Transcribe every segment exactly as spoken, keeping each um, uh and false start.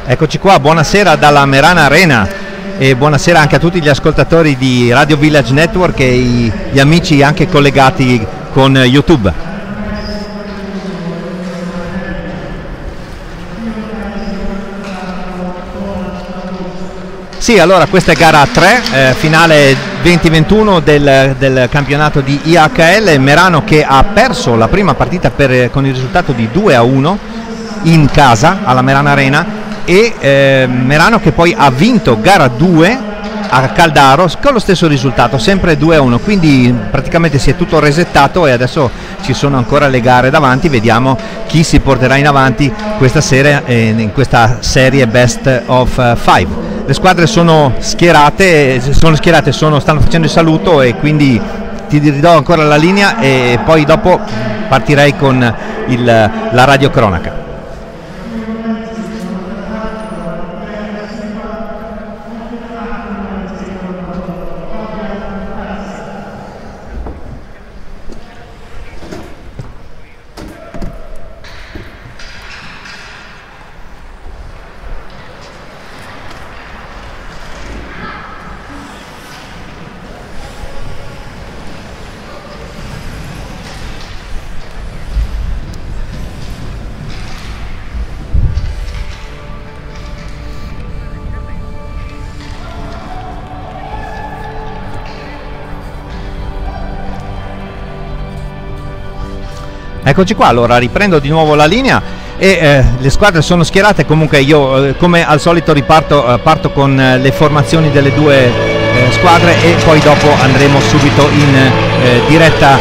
Eccoci qua, buonasera dalla Merana Arena e buonasera anche a tutti gli ascoltatori di Radio Village Network e gli amici anche collegati con YouTube. Sì, allora questa è gara tre, eh, finale venti ventuno del, del campionato di I H L. Merano che ha perso la prima partita per, con il risultato di due a uno in casa alla Merana Arena, e eh, Merano che poi ha vinto gara due a Caldaro con lo stesso risultato, sempre due a uno, quindi praticamente si è tutto resettato e adesso ci sono ancora le gare davanti. Vediamo chi si porterà in avanti questa sera eh, in questa serie best of five. Le squadre sono schierate, sono schierate sono, stanno facendo il saluto e quindi ti ridò ancora la linea e poi dopo partirei con il, la radiocronaca. Eccoci qua, allora riprendo di nuovo la linea e eh, le squadre sono schierate. Comunque io eh, come al solito riparto eh, parto con eh, le formazioni delle due eh, squadre e poi dopo andremo subito in eh, diretta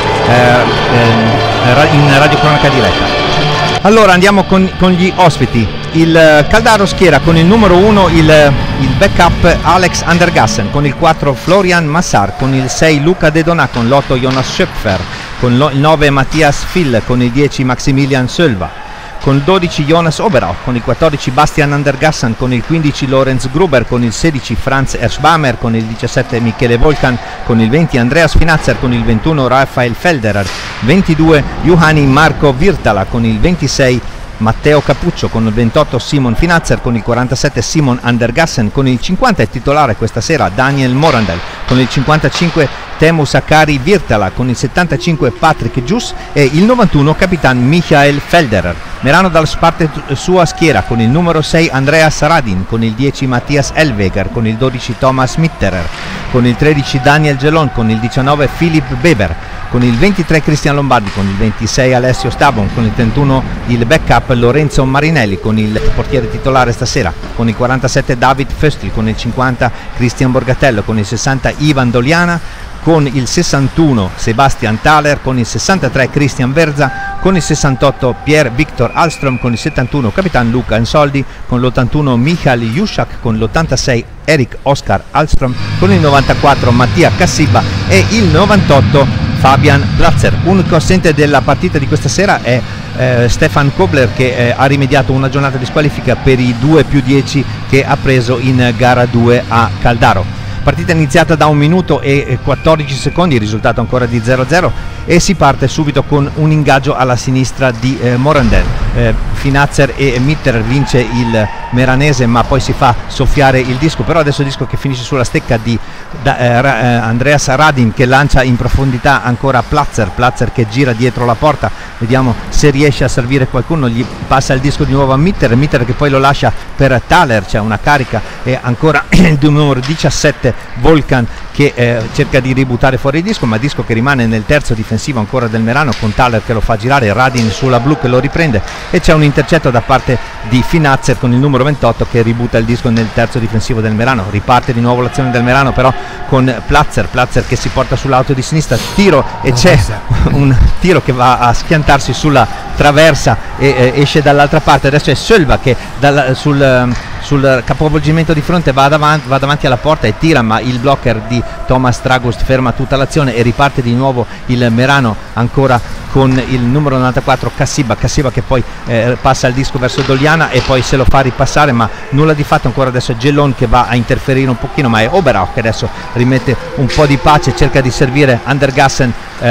eh, eh, in radiocronaca diretta. Allora andiamo con, con gli ospiti. Il Caldaro schiera con il numero uno il, il backup Alex Andergassen, con il quattro Florian Massar, con il sei Luca De Donà, con l'otto Jonas Schöpfer, con il nove Mattias Phil, con il dieci Maximilian Sölva, con il dodici Jonas Oberau, con il quattordici Bastian Andergassen, con il quindici Lorenz Gruber, con il sedici Franz Erschbamer, con il diciassette Michele Volkan, con il venti Andreas Finazzer, con il ventuno Rafael Felderer, ventidue Juhani Marco Virtala, con il ventisei Matteo Capuccio, con il ventotto Simon Finazzer, con il quarantasette Simon Andergassen, con il cinquanta è titolare questa sera Daniel Morandel, con il cinquantacinque Teemu Sakari Virtala, con il settantacinque Patrick Gius e il novantuno Capitan Michael Felderer. Merano dalla parte sua schiera con il numero sei Andreas Radin, con il dieci Mattias Elweger, con il dodici Thomas Mitterer, con il tredici Daniel Gelon, con il diciannove Philipp Weber, con il ventitré Cristian Lombardi, con il ventisei Alessio Stabon, con il trentuno il backup Lorenzo Marinelli, con il portiere titolare stasera, con il quarantasette David Föstl, con il cinquanta Cristian Borgatello, con il sessanta Ivan Doliana, con il sessantuno Sebastian Thaler, con il sessantatré Christian Verza, con il sessantotto Pierre Victor Alström, con il settantuno Capitan Luca Insoldi, con l'ottantuno Michael Juszak, con l'ottantasei Eric Oscar Alström, con il novantaquattro Mattia Cassiba e il novantotto Fabian Platzer. Unico assente della partita di questa sera è eh, Stefan Kobler, che eh, ha rimediato una giornata di squalifica per i due più dieci che ha preso in gara due a Caldaro. Partita iniziata da un minuto e quattordici secondi, il risultato ancora di zero a zero, e si parte subito con un ingaggio alla sinistra di eh, Morandel. Eh, Finazzer e Mitterer vince il meranese, ma poi si fa soffiare il disco, però adesso il disco che finisce sulla stecca di da, eh, Ra, eh, Andreas Radin, che lancia in profondità ancora Platzer, Platzer che gira dietro la porta, vediamo se riesce a servire qualcuno, gli passa il disco di nuovo a Mitterer, Mitterer che poi lo lascia per Thaler, c'è una carica e ancora il numero diciassette Volkan che eh, cerca di ributtare fuori il disco, ma il disco che rimane nel terzo difensivo ancora del Merano, con Thaler che lo fa girare, Radin sulla blu che lo riprende e c'è un intercetto da parte di Finazzer con il numero ventotto che ributta il disco nel terzo difensivo del Merano. Riparte di nuovo l'azione del Merano però con Platzer, Platzer che si porta sull'auto di sinistra, tiro e c'è un tiro che va a schiantarsi sulla traversa e eh, esce dall'altra parte. Adesso è Sölva che dal, sul, sul capovolgimento di fronte va davanti, va davanti alla porta e tira, ma il blocker di Thomas Tragust ferma tutta l'azione e riparte di nuovo il Merano ancora con il numero novantaquattro Cassiba, Cassiba che poi eh, passa il disco verso Doliana e poi se lo fa ripassare, ma nulla di fatto ancora. Adesso è Gelon che va a interferire un pochino, ma è Oberau che adesso rimette un po' di pace, cerca di servire Andergassen eh,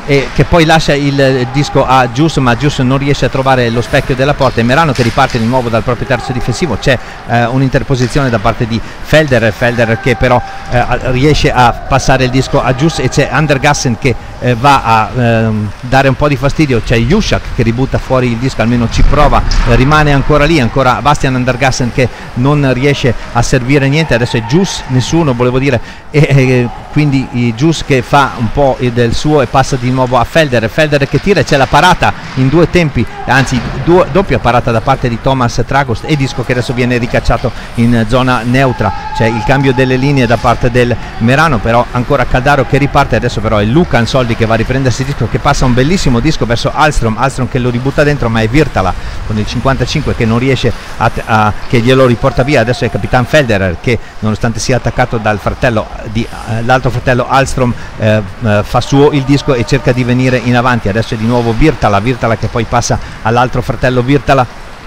e che poi lascia il disco a Gius, ma Gius non riesce a trovare lo specchio della porta, e Merano che riparte di nuovo dal proprio terzo difensivo. C'è eh, un'interposizione da parte di Felderer, Felderer che però eh, riesce a passare il disco a Gius, e c'è Andergassen che eh, va a eh, dare un po' di fastidio. C'è Juszak che ributta fuori il disco, almeno ci prova, eh, rimane ancora lì, ancora Bastian Andergassen che non riesce a servire niente. Adesso è Gius, nessuno volevo dire, e, e quindi Gius che fa un po' del suo e passa di nuovo a Felderer, Felderer che tira, e c'è la parata in due tempi, anzi due, doppia parata da parte di Thomas Tragust, e disco che adesso viene ricacciato in zona neutra. C'è il cambio delle linee da parte del Merano, però ancora Caldaro che riparte. Adesso però è Luca Ansoldi che va a riprendersi il disco, che passa un bellissimo disco verso Alstrom, Alstrom che lo ributta dentro, ma è Virtala con il cinquantacinque che non riesce a, a che glielo riporta via. Adesso è Capitan Felderer che, nonostante sia attaccato dal fratello di eh, l'altro fratello Alstrom, eh, eh, fa suo il disco e cerca di venire in avanti. Adesso è di nuovo Virtala, Virtala che poi passa all'altro fratello Virtala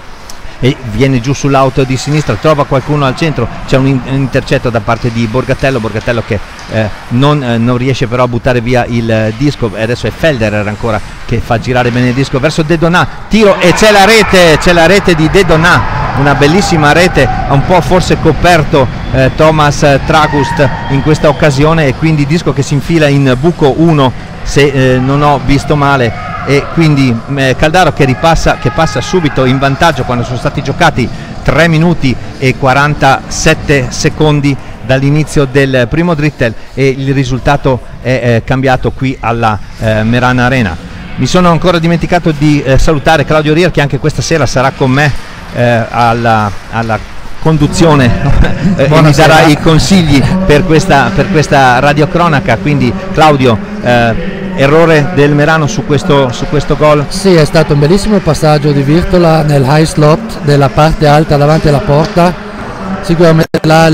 e viene giù sull'auto di sinistra, trova qualcuno al centro, c'è un, in- un intercetto da parte di Borgatello, Borgatello che eh, non, eh, non riesce però a buttare via il eh, disco, e adesso è Felderer ancora che fa girare bene il disco verso De Donà, tiro e c'è la rete, c'è la rete di De Donà, una bellissima rete, ha un po' forse coperto eh, Thomas Tragust in questa occasione, e quindi disco che si infila in buco uno se eh, non ho visto male, e quindi eh, Caldaro che ripassa, che passa subito in vantaggio quando sono stati giocati tre minuti e quarantasette secondi dall'inizio del primo drittel, e il risultato è eh, cambiato qui alla eh, Merana Arena. Mi sono ancora dimenticato di eh, salutare Claudio Rier che anche questa sera sarà con me eh, alla, alla conduzione eh, e mi darà i consigli per questa, per questa radiocronaca. Quindi Claudio, eh, errore del Merano su questo, su questo gol? Sì, è stato un bellissimo passaggio di Virtola nel high slot della parte alta davanti alla porta. Sicuramente là,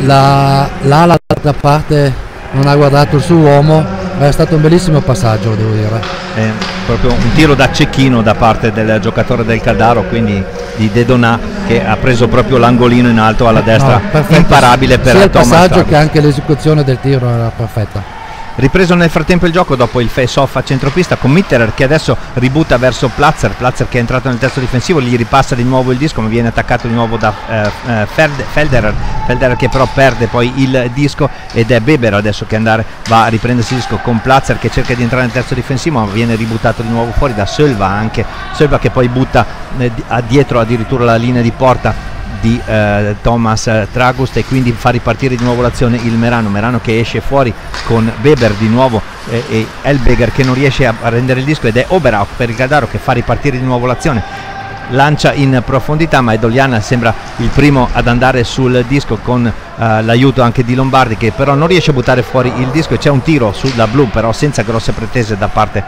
là, là l'altra parte non ha guardato il suo uomo, ma è stato un bellissimo passaggio, devo dire. È proprio un tiro da cecchino da parte del giocatore del Caldaro, quindi di De Donà, che ha preso proprio l'angolino in alto alla destra, no, imparabile per sia il Thomas passaggio Tragust. che anche l'esecuzione del tiro era perfetta. Ripreso nel frattempo il gioco dopo il face-off a centropista con Mitterer che adesso ributta verso Platzer, Platzer che è entrato nel terzo difensivo, gli ripassa di nuovo il disco ma viene attaccato di nuovo da eh, eh, Felderer, Felderer che però perde poi il disco, ed è Beber adesso che andare, va a riprendersi il disco con Platzer che cerca di entrare nel terzo difensivo ma viene ributtato di nuovo fuori da Sölva, anche Sölva che poi butta eh, dietro addirittura la linea di porta di eh, Thomas Tragust, e quindi fa ripartire di nuovo l'azione il Merano, Merano che esce fuori con Weber di nuovo eh, e Elbeger che non riesce a, a rendere il disco, ed è Oberauch per il Caldaro che fa ripartire di nuovo l'azione, lancia in profondità ma Edolian sembra il primo ad andare sul disco con eh, l'aiuto anche di Lombardi che però non riesce a buttare fuori il disco, e c'è un tiro sulla blu però senza grosse pretese da parte,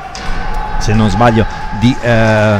se non sbaglio, di eh,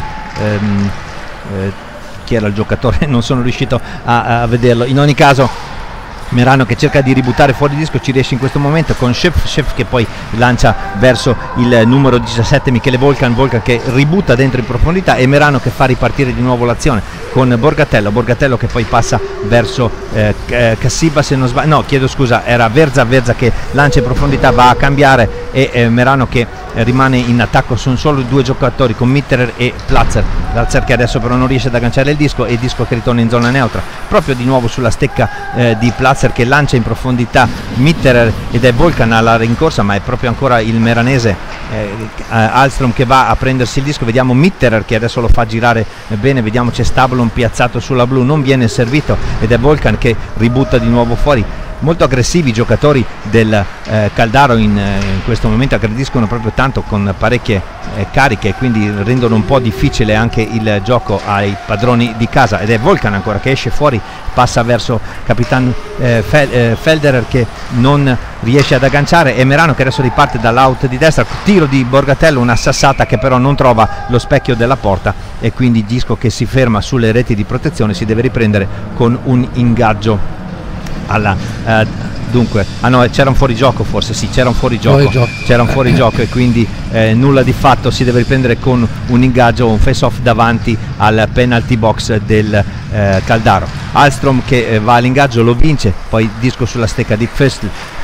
ehm, eh, chi era il giocatore, non sono riuscito a, a vederlo. In ogni caso Merano che cerca di ributtare fuori il disco, ci riesce in questo momento con Chef, Chef che poi lancia verso il numero diciassette Michele Volcan, Volcan che ributta dentro in profondità, e Merano che fa ripartire di nuovo l'azione con Borgatello, Borgatello che poi passa verso eh, Cassiba, se non sbaglio, no chiedo scusa, era Verza, Verza che lancia in profondità, va a cambiare, e eh, Merano che eh, rimane in attacco, sono solo due giocatori con Mitterer e Platzer, Platzer che adesso però non riesce ad agganciare il disco, e il disco che ritorna in zona neutra, proprio di nuovo sulla stecca eh, di Platzer che lancia in profondità Mitterer, ed è Volcan alla rincorsa ma è proprio ancora il meranese eh, Alstrom che va a prendersi il disco, vediamo Mitterer che adesso lo fa girare bene, vediamo c'è Stablon piazzato sulla blu, non viene servito, ed è Volcan che ributta di nuovo fuori. Molto aggressivi i giocatori del eh, Caldaro in, eh, in questo momento, aggrediscono proprio tanto con parecchie eh, cariche, quindi rendono un po' difficile anche il gioco ai padroni di casa, ed è Volcan ancora che esce fuori, passa verso Capitan eh, Fel, eh, Felderer che non riesce ad agganciare, e Merano che adesso riparte dall'out di destra, tiro di Borgatello, una sassata che però non trova lo specchio della porta, e quindi disco che si ferma sulle reti di protezione, si deve riprendere con un ingaggio alla eh, dunque ah no c'era un fuorigioco, forse sì c'era un fuorigioco c'era un fuorigioco e quindi eh, nulla di fatto, si deve riprendere con un ingaggio, un face off davanti al penalty box del eh, Caldaro. Alstrom che eh, va all'ingaggio, lo vince, poi disco sulla stecca di Föstl,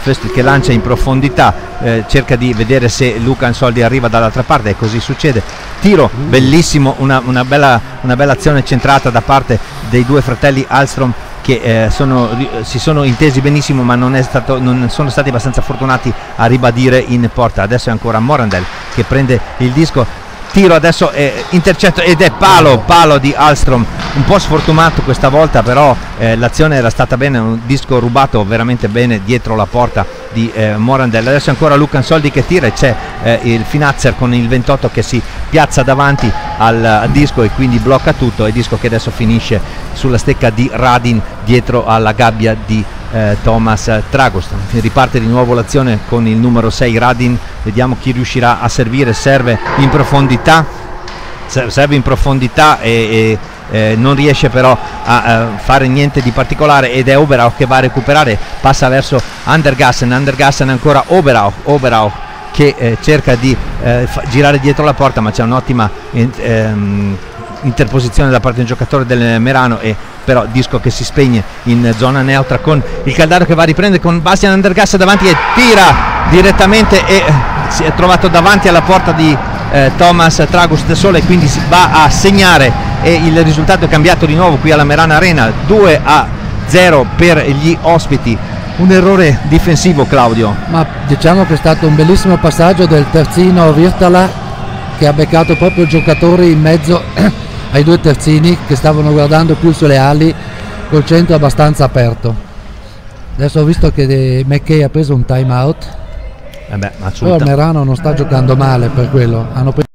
First che lancia in profondità, eh, cerca di vedere se Luca Ansoldi arriva dall'altra parte, e così succede. Tiro bellissimo, una, una, bella, una bella azione centrata da parte dei due fratelli Ahlström, che eh, sono, si sono intesi benissimo, ma non, è stato, non sono stati abbastanza fortunati a ribadire in porta. Adesso è ancora Morandell che prende il disco, tiro adesso è intercetto ed è palo, palo di Ahlström, un po' sfortunato questa volta, però eh, l'azione era stata bene, un disco rubato veramente bene dietro la porta di eh, Morandell. Adesso è ancora Luca Ansoldi che tira, e c'è eh, il Finazzer con il ventotto che si piazza davanti al, al disco e quindi blocca tutto, e disco che adesso finisce sulla stecca di Radin dietro alla gabbia di eh, Thomas Tragust. Riparte di nuovo l'azione con il numero sei Radin, vediamo chi riuscirà a servire, serve in profondità, serve in profondità e, e eh, non riesce però a, a fare niente di particolare, ed è Oberau che va a recuperare, passa verso Andergassen, Andergassen ancora Oberau, Oberau che eh, cerca di eh, girare dietro la porta, ma c'è un'ottima ehm, interposizione da parte di un giocatore del Merano, e però disco che si spegne in zona neutra con il Caldaro che va a riprendere con Bastian Andergassen davanti e tira direttamente, e si è trovato davanti alla porta di eh, Thomas Tragust da solo, e quindi si va a segnare, e il risultato è cambiato di nuovo qui alla Merana Arena, due a zero per gli ospiti. Un errore difensivo, Claudio. Ma diciamo che è stato un bellissimo passaggio del terzino Virtala, che ha beccato proprio il giocatore in mezzo ai due terzini che stavano guardando più sulle ali, col centro abbastanza aperto. Adesso ho visto che McKay ha preso un time out, eh beh, ma però Merano non sta giocando male per quello. Hanno preso...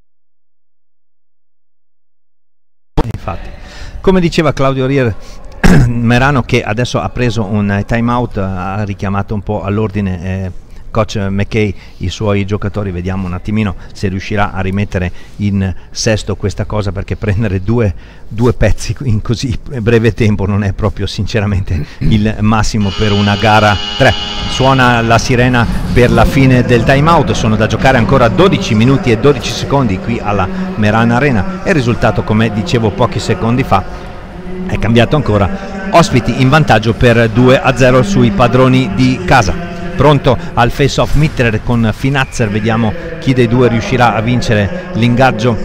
Infatti, come diceva Claudio Rier, Merano che adesso ha preso un time out, ha richiamato un po' all'ordine eh, coach McKay i suoi giocatori. Vediamo un attimino se riuscirà a rimettere in sesto questa cosa, perché prendere due, due pezzi in così breve tempo non è proprio sinceramente il massimo per una gara tre. Suona la sirena per la fine del time out, sono da giocare ancora dodici minuti e dodici secondi qui alla Merana Arena, e il risultato, come dicevo pochi secondi fa, è cambiato ancora, ospiti in vantaggio per due a zero sui padroni di casa. Pronto al face off Mitterer con Finazzer, vediamo chi dei due riuscirà a vincere l'ingaggio.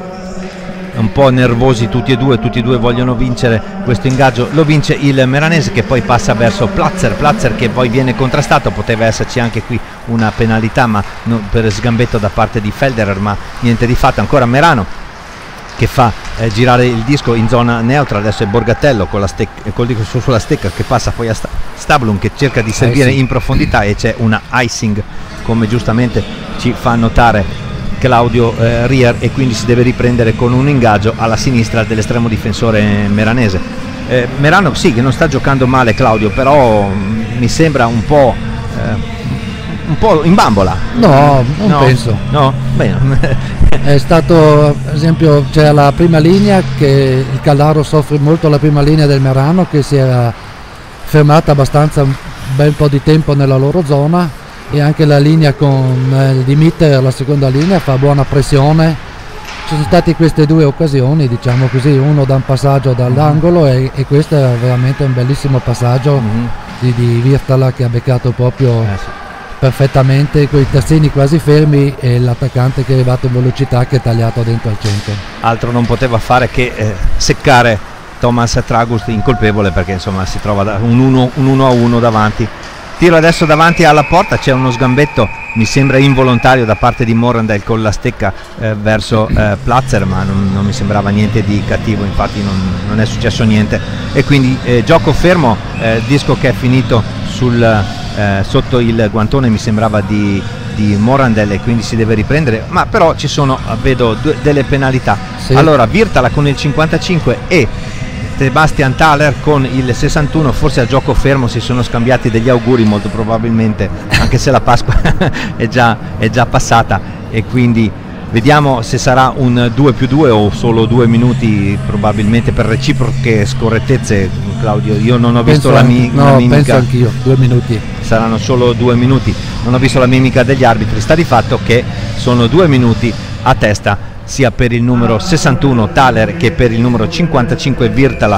Un po' nervosi tutti e due, tutti e due vogliono vincere questo ingaggio. Lo vince il meranese, che poi passa verso Platzer, Platzer che poi viene contrastato, poteva esserci anche qui una penalità ma non, per sgambetto da parte di Felderer, ma niente di fatto. Ancora Merano che fa eh, girare il disco in zona neutra, adesso è Borgatello con la stecca, col disco sulla stecca, che passa poi a Sta Stablum che cerca di servire in profondità, e c'è una icing, come giustamente ci fa notare Claudio eh, Rier, e quindi si deve riprendere con un ingaggio alla sinistra dell'estremo difensore meranese. eh, Merano sì che non sta giocando male, Claudio, però mh, mi sembra un po' eh, un po' in bambola. No, non no, penso. No, bene. È stato, ad esempio, c'è la prima linea, che il Caldaro soffre molto la prima linea del Merano, che si era fermata abbastanza un bel po' di tempo nella loro zona, e anche la linea con eh, Dimitter, la seconda linea, fa buona pressione. Ci sono state queste due occasioni, diciamo così, uno da un passaggio dall'angolo, e, e questo è veramente un bellissimo passaggio mm-hmm. di, di Virtala, che ha beccato proprio eh, sì. perfettamente quei terzini quasi fermi, e l'attaccante che è arrivato in velocità, che è tagliato dentro al centro. Altro non poteva fare che eh, seccare Thomas Tragust, incolpevole, perché insomma si trova da un uno a uno davanti. Tiro adesso davanti alla porta, c'è uno sgambetto, mi sembra involontario, da parte di Morandell con la stecca eh, verso eh, Platzer, ma non, non mi sembrava niente di cattivo, infatti non, non è successo niente, e quindi eh, gioco fermo, eh, disco che è finito sul, eh, sotto il guantone, mi sembrava di, di Morandell, e quindi si deve riprendere, ma però ci sono, vedo, due, delle penalità. Sì. Allora Virtala con il cinquantacinque e Sebastian Thaler con il sessantuno, forse a gioco fermo si sono scambiati degli auguri, molto probabilmente, anche se la Pasqua è, già, è già passata, e quindi vediamo se sarà un due più due o solo due minuti, probabilmente per reciproche scorrettezze. Claudio, io non ho visto penso la, mi no, la mimica, penso anch'io, due minuti. Saranno solo due minuti, non ho visto la mimica degli arbitri, sta di fatto che sono due minuti a testa, sia per il numero sessantuno Thaler che per il numero cinquantacinque Virtala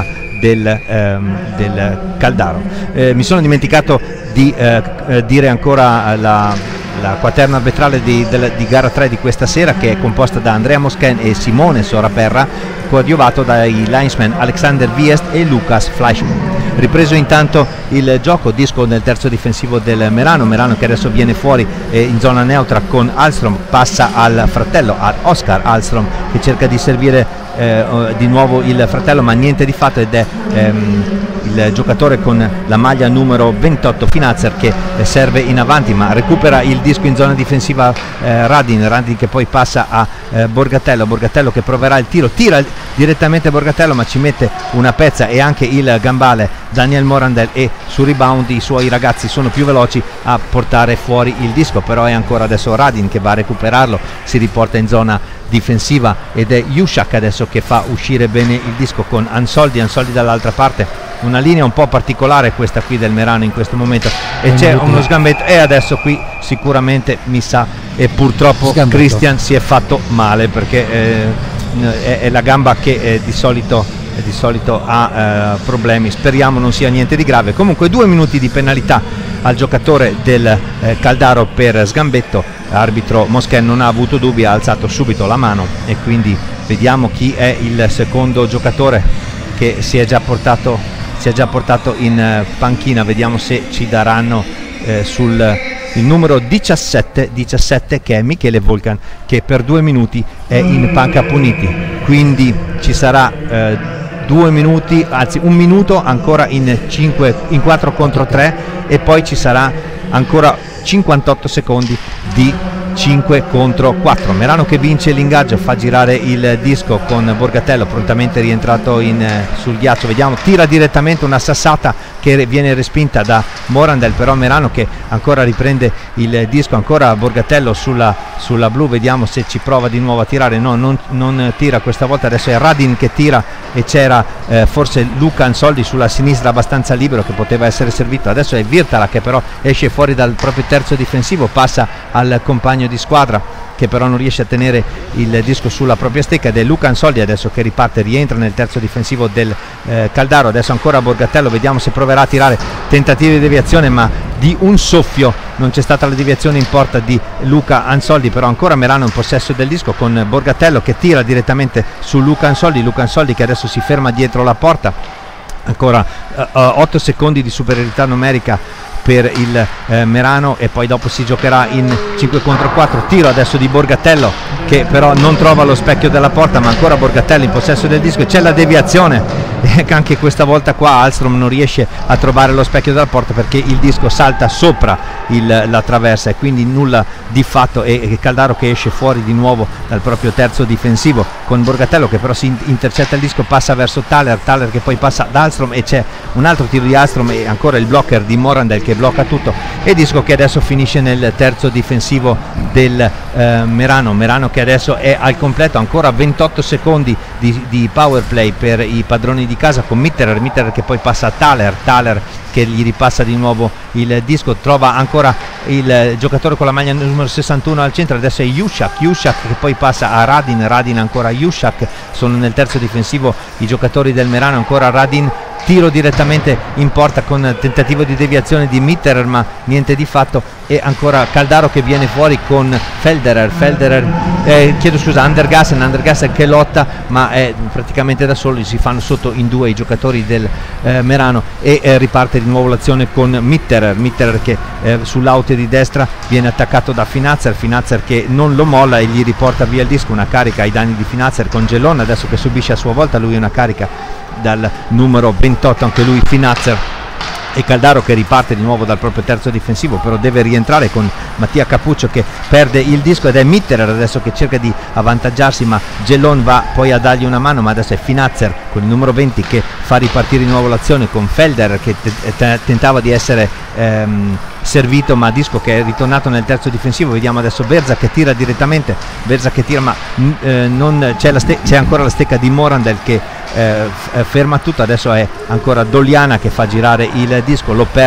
del, ehm, del Caldaro. Eh, mi sono dimenticato di eh, eh, dire ancora la la quaterna arbitrale di, del, di gara tre di questa sera, che è composta da Andrea Moschen e Simone Soraperra, coadiuvato dai linesman Alexander Viest e Lucas Fleischmann. Ripreso intanto il gioco, disco nel terzo difensivo del Merano, Merano che adesso viene fuori eh, in zona neutra con Alstrom, passa al fratello, ad Oscar Alstrom, che cerca di servire eh, di nuovo il fratello, ma niente di fatto, ed è ehm, il giocatore con la maglia numero ventotto Finazzer che eh, serve in avanti, ma recupera il disco in zona difensiva eh, Radin, Radin che poi passa a eh, Borgatello, Borgatello che proverà il tiro, tira direttamente Borgatello ma ci mette una pezza, e anche il gambale Daniel Morandel, e su rebound i suoi ragazzi sono più veloci a portare fuori il disco, però è ancora adesso Radin che va a recuperarlo, si riporta in zona difensiva ed è Juszak adesso che fa uscire bene il disco con Ansoldi, Ansoldi dall'altra parte, una linea un po' particolare questa qui del Merano in questo momento, e c'è uno sgambetto, e adesso qui sicuramente mi sa, e purtroppo sgambetto. Christian si è fatto male perché eh, è, è la gamba che eh, di solito di solito ha eh, problemi, speriamo non sia niente di grave. Comunque due minuti di penalità al giocatore del eh, Caldaro per sgambetto, l'arbitro Moschen non ha avuto dubbi, ha alzato subito la mano, e quindi vediamo chi è il secondo giocatore che si è già portato, si è già portato in eh, panchina, vediamo se ci daranno eh, sul il numero diciassette, diciassette che è Michele Volkan, che per due minuti è in panca puniti, quindi ci sarà eh, due minuti, anzi un minuto ancora in, cinque, in quattro contro tre, e poi ci sarà ancora cinquantotto secondi di cinque contro quattro. Merano che vince l'ingaggio, fa girare il disco con Borgatello prontamente rientrato in, eh, sul ghiaccio, vediamo, tira direttamente una sassata che viene respinta da Morandel, però Merano che ancora riprende il disco, ancora Borgatello sulla, sulla blu, vediamo se ci prova di nuovo a tirare, no, non, non tira questa volta, adesso è Radin che tira, e c'era eh, forse Luca Ansoldi sulla sinistra abbastanza libero che poteva essere servito, adesso è Virtala che però esce fuori dal proprio terzo difensivo, passa al compagno di squadra che però non riesce a tenere il disco sulla propria stecca, ed è Luca Ansoldi adesso che riparte, rientra nel terzo difensivo del eh, Caldaro, adesso ancora Borgatello, vediamo se proverà a tirare, tentativi di deviazione ma di un soffio non c'è stata la deviazione in porta di Luca Ansoldi, però ancora Merano in possesso del disco con Borgatello che tira direttamente su Luca Ansoldi, Luca Ansoldi che adesso si ferma dietro la porta, ancora otto uh, secondi di superiorità numerica per il eh, Merano, e poi dopo si giocherà in cinque contro quattro, tiro adesso di Borgatello che però non trova lo specchio della porta, ma ancora Borgatello in possesso del disco, e c'è la deviazione, e anche questa volta qua Alstrom non riesce a trovare lo specchio della porta perché il disco salta sopra il, la traversa, e quindi nulla di fatto, e, e Caldaro che esce fuori di nuovo dal proprio terzo difensivo con Borgatello che però si intercetta il disco, passa verso Thaler, Thaler che poi passa ad Alstrom, e c'è un altro tiro di Alstrom e ancora il blocker di Morandel che blocca tutto, e disco che adesso finisce nel terzo difensivo del eh, Merano, Merano che adesso è al completo, ancora ventotto secondi di, di power play per i padroni di casa con Mitterer, Mitterer che poi passa a Thaler, Thaler che gli ripassa di nuovo il disco, trova ancora il giocatore con la maglia numero sessantuno al centro, adesso è Juszak, Juszak che poi passa a Radin, Radin ancora Juszak, sono nel terzo difensivo i giocatori del Merano, ancora Radin, tiro direttamente in porta con tentativo di deviazione di Mitterer ma niente di fatto, e ancora Caldaro che viene fuori con Felderer, Felderer eh, chiedo scusa, Andergassen, Andergassen che lotta ma è praticamente da solo, si fanno sotto in due i giocatori del eh, Merano, e eh, riparte di nuovo l'azione con Mitterer, Mitterer che eh, sull'aute di destra viene attaccato da Finazzer, Finazzer che non lo molla e gli riporta via il disco, una carica ai danni di Finazzer con Gellon adesso che subisce a sua volta lui una carica dal numero ventotto, anche lui Finazzer, e Caldaro che riparte di nuovo dal proprio terzo difensivo, però deve rientrare con Mattia Cappuccio che perde il disco, ed è Mitterer adesso che cerca di avvantaggiarsi ma Gellon va poi a dargli una mano, ma adesso è Finazzer con il numero venti che fa ripartire di nuovo l'azione con Felder che tentava di essere ehm, servito, ma disco che è ritornato nel terzo difensivo, vediamo adesso Berza che tira direttamente, Berza che tira ma eh, non c'è, la c'è ancora la stecca di Morandel che Eh, ferma tutto, adesso è ancora Dogliana che fa girare il disco, lo perde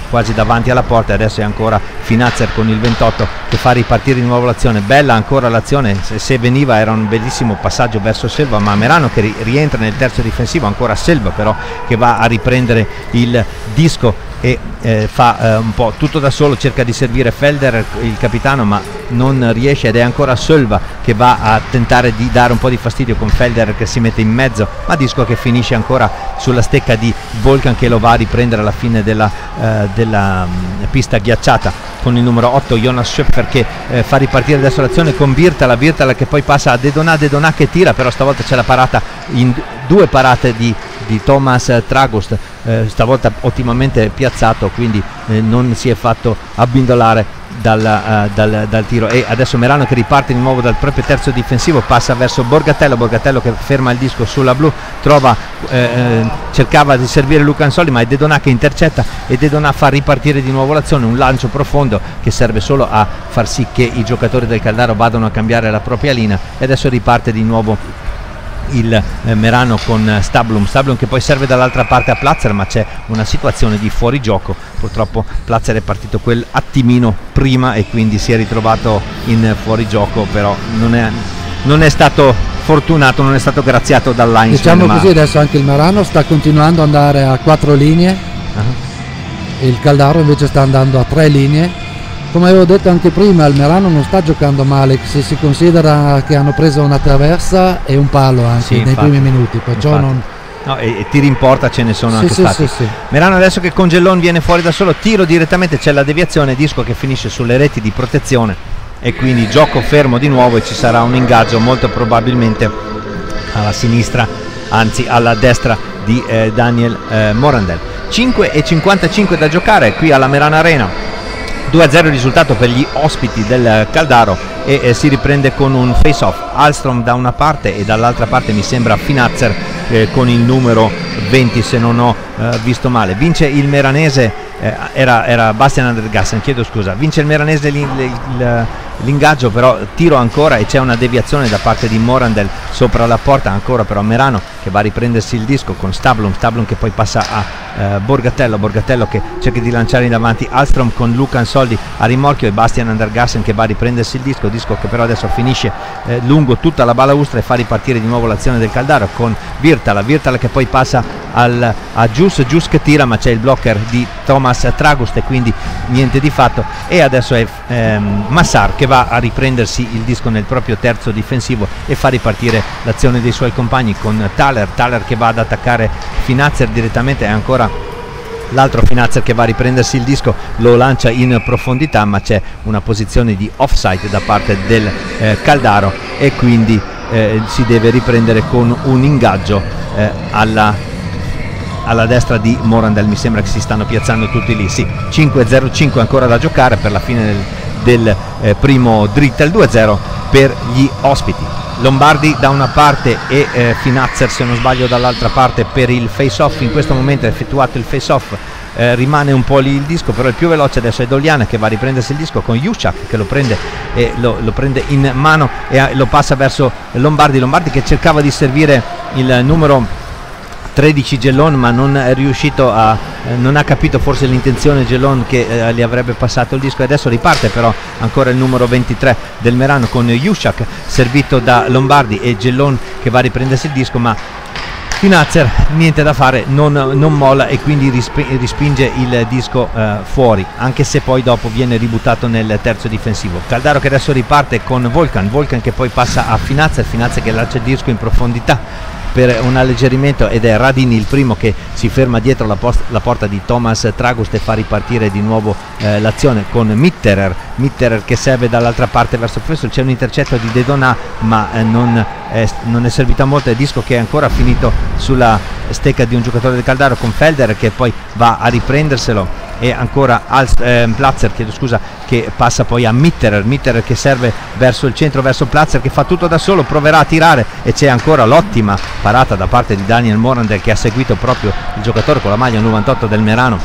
quasi davanti alla porta, e adesso è ancora Finazzer con il ventotto che fa ripartire di nuovo l'azione. Bella ancora l'azione, se, se veniva era un bellissimo passaggio verso Selva, ma Merano che ri rientra nel terzo difensivo, ancora Selva però che va a riprendere il disco e eh, fa eh, un po' tutto da solo, cerca di servire Felder, il capitano, ma non riesce, ed è ancora Selva che va a tentare di dare un po' di fastidio con Felder che si mette in mezzo, ma disco che finisce ancora sulla stecca di Volkan che lo va a riprendere alla fine della, eh, della um, pista ghiacciata con il numero otto Jonas Schöpfer che eh, fa ripartire adesso l'azione con Virtala, Virtala che poi passa a Dedonà, Dedonà che tira, però stavolta c'è la parata in due parate di, di Thomas Tragust, eh, stavolta ottimamente piazzato, quindi eh, non si è fatto abbindolare dal, uh, dal, dal tiro. E adesso Merano che riparte di nuovo dal proprio terzo difensivo, passa verso Borgatello, Borgatello che ferma il disco sulla blu, trova eh, eh, cercava di servire Luca Ansoli, ma è Dedonà che intercetta e Dedonà fa ripartire di nuovo l'azione, un lancio profondo che serve solo a far sì che i giocatori del Caldaro vadano a cambiare la propria linea, e adesso riparte di nuovo il eh, Merano con Stablum, Stablum che poi serve dall'altra parte a Platzer, ma c'è una situazione di fuorigioco, purtroppo Platzer è partito quel attimino prima e quindi si è ritrovato in fuorigioco, però non è, non è stato fortunato, non è stato graziato dal line. Diciamo così, ma adesso anche il Merano sta continuando ad andare a quattro linee, uh-huh. Il Caldaro invece sta andando a tre linee. Come avevo detto anche prima, il Merano non sta giocando male se si considera che hanno preso una traversa e un palo anche sì, nei infatti, primi minuti, perciò non... No, e, e tiri in porta ce ne sono sì, anche sì, stati. Sì, sì. Merano adesso che con Gellon viene fuori da solo, tiro direttamente, c'è la deviazione, disco che finisce sulle reti di protezione e quindi gioco fermo di nuovo, e ci sarà un ingaggio molto probabilmente alla sinistra, anzi alla destra di eh, Daniel eh, Morandel. cinque e cinquantacinque da giocare qui alla Merano Arena. due a zero il risultato per gli ospiti del Caldaro, e eh, si riprende con un face off, Alstrom da una parte e dall'altra parte mi sembra Finazzer eh, con il numero venti, se non ho eh, visto male. Vince il meranese, eh, era, era Bastian Andergassen, chiedo scusa, vince il meranese l'ingaggio, però tiro ancora e c'è una deviazione da parte di Morandel sopra la porta, ancora però Merano che va a riprendersi il disco con Stablum, Stablum che poi passa a eh, Borgatello, Borgatello che cerca di lanciare in avanti Alstrom con Luca Ansoldi a rimorchio, e Bastian Andergassen che va a riprendersi il disco, disco che però adesso finisce eh, lungo tutta la balaustra e fa ripartire di nuovo l'azione del Caldaro con Virtala, Virtala che poi passa al, a Gius, Gius che tira, ma c'è il blocker di Thomas Tragust e quindi niente di fatto, e adesso è ehm, Massar che va a riprendersi il disco nel proprio terzo difensivo e fa ripartire l'azione dei suoi compagni con Thaler, Thaler che va ad attaccare Finazzer direttamente, è ancora l'altro Finazzer che va a riprendersi il disco, lo lancia in profondità, ma c'è una posizione di offside da parte del eh, Caldaro e quindi eh, si deve riprendere con un ingaggio eh, alla alla destra di Morandel. Mi sembra che si stanno piazzando tutti lì, sì, cinque a zero cinque ancora da giocare per la fine del, del eh, primo drittel, due a zero per gli ospiti. Lombardi da una parte e eh, Finazzer, se non sbaglio, dall'altra parte per il face off. In questo momento è effettuato il face off, eh, rimane un po' lì il disco, però il più veloce adesso è Doliana che va a riprendersi il disco con Juszak che lo prende e lo, lo prende in mano e eh, lo passa verso Lombardi, Lombardi che cercava di servire il numero tredici Gellon, ma non è riuscito a eh, non ha capito forse l'intenzione Gellon che eh, gli avrebbe passato il disco, e adesso riparte però ancora il numero ventitré del Merano con Juszak servito da Lombardi e Gellon che va a riprendersi il disco, ma Finazzer niente da fare, non, non molla e quindi risp- respinge il disco eh, fuori, anche se poi dopo viene ributtato nel terzo difensivo. Caldaro che adesso riparte con Volkan, Volkan che poi passa a Finazzer, Finazzer che lancia il disco in profondità per un alleggerimento, ed è Radini il primo che si ferma dietro la, post- la porta di Thomas Tragust e fa ripartire di nuovo eh, l'azione con Mitterer, Mitterer che serve dall'altra parte verso il professor, c'è un intercetto di Dedonà ma eh, non, è, non è servito a molto, è disco che è ancora finito sulla stecca di un giocatore del Caldaro con Felder che poi va a riprenderselo, e ancora Al, eh, Platzer chiedo scusa che passa poi a Mitterer, Mitterer che serve verso il centro, verso Platzer che fa tutto da solo, proverà a tirare e c'è ancora l'ottima parata da parte di Daniel Morandel che ha seguito proprio il giocatore con la maglia novantotto del Merano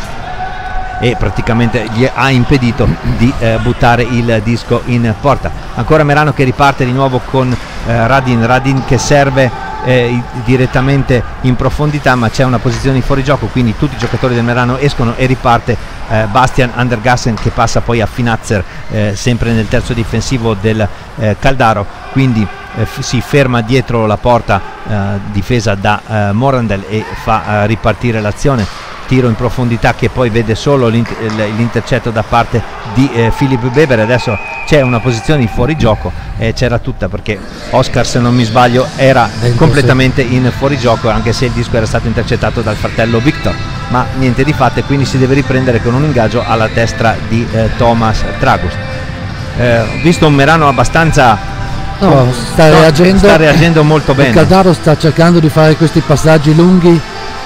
e praticamente gli ha impedito di eh, buttare il disco in porta. Ancora Merano che riparte di nuovo con eh, Radin, Radin che serve Eh, direttamente in profondità, ma c'è una posizione di fuorigioco, quindi tutti i giocatori del Merano escono e riparte eh, Bastian Andergassen che passa poi a Finazzer, eh, sempre nel terzo difensivo del eh, Caldaro, quindi eh, si ferma dietro la porta eh, difesa da eh, Morandel e fa eh, ripartire l'azione. Tiro in profondità che poi vede solo l'intercetto da parte di eh, Philipp Weber. Adesso c'è una posizione di fuorigioco, e c'era tutta perché Oscar, se non mi sbaglio, era Dentro, completamente sì. in fuorigioco, anche se il disco era stato intercettato dal fratello Victor, ma niente di fatto, e quindi si deve riprendere con un ingaggio alla destra di eh, Thomas Tragust. Eh, ho visto un Merano abbastanza no, sta, no, reagendo, sta reagendo molto bene. Il Caldaro sta cercando di fare questi passaggi lunghi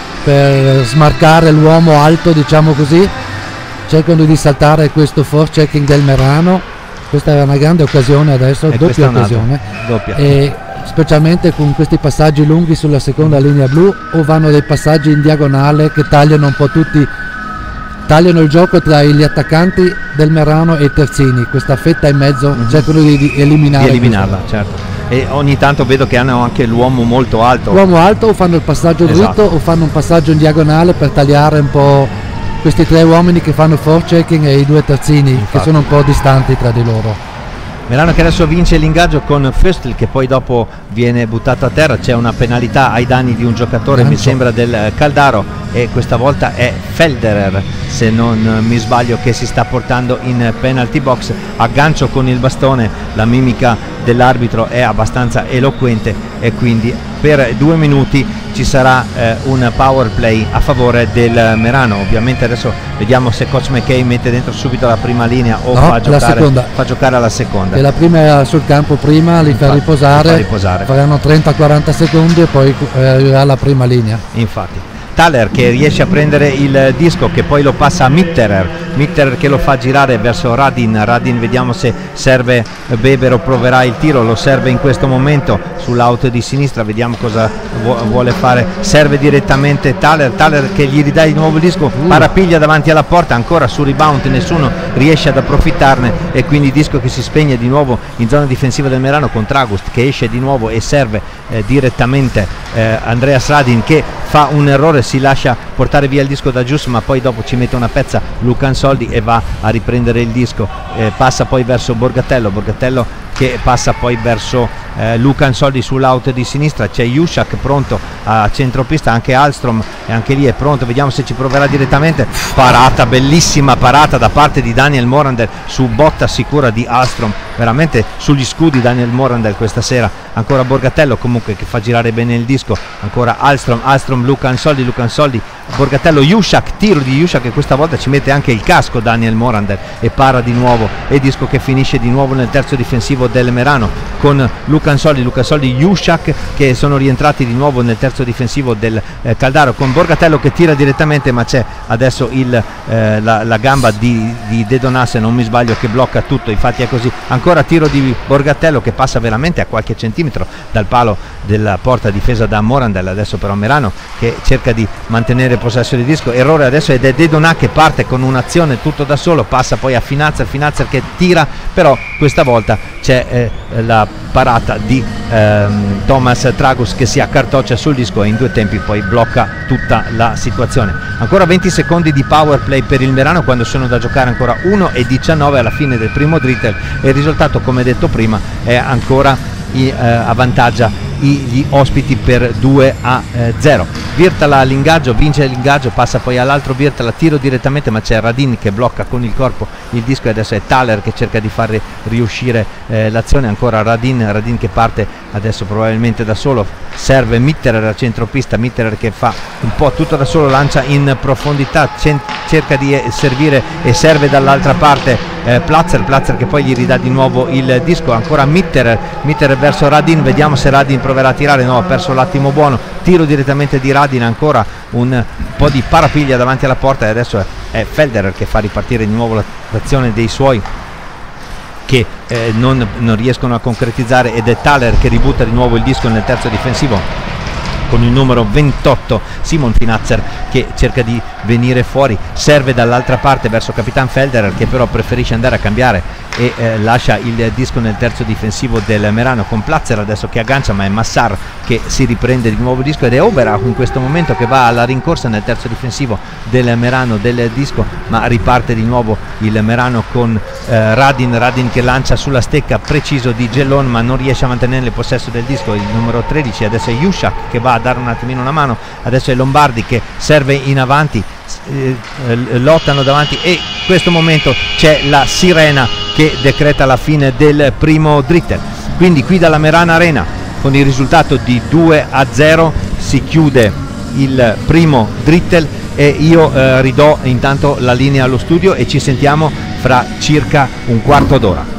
per smarcare l'uomo alto, diciamo così, cercano di saltare questo forechecking del Merano. Questa era una grande occasione adesso, E doppia occasione, doppia. E specialmente con questi passaggi lunghi sulla seconda linea blu, o vanno dei passaggi in diagonale che tagliano un po' tutti, tagliano il gioco tra gli attaccanti del Merano e i terzini, questa fetta in mezzo, mm-hmm. cercano di, di eliminare di eliminarla, certo. E ogni tanto vedo che hanno anche l'uomo molto alto. L'uomo alto, o fanno il passaggio dritto, esatto. o fanno un passaggio in diagonale per tagliare un po' questi tre uomini che fanno forechecking e i due terzini. Infatti, che sono un po' distanti tra di loro. Merano che adesso vince l'ingaggio con Föstl, che poi dopo viene buttato a terra. C'è una penalità ai danni di un giocatore, Gancio. mi sembra del Caldaro, e questa volta è Felderer, se non mi sbaglio, che si sta portando in penalty box. Aggancio con il bastone, la mimica dell'arbitro è abbastanza eloquente, e quindi per due minuti ci sarà eh, un power play a favore del Merano. Ovviamente adesso vediamo se coach McKay mette dentro subito la prima linea o no, fa, giocare, la fa giocare alla seconda. E la prima era sul campo prima, li fa riposare, fa riposare, faranno trenta quaranta secondi e poi eh, arriverà la prima linea. Infatti Thaler che riesce a prendere il disco, che poi lo passa a Mitterer, Mitterer che lo fa girare verso Radin. Radin, vediamo se serve Weber o proverà il tiro, lo serve in questo momento sull'out di sinistra, vediamo cosa vuole fare. Serve direttamente Thaler, Thaler che gli ridà di nuovo il disco, parapiglia davanti alla porta, ancora su rebound, nessuno riesce ad approfittarne, e quindi disco che si spegne di nuovo in zona difensiva del Merano, con Tragust che esce di nuovo e serve eh, direttamente eh, Andreas Radin, che fa un errore, si lascia portare via il disco da Gius, ma poi dopo ci mette una pezza Luca Ansoldi e va a riprendere il disco. Eh, passa poi verso Borgatello, Borgatello che passa poi verso eh, Luca Ansoldi sull'out di sinistra. C'è Juszak pronto a centropista, anche Alstrom, e anche lì è pronto, vediamo se ci proverà direttamente. Parata, bellissima parata da parte di Daniel Morandel su botta sicura di Alstrom, veramente sugli scudi Daniel Morandel questa sera. Ancora Borgatello comunque che fa girare bene il disco, ancora Alstrom, Alstrom, Luca Ansoldi, Luca Ansoldi, Borgatello, Juszak, tiro di Juszak, che questa volta ci mette anche il casco Daniel Morandel e para di nuovo, e disco che finisce di nuovo nel terzo difensivo del Merano con Luca Ansoldi, Luca Ansoldi, Juszak che sono rientrati di nuovo nel terzo difensivo del eh, Caldaro, con Borgatello che tira direttamente, ma c'è adesso il, eh, la, la gamba di, di De Donas, se non mi sbaglio, che blocca tutto. Infatti è così, ancora tiro di Borgatello che passa veramente a qualche centimetro dal palo della porta difesa da Morandel. Adesso però Merano che cerca di mantenere possesso di disco, errore adesso, ed è De Donà che parte con un'azione tutto da solo, passa poi a Finazzer, Finazzer che tira, però questa volta c'è eh, la parata di ehm, Thomas Tragust che si accartoccia sul disco e in due tempi poi blocca tutta la situazione. Ancora venti secondi di power play per il Merano, quando sono da giocare ancora uno e diciannove alla fine del primo drittel, e il risultato, come detto prima, è ancora i, eh, avvantaggia gli ospiti per due a zero. Virtala all'ingaggio, vince l'ingaggio, passa poi all'altro Virtala, tiro direttamente, ma c'è Radin che blocca con il corpo il disco, e adesso è Thaler che cerca di far riuscire eh, l'azione. Ancora Radin, Radin che parte adesso probabilmente da solo, serve Mitterer a centropista, Mitterer che fa un po' tutto da solo, lancia in profondità, cerca di eh, servire e serve dall'altra parte eh, Platzer, Platzer che poi gli ridà di nuovo il disco. Ancora Mitterer, Mitterer verso Radin, vediamo se Radin proverà a tirare, no, ha perso l'attimo buono, tiro direttamente di Radin, ancora un po' di parapiglia davanti alla porta, e adesso è, è Felderer che fa ripartire di nuovo l'azione dei suoi che eh, non, non riescono a concretizzare, ed è Thaler che ributta di nuovo il disco nel terzo difensivo con il numero ventotto Simon Finazzer che cerca di venire fuori, serve dall'altra parte verso Capitan Felderer, che però preferisce andare a cambiare e eh, lascia il disco nel terzo difensivo del Merano, con Platzer adesso che aggancia, ma è Massar che si riprende di nuovo il disco, ed è Oberach in questo momento che va alla rincorsa nel terzo difensivo del Merano del disco, ma riparte di nuovo il Merano con eh, Radin, Radin che lancia sulla stecca preciso di Gellon, ma non riesce a mantenere il possesso del disco. Il numero tredici adesso è Juszak che va a dare un attimino una mano, adesso è Lombardi che serve in avanti, eh, eh, lottano davanti, e in questo momento c'è la sirena che decreta la fine del primo drittel. Quindi qui dalla Merana Arena con il risultato di due a zero si chiude il primo drittel, e io eh, ridò intanto la linea allo studio e ci sentiamo fra circa un quarto d'ora.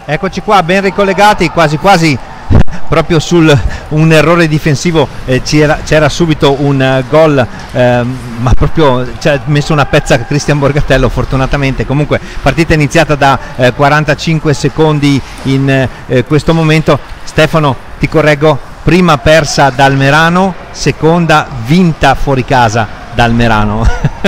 Eccoci qua, ben ricollegati, quasi quasi proprio sul un errore difensivo, eh, c'era, c'era subito un uh, gol, eh, ma proprio ci ha messo una pezza Cristian Borgatello fortunatamente. Comunque partita iniziata da eh, quarantacinque secondi in eh, questo momento. Stefano, ti correggo, prima persa dal Merano, seconda vinta fuori casa dal Merano.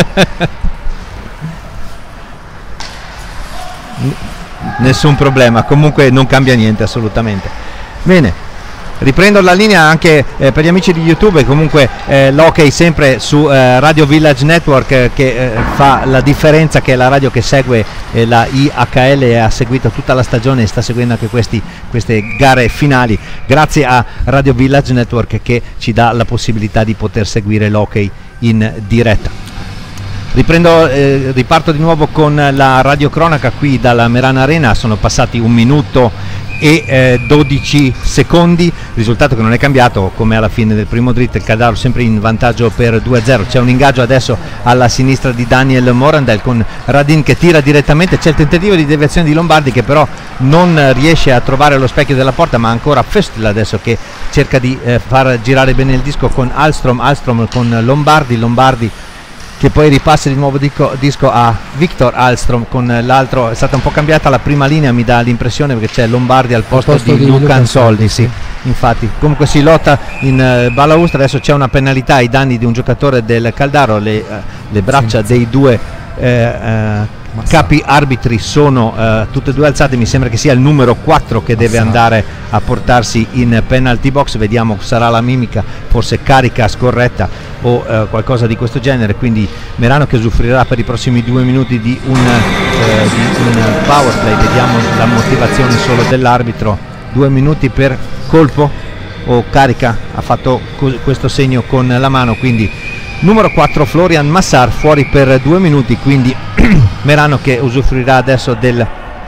Nessun problema, comunque non cambia niente assolutamente. Bene, riprendo la linea anche eh, per gli amici di YouTube. Comunque eh, l'hockey sempre su eh, Radio Village Network, eh, che eh, fa la differenza, che è la radio che segue eh, la I H L e ha seguito tutta la stagione e sta seguendo anche questi, queste gare finali, grazie a Radio Village Network che ci dà la possibilità di poter seguire l'hockey in diretta. Riprendo, eh, riparto di nuovo con la radiocronaca qui dalla Merana Arena. Sono passati un minuto e eh, dodici secondi, risultato che non è cambiato come alla fine del primo dritto. Il Caldaro sempre in vantaggio per due a zero. C'è un ingaggio adesso alla sinistra di Daniel Morandel con Radin che tira direttamente. C'è il tentativo di deviazione di Lombardi che però non riesce a trovare lo specchio della porta, ma ancora Festl adesso che cerca di eh, far girare bene il disco con Alstrom, Alstrom con Lombardi, Lombardi che poi ripassa di nuovo disco, disco a Victor Alstrom con l'altro. È stata un po' cambiata la prima linea, mi dà l'impressione, perché c'è Lombardi al posto, al posto di, di Lucan Soldi, sì. Infatti comunque si lotta in uh, balaustra. Adesso c'è una penalità ai danni di un giocatore del Caldaro, le, uh, le braccia sì, dei due eh, uh, capi arbitri sono uh, tutte e due alzate. Mi sembra che sia il numero quattro che deve andare a portarsi in penalty box. Vediamo, sarà la mimica, forse carica scorretta o uh, qualcosa di questo genere. Quindi Merano che usufruirà per i prossimi due minuti di un, uh, di un power play. Vediamo la motivazione solo dell'arbitro. Due minuti per colpo o carica, ha fatto questo segno con la mano, quindi numero quattro Florian Massar fuori per due minuti. Quindi Merano che usufruirà adesso del,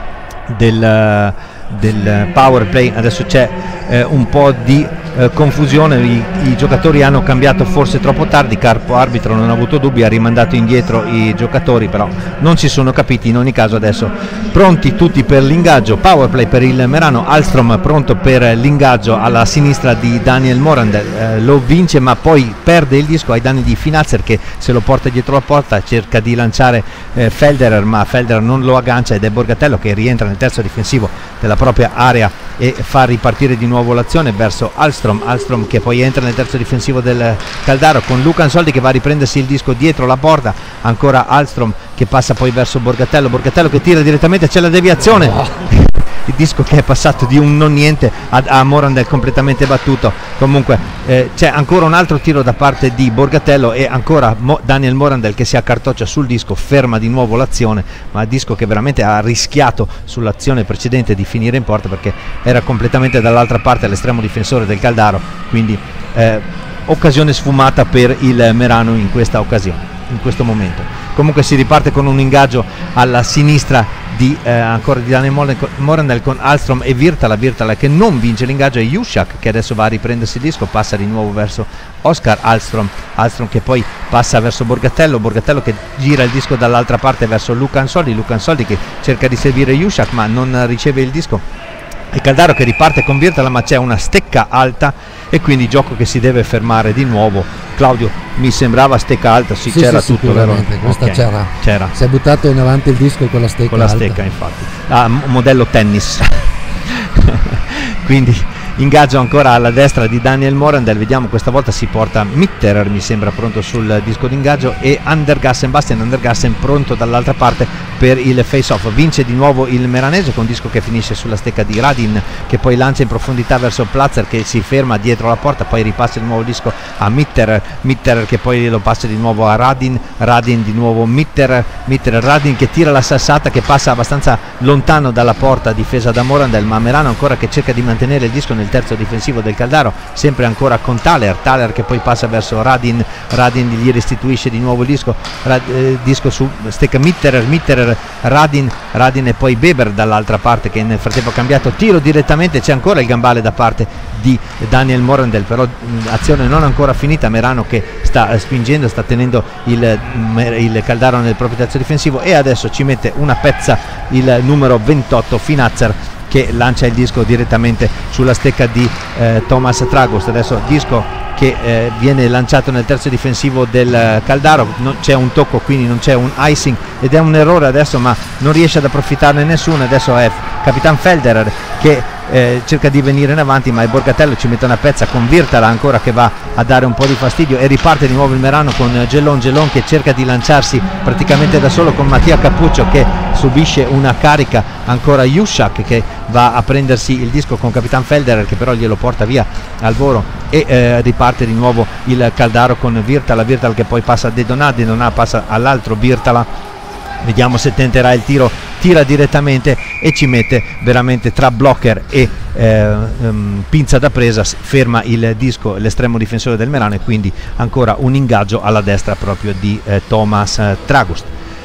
del, del power play. Adesso c'è eh, un po' di eh, confusione, I, i giocatori hanno cambiato forse troppo tardi, Carpo arbitro non ha avuto dubbi, ha rimandato indietro i giocatori, però non si sono capiti. In ogni caso adesso pronti tutti per l'ingaggio, power play per il Merano. Alstrom pronto per l'ingaggio alla sinistra di Daniel Morandel, eh, lo vince ma poi perde il disco ai danni di Finazzer che se lo porta dietro la porta, cerca di lanciare eh, Felderer, ma Felderer non lo aggancia ed è Borgatello che rientra nel terzo difensivo della propria area e fa ripartire di nuovo l'azione verso Alstrom. Alstrom che poi entra nel terzo difensivo del Caldaro con Lucan Soldi che va a riprendersi il disco dietro la porta. Ancora Alstrom che passa poi verso Borgatello, Borgatello che tira direttamente, c'è la deviazione, il disco che è passato di un non niente a, a Morandel completamente battuto. Comunque eh, c'è ancora un altro tiro da parte di Borgatello e ancora Mo, Daniel Morandel che si accartoccia sul disco, ferma di nuovo l'azione, ma il disco che veramente ha rischiato sull'azione precedente di finire in porta perché era completamente dall'altra parte, all'estremo difensore del Caldaro. Quindi eh, occasione sfumata per il Merano in questa occasione, in questo momento. Comunque si riparte con un ingaggio alla sinistra di eh, ancora di Daniel Morandel con Alstrom e Virtala, Virtala che non vince l'ingaggio, e Juszak che adesso va a riprendersi il disco, passa di nuovo verso Oscar Alstrom, Alstrom che poi passa verso Borgatello, Borgatello che gira il disco dall'altra parte verso Lucan Soldi, Lucan Soldi che cerca di servire Juszak ma non riceve il disco. Il Caldaro che riparte con Virtala ma c'è una stecca alta e quindi gioco che si deve fermare di nuovo. Claudio, mi sembrava stecca alta, sì, sì c'era sì, tutto, vero? Questa okay. c'era. c'era. Si è buttato in avanti il disco con la stecca Con la alta. stecca, infatti. Ah, modello tennis. Quindi ingaggio ancora alla destra di Daniel Morandel, vediamo questa volta si porta Mitterer, mi sembra pronto sul disco d'ingaggio, e Andergassen, Bastian Andergassen pronto dall'altra parte per il face off. Vince di nuovo il meranese con disco che finisce sulla stecca di Radin che poi lancia in profondità verso Platzer che si ferma dietro la porta, poi ripassa il nuovo disco a Mitterer, Mitterer che poi lo passa di nuovo a Radin, Radin di nuovo Mitterer, Mitterer, Radin che tira la sassata che passa abbastanza lontano dalla porta difesa da Morandel, ma Merano ancora che cerca di mantenere il disco nel terzo difensivo del Caldaro, sempre ancora con Thaler, Thaler che poi passa verso Radin, Radin gli restituisce di nuovo il disco, Rad, eh, disco su stecca Mitterer, Mitterer, Radin, Radin e poi Beber dall'altra parte che nel frattempo ha cambiato tiro direttamente, c'è ancora il gambale da parte di Daniel Morandel, però mh, azione non ancora finita, Merano che sta eh, spingendo, sta tenendo il, mh, il Caldaro nel proprio terzo difensivo, e adesso ci mette una pezza il numero ventotto Finazzer che lancia il disco direttamente sulla stecca di eh, Thomas Tragust. Adesso disco che eh, viene lanciato nel terzo difensivo del Caldaro, non c'è un tocco, quindi non c'è un icing ed è un errore adesso, ma non riesce ad approfittarne nessuno. Adesso è Capitan Felderer che eh, cerca di venire in avanti, ma il Borgatello ci mette una pezza con Virtala ancora che va a dare un po' di fastidio e riparte di nuovo il Merano con Gelon Gelon che cerca di lanciarsi praticamente da solo con Mattia Cappuccio che subisce una carica, ancora Juszak che va a prendersi il disco con Capitan Felderer che però glielo porta via al volo e eh, riparte di nuovo il Caldaro con Virtala, Virtala che poi passa a De Donà, De Donà passa all'altro Virtala, vediamo se tenterà il tiro, tira direttamente e ci mette veramente tra blocker e eh, um, pinza da presa, ferma il disco l'estremo difensore del Merano e quindi ancora un ingaggio alla destra proprio di eh, Thomas eh, Tragust.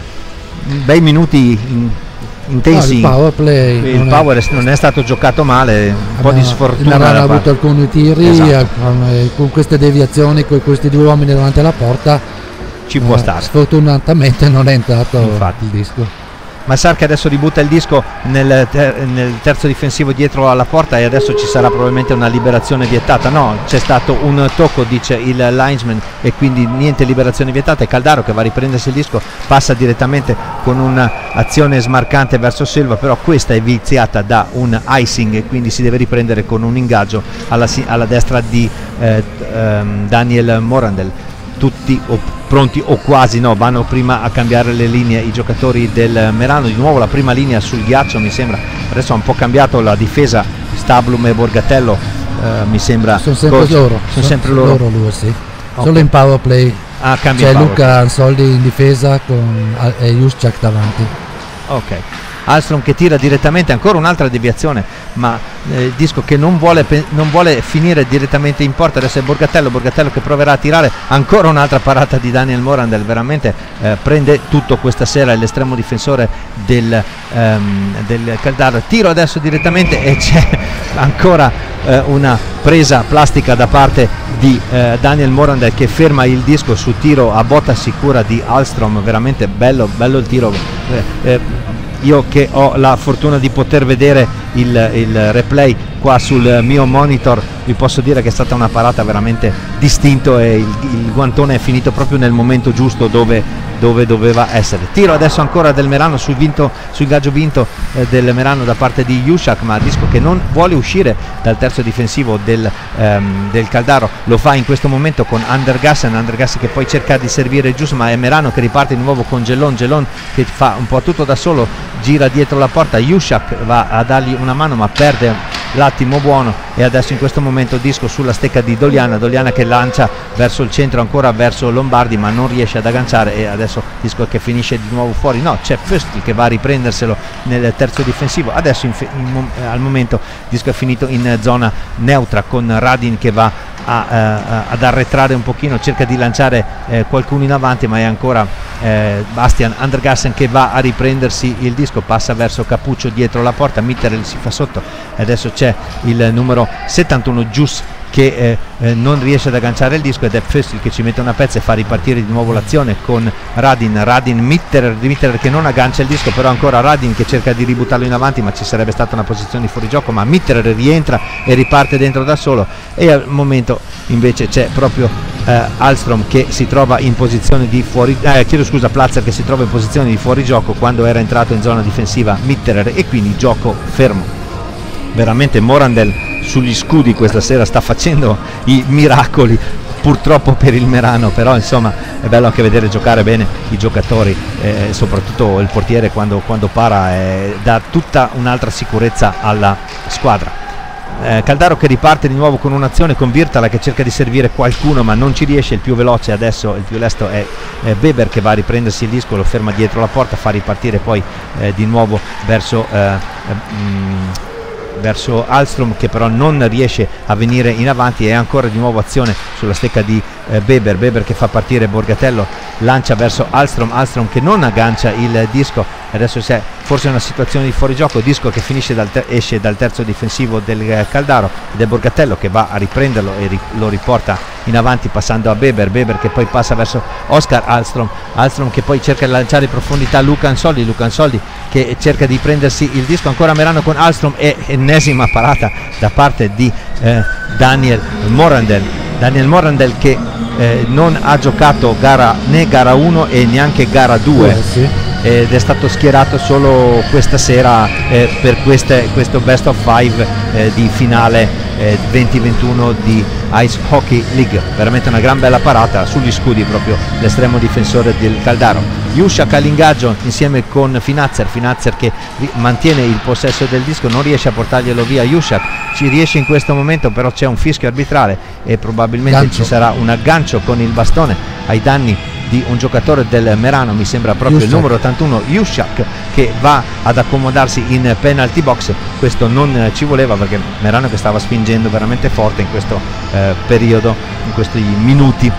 Bei minuti in, intensi. No, il power play il non, power è, non è stato giocato male, un po' di sfortuna. Il Merano ha avuto alcuni tiri, esatto. con, eh, con queste deviazioni, con questi due uomini davanti alla porta ci può eh, stare. Sfortunatamente non è entrato Infatti. il disco. Massar che adesso ributta il disco nel, ter nel terzo difensivo dietro alla porta e adesso ci sarà probabilmente una liberazione vietata. No, c'è stato un tocco, dice il linesman, e quindi niente liberazione vietata. E Caldaro che va a riprendersi il disco passa direttamente con un'azione smarcante verso Silva, però questa è viziata da un icing e quindi si deve riprendere con un ingaggio alla, alla destra di eh, ehm, Daniel Morandel. Tutti o pronti o quasi, no, vanno prima a cambiare le linee i giocatori del Merano, di nuovo la prima linea sul ghiaccio mi sembra, adesso ha un po' cambiato la difesa Stablum e Borgatello, eh, mi sembra sono sempre loro, sono, sono sempre loro, loro due, sì. Okay. Solo in power play ah, c'è Luca Ansoldi in difesa con e Juszak davanti. Ok, Alstrom che tira direttamente, ancora un'altra deviazione, ma eh, il disco che non vuole, non vuole finire direttamente in porta. Adesso è Borgatello, Borgatello che proverà a tirare, ancora un'altra parata di Daniel Morandel, veramente eh, prende tutto questa sera l'estremo difensore del, ehm, del Caldaro. Tiro adesso direttamente e c'è ancora eh, una presa plastica da parte di eh, Daniel Morandel che ferma il disco su tiro a botta sicura di Alstrom, veramente bello, bello il tiro. eh, eh, Io che ho la fortuna di poter vedere il, il replay qua sul mio monitor, vi posso dire che è stata una parata veramente distinto e il, il guantone è finito proprio nel momento giusto dove, dove doveva essere. Tiro adesso ancora del Merano sul, vinto, sul gaggio vinto eh, del Merano da parte di Juszak, ma disco che non vuole uscire dal terzo difensivo del, ehm, del Caldaro, lo fa in questo momento con Andergassen, Andergassen che poi cerca di servire giusto, ma è Merano che riparte di nuovo con Gelon, Gelon che fa un po' tutto da solo, gira dietro la porta, Juszak va a dargli una mano ma perde l'attimo buono e adesso in questo momento disco sulla stecca di Doliana, Doliana che lancia verso il centro, ancora verso Lombardi ma non riesce ad agganciare e adesso disco che finisce di nuovo fuori. No, c'è Föstl che va a riprenderselo nel terzo difensivo. Adesso in in, al momento disco è finito in zona neutra con Radin che va a, eh, ad arretrare un pochino, cerca di lanciare eh, qualcuno in avanti ma è ancora eh, Bastian Andergassen che va a riprendersi il disco, passa verso Cappuccio dietro la porta, Mitterel si fa sotto e adesso c'è il numero settantuno Gius che eh, eh, non riesce ad agganciare il disco ed è Föstl che ci mette una pezza e fa ripartire di nuovo l'azione con Radin, Radin Mitterer, Mitterer che non aggancia il disco, però ancora Radin che cerca di ributtarlo in avanti ma ci sarebbe stata una posizione di fuorigioco, ma Mitterer rientra e riparte dentro da solo e al momento invece c'è proprio eh, Alstrom che si trova in posizione di fuori eh, chiedo scusa Platzer che si trova in posizione di fuorigioco quando era entrato in zona difensiva Mitterer e quindi gioco fermo. Veramente Morandel sugli scudi questa sera sta facendo i miracoli, purtroppo per il Merano, però insomma è bello anche vedere giocare bene i giocatori, eh, soprattutto il portiere quando, quando para, eh, dà tutta un'altra sicurezza alla squadra. Eh, Caldaro che riparte di nuovo con un'azione con Virtala che cerca di servire qualcuno ma non ci riesce, il più veloce adesso, il più lesto è eh, Weber che va a riprendersi il disco, lo ferma dietro la porta, fa ripartire poi eh, di nuovo verso eh, eh, verso Alstrom che però non riesce a venire in avanti e ancora di nuovo azione sulla stecca di eh, Beber, Beber che fa partire Borgatello, lancia verso Alstrom, Alstrom che non aggancia il disco, adesso c'è forse una situazione di fuorigioco, disco che finisce dal esce dal terzo difensivo del eh, Caldaro, ed è Borgatello che va a riprenderlo e ri lo riporta in avanti passando a Beber, Beber che poi passa verso Oscar Alstrom, Alstrom che poi cerca di lanciare in profondità Luca Ansoldi, Luca Ansoldi che cerca di prendersi il disco, ancora Merano con Alstrom e ennesima parata da parte di eh, Daniel Morandel, Daniel Morandel che eh, non ha giocato gara né gara uno e neanche gara due, sì, ed è stato schierato solo questa sera eh, per queste, questo best of five eh, di finale eh, venti ventuno di Ice Hockey League. Veramente una gran bella parata sugli scudi proprio l'estremo difensore del Caldaro. Juszak all'ingaggio insieme con Finazzer, Finazzer che mantiene il possesso del disco, non riesce a portarglielo via Juszak, ci riesce in questo momento, però c'è un fischio arbitrale e probabilmente gancio. Ci sarà un aggancio con il bastone ai danni di un giocatore del Merano, mi sembra proprio Juszak. Il numero ottantuno Juszak che va ad accomodarsi in penalty box. Questo non ci voleva perché Merano che stava spingendo veramente forte in questo eh, periodo, in questi minuti,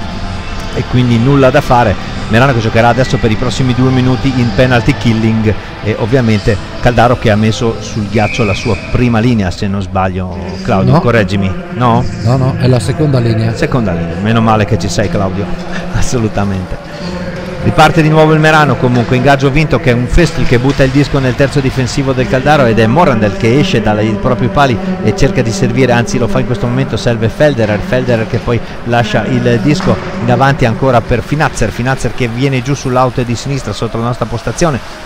e quindi nulla da fare. Merano che giocherà adesso per i prossimi due minuti in penalty killing, e ovviamente Caldaro che ha messo sul ghiaccio la sua prima linea, se non sbaglio. Claudio, no, correggimi. No? No, no, è la seconda linea. Seconda linea, meno male che ci sei Claudio, assolutamente. Riparte di nuovo il Merano, comunque ingaggio vinto, che è un Festl che butta il disco nel terzo difensivo del Caldaro, ed è Morandel che esce dai propri pali e cerca di servire, anzi lo fa in questo momento serve Felderer, Felderer che poi lascia il disco in avanti ancora per Finazzer, Finazzer che viene giù sull'auto di sinistra sotto la nostra postazione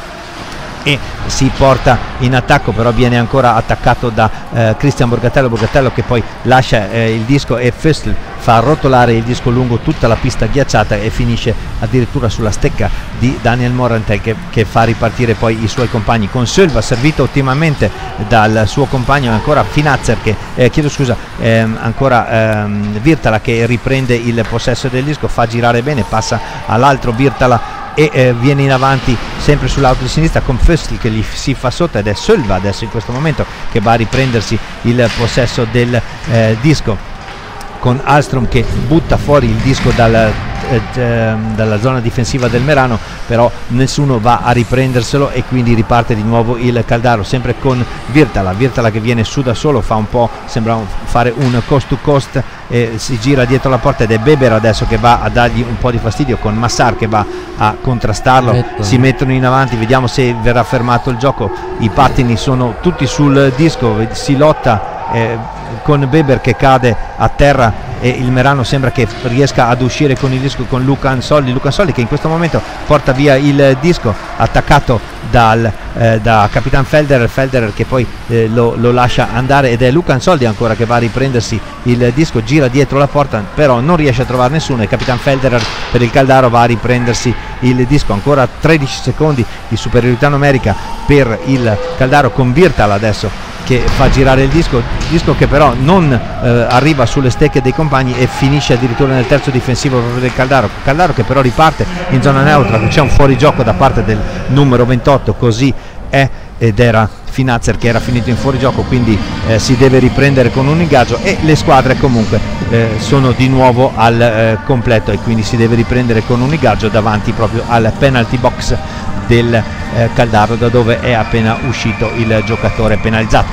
e si porta in attacco, però viene ancora attaccato da eh, Cristian Borgatello, Borgatello che poi lascia eh, il disco e Festl fa rotolare il disco lungo tutta la pista ghiacciata e finisce addirittura sulla stecca di Daniel Morandel che, che fa ripartire poi i suoi compagni, con Sölva servito ottimamente dal suo compagno, ancora Finazzer che eh, chiedo scusa ehm, ancora ehm, Virtala che riprende il possesso del disco, fa girare bene, passa all'altro Virtala e eh, viene in avanti sempre sull'auto di sinistra con Festl che gli si fa sotto, ed è Sölva adesso in questo momento che va a riprendersi il possesso del eh, disco, con Alstrom che butta fuori il disco dal, eh, dalla zona difensiva del Merano, però nessuno va a riprenderselo e quindi riparte di nuovo il Caldaro, sempre con Virtala, Virtala che viene su da solo, fa un po', sembra fare un coast to coast e si gira dietro la porta, ed è Beber adesso che va a dargli un po' di fastidio con Massar che va a contrastarlo, Metto. si mettono in avanti, vediamo se verrà fermato il gioco, i pattini sono tutti sul disco, si lotta eh, con Beber che cade a terra e il Merano sembra che riesca ad uscire con il disco con Luca Ansoldi, Luca Ansoldi che in questo momento porta via il disco attaccato dal, eh, da Capitan Felderer, Felderer che poi eh, lo, lo lascia andare, ed è Luca Ansoldi ancora che va a riprendersi il disco, gira dietro la porta però non riesce a trovare nessuno, e Capitan Felderer per il Caldaro va a riprendersi il disco, ancora tredici secondi di superiorità numerica per il Caldaro con Virtala adesso che fa girare il disco, disco che però non eh, arriva sulle stecche dei compagni e finisce addirittura nel terzo difensivo proprio del Caldaro, Caldaro che però riparte in zona neutra, c'è un fuorigioco da parte del numero ventotto, così è, ed era Finazzer che era finito in fuorigioco, quindi eh, si deve riprendere con un ingaggio e le squadre comunque eh, sono di nuovo al eh, completo, e quindi si deve riprendere con un ingaggio davanti proprio al penalty box del eh, Caldaro, da dove è appena uscito il giocatore penalizzato.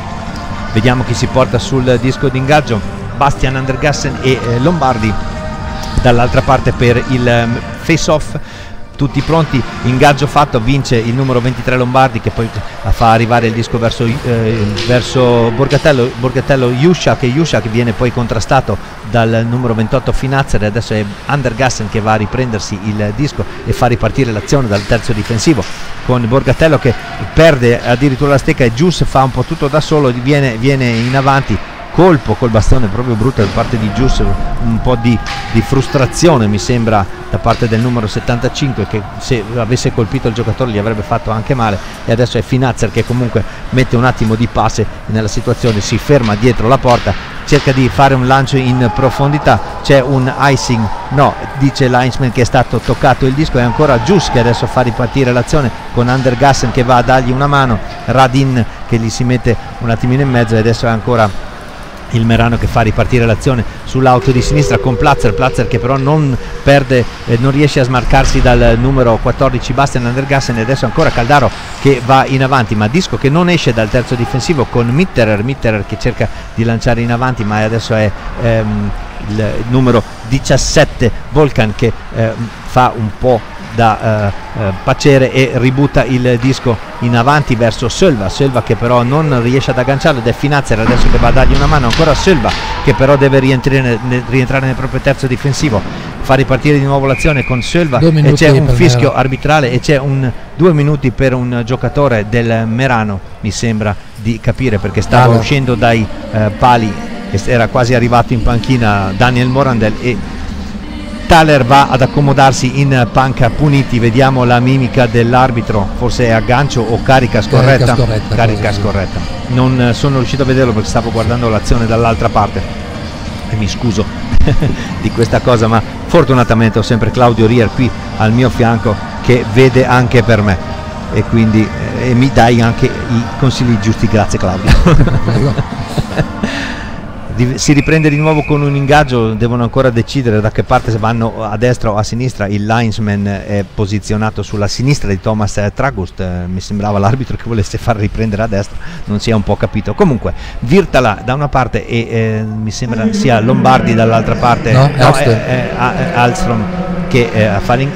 Vediamo chi si porta sul disco d'ingaggio, Bastian Andergassen e eh, Lombardi dall'altra parte per il eh, face off. Tutti pronti, ingaggio fatto, vince il numero ventitré Lombardi che poi fa arrivare il disco verso, eh, verso Borgatello, Borgatello Juszak, e Juszak viene poi contrastato dal numero ventotto Finazzer, e adesso è Andergassen che va a riprendersi il disco e fa ripartire l'azione dal terzo difensivo con Borgatello che perde addirittura la stecca, e Gius fa un po' tutto da solo, viene, viene in avanti, colpo col bastone proprio brutto da parte di Gius, un po' di, di frustrazione mi sembra da parte del numero settantacinque che se avesse colpito il giocatore gli avrebbe fatto anche male, e adesso è Finazzer che comunque mette un attimo di pace nella situazione, si ferma dietro la porta, cerca di fare un lancio in profondità, c'è un icing, no, dice Linesman che è stato toccato il disco, e ancora Gius che adesso fa ripartire l'azione con Andergassen che va a dargli una mano, Radin che gli si mette un attimino in mezzo, e adesso è ancora il Merano che fa ripartire l'azione sull'auto di sinistra con Platzer, Platzer che però non perde, eh, non riesce a smarcarsi dal numero quattordici Bastian Andergassen, e adesso ancora Caldaro che va in avanti, ma Disco che non esce dal terzo difensivo con Mitterer, Mitterer che cerca di lanciare in avanti, ma adesso è ehm, il numero diciassette Volkan che eh, fa un po' da uh, uh, pacere e ributta il disco in avanti verso Sölva, Sölva che però non riesce ad agganciarlo, ed è Finazzer adesso che va a dargli una mano, ancora Sölva che però deve rientrare, ne, rientrare nel proprio terzo difensivo, fa ripartire di nuovo l'azione con Sölva e c'è un fischio arbitrale e c'è un due minuti per un giocatore del Merano, mi sembra di capire, perché stava allora. uscendo dai uh, pali, che era quasi arrivato in panchina Daniel Morandel, e Thaler va ad accomodarsi in panca puniti. Vediamo la mimica dell'arbitro, forse è aggancio o carica scorretta, carica scorretta, carica scorretta. Non sono riuscito a vederlo perché stavo guardando l'azione dall'altra parte e mi scuso di questa cosa, ma fortunatamente ho sempre Claudio Rier qui al mio fianco che vede anche per me, e quindi eh, mi dai anche i consigli giusti. Grazie Claudio. Si riprende di nuovo con un ingaggio, devono ancora decidere da che parte, se vanno a destra o a sinistra. Il linesman è posizionato sulla sinistra di Thomas Tragust, eh, mi sembrava l'arbitro che volesse far riprendere a destra, non si è un po' capito. Comunque Virtala da una parte e eh, mi sembra sia Lombardi dall'altra parte, no, no, è, è, è Alstrom che eh, fa, eh,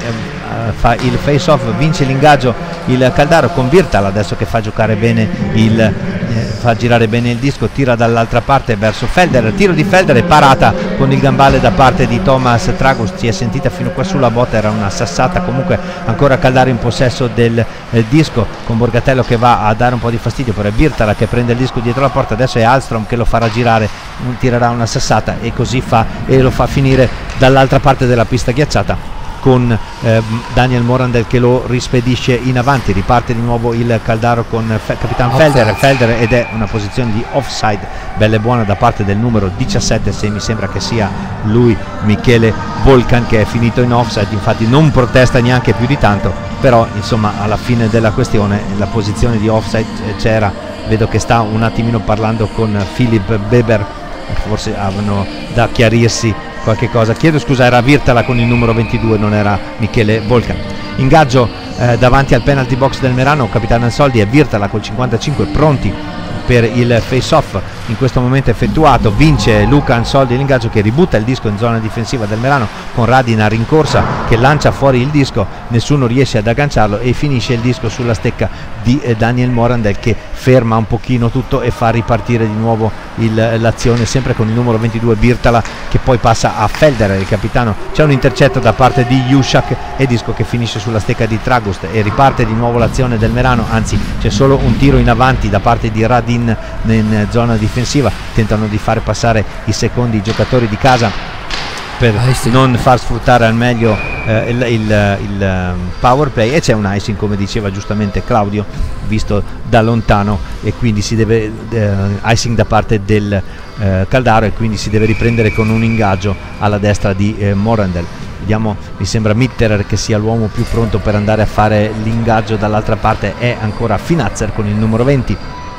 fa il face off, vince l'ingaggio il Caldaro con Virtala adesso che fa giocare bene il eh, fa girare bene il disco, tira dall'altra parte verso Felder, tiro di Felder e parata con il gambale da parte di Thomas Tragust, si è sentita fino qua sulla botta, era una sassata. Comunque ancora Caldaro in possesso del eh, disco con Borgatello che va a dare un po' di fastidio, però è Virtala che prende il disco dietro la porta, adesso è Alstrom che lo farà girare, tirerà una sassata e così fa, e lo fa finire dall'altra parte della pista ghiacciata con eh, Daniel Morandel che lo rispedisce in avanti. Riparte di nuovo il Caldaro con Fe- Capitan Felder, Felder ed è una posizione di offside bella e buona da parte del numero diciassette, se mi sembra che sia lui, Michele Volkan, che è finito in offside, infatti non protesta neanche più di tanto, però insomma alla fine della questione la posizione di offside c'era. Vedo che sta un attimino parlando con Philip Beber, forse avevano da chiarirsi qualche cosa. Chiedo scusa, era Virtala con il numero ventidue, non era Michele Volkan. Ingaggio eh, davanti al penalty box del Merano, capitano Ansoldi e Virtala col cinquantacinque pronti per il face off in questo momento effettuato. Vince Luca Ansoldi l'ingaggio che ributta il disco in zona difensiva del Merano con Radin a rincorsa che lancia fuori il disco, nessuno riesce ad agganciarlo e finisce il disco sulla stecca di eh, Daniel Morandel che ferma un pochino tutto e fa ripartire di nuovo il, l'azione sempre con il numero ventidue Virtala che poi passa a Felder, il capitano. C'è un intercetto da parte di Juszak e disco che finisce sulla stecca di Tragust e riparte di nuovo l'azione del Merano, anzi c'è solo un tiro in avanti da parte di Radin in zona difensiva, tentano di fare passare i secondi giocatori di casa per non far sfruttare al meglio eh, il, il, il power play, e c'è un icing come diceva giustamente Claudio visto da lontano, e quindi si deve eh, icing da parte del eh, Caldaro, e quindi si deve riprendere con un ingaggio alla destra di eh, Morandel. Vediamo, mi sembra Mitterer che sia l'uomo più pronto per andare a fare l'ingaggio. Dall'altra parte è ancora Finazzer con il numero venti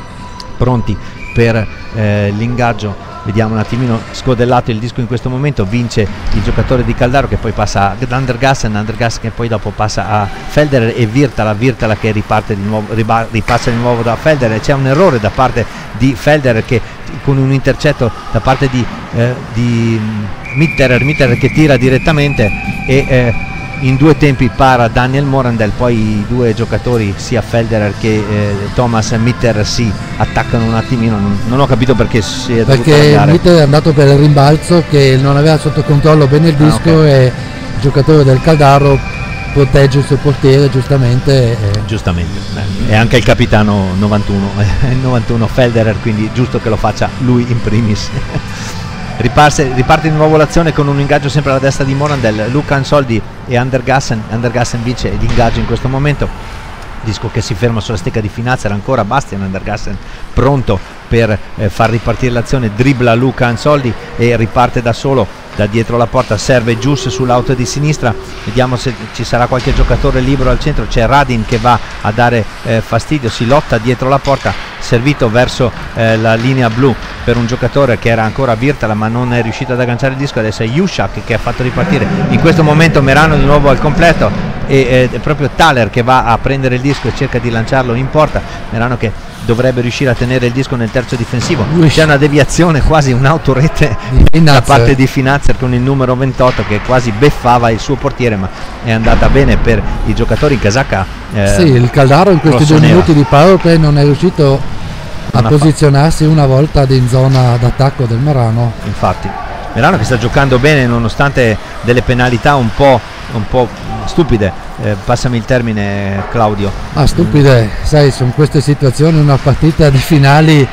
pronti per eh, l'ingaggio. Vediamo un attimino scodellato il disco in questo momento, vince il giocatore di Caldaro che poi passa ad Andergassen, Andergassen che poi dopo passa a Felder e Virtala, Virtala che riparte di nuovo, riba, ripassa di nuovo da Felder. C'è un errore da parte di Felder che con un intercetto da parte di, eh, di Mitterer, Mitterer che tira direttamente e eh, in due tempi para Daniel Morandel, poi i due giocatori sia Felderer che eh, Thomas Mitterer si attaccano un attimino, non, non ho capito perché si è dovuto perché andare. Mitterer è andato per il rimbalzo che non aveva sotto controllo bene il disco, ah, okay. E il giocatore del Caldaro protegge il suo portiere giustamente e... giustamente e anche il capitano novantuno il novantuno Felderer, quindi giusto che lo faccia lui in primis. Riparte, riparte di nuovo l'azione con un ingaggio sempre alla destra di Morandel, Luca Ansoldi e Andergassen. Andergassen vince l'ingaggio in questo momento, disco che si ferma sulla stecca di Finazzer, ancora Bastian Andergassen pronto per eh, far ripartire l'azione, dribbla Luca Ansoldi e riparte da solo da dietro la porta, serve Gius sull'auto di sinistra, vediamo se ci sarà qualche giocatore libero al centro, c'è Radin che va a dare eh, fastidio, si lotta dietro la porta, servito verso eh, la linea blu per un giocatore che era ancora Virtala ma non è riuscito ad agganciare il disco. Adesso è Jushak che ha fatto ripartire in questo momento Merano di nuovo al completo e eh, è proprio Thaler che va a prendere il disco e cerca di lanciarlo in porta. Merano che dovrebbe riuscire a tenere il disco nel terzo difensivo. C'è una deviazione, quasi un'autorete da parte di Finazzer con il numero ventotto che quasi beffava il suo portiere, ma è andata bene per i giocatori in casacca. Eh, sì, il Caldaro in questi due minuti di power play non è riuscito a non posizionarsi una volta in zona d'attacco del Merano. Infatti Merano che sta giocando bene nonostante delle penalità un po', un po' stupide, eh, passami il termine Claudio. Ma stupide, mm. sai, sono queste situazioni, una partita di finali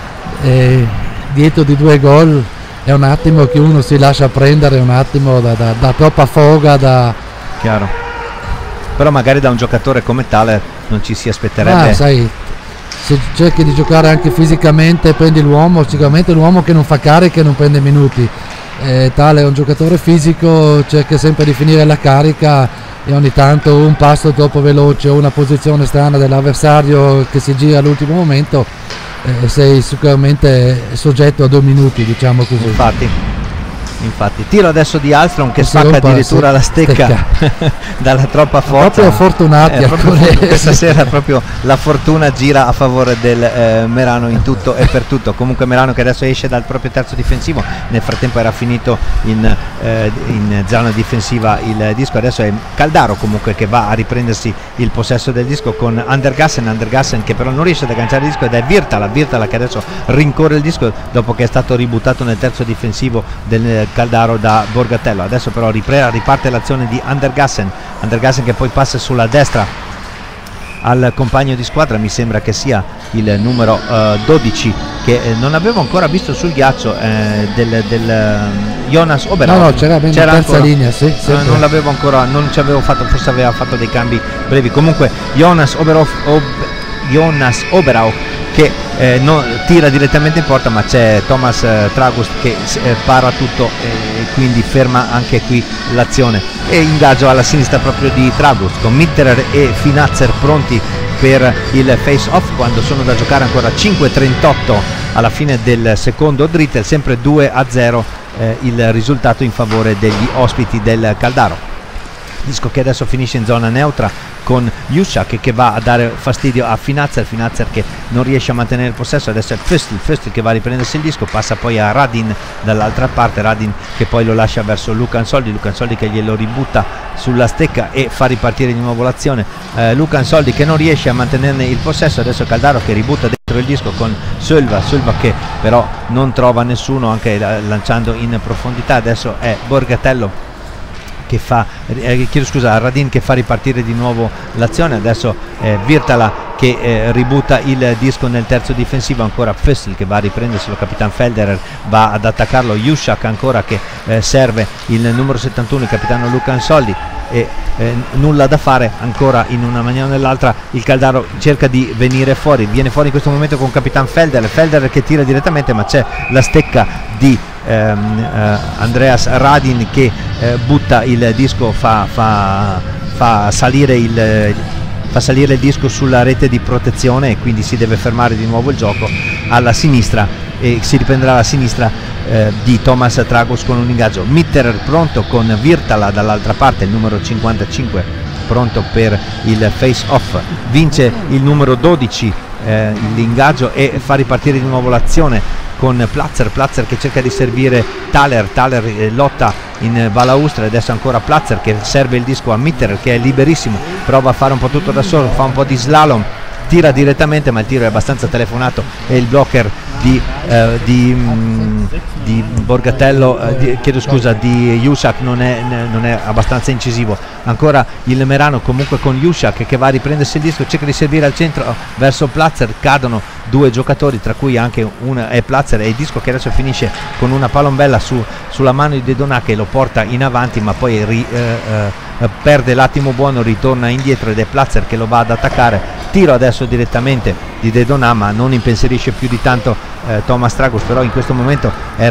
eh, dietro di due gol è un attimo che uno si lascia prendere, un attimo da, da, da troppa foga, da... Chiaro, però magari da un giocatore come Thaler non ci si aspetterebbe. Ah, sai, se cerchi di giocare anche fisicamente prendi l'uomo, sicuramente l'uomo che non fa cariche e non prende minuti. Eh, Thaler è un giocatore fisico, cerca sempre di finire la carica e ogni tanto un passo troppo veloce o una posizione strana dell'avversario che si gira all'ultimo momento, eh, sei sicuramente soggetto a due minuti, diciamo così. Infatti, infatti. Tiro adesso di Alstrom che spacca addirittura la stecca, stecca. dalla troppa forza. Proprio fortunati eh, proprio fortun- questa sera proprio la fortuna gira a favore del eh, Merano in tutto e per tutto. Comunque Merano che adesso esce dal proprio terzo difensivo, nel frattempo era finito in, eh, in zona difensiva il disco. Adesso è Caldaro comunque che va a riprendersi il possesso del disco con Andergassen, Andergassen che però non riesce ad agganciare il disco ed è Virtala, Virtala che adesso rincorre il disco dopo che è stato ributtato nel terzo difensivo del Caldaro da Borgatello. Adesso però ripre- riparte l'azione di Andergassen, Andergassen che poi passa sulla destra al compagno di squadra, mi sembra che sia il numero uh, dodici che eh, non avevo ancora visto sul ghiaccio, eh, del, del uh, Jonas Oberau. No, no, c'era ben c'era terza ancora, linea, sì, uh, non l'avevo ancora, non ci avevo fatto, forse aveva fatto dei cambi brevi. Comunque Jonas Oberau, Ob, Jonas Oberau che eh, non, tira direttamente in porta, ma c'è Thomas eh, Tragust che eh, para tutto e eh, quindi ferma anche qui l'azione. E ingaggio alla sinistra proprio di Tragust con Mitterer e Finazzer pronti per il face off quando sono da giocare ancora cinque trentotto alla fine del secondo drittel, sempre due a zero eh, il risultato in favore degli ospiti del Caldaro. Disco che adesso finisce in zona neutra con Jushak che va a dare fastidio a Finazzer, Finazzer che non riesce a mantenere il possesso. Adesso è Föstl, Föstl che va a riprendersi il disco, passa poi a Radin dall'altra parte, Radin che poi lo lascia verso Luca Ansoldi, Luca Ansoldi che glielo ributta sulla stecca e fa ripartire di nuovo l'azione. eh, Luca Ansoldi che non riesce a mantenerne il possesso, adesso Caldaro che ributta dentro il disco con Sölva, Sölva che però non trova nessuno anche lanciando in profondità. Adesso è Borgatello che fa, eh, chiedo scusa, Radin che fa ripartire di nuovo l'azione. Adesso eh, Virtala che eh, ributta il disco nel terzo difensivo, ancora Föstl che va a riprendersi, lo Capitan Felderer va ad attaccarlo, Jushak ancora che eh, serve il numero settantuno, il capitano Luca Ansoldi e eh, nulla da fare ancora in una maniera o nell'altra. Il Caldaro cerca di venire fuori, viene fuori in questo momento con Capitan Felderer, Felderer che tira direttamente ma c'è la stecca di ehm, eh, Andreas Radin che eh, butta il disco, fa, fa, fa salire il fa salire il disco sulla rete di protezione e quindi si deve fermare di nuovo il gioco alla sinistra e si riprenderà alla sinistra eh, di Thomas Tragos con un ingaggio. Mitterer pronto con Virtala dall'altra parte, il numero cinquantacinque pronto per il face off, vince il numero dodici eh, l'ingaggio e fa ripartire di nuovo l'azione con Platzer, Platzer che cerca di servire Thaler, Thaler eh, lotta in balaustra, adesso ancora Platzer che serve il disco a Mitterer che è liberissimo, prova a fare un po' tutto da solo, fa un po' di slalom, tira direttamente ma il tiro è abbastanza telefonato e il blocker di, eh, di, mh, di Borgatello, eh, di, chiedo scusa, di Jushak non è, non è abbastanza incisivo. Ancora il Merano comunque con Jushak che va a riprendersi il disco, cerca di servire al centro verso Platzer, cadono due giocatori tra cui anche una è Platzer e il disco che adesso finisce con una palombella su, sulla mano di De Donà che lo porta in avanti ma poi ri, eh, eh, perde l'attimo buono, ritorna indietro ed è Platzer che lo va ad attaccare. Tiro adesso direttamente di De Donà ma non impensierisce più di tanto eh, Thomas Tragos, però in questo momento era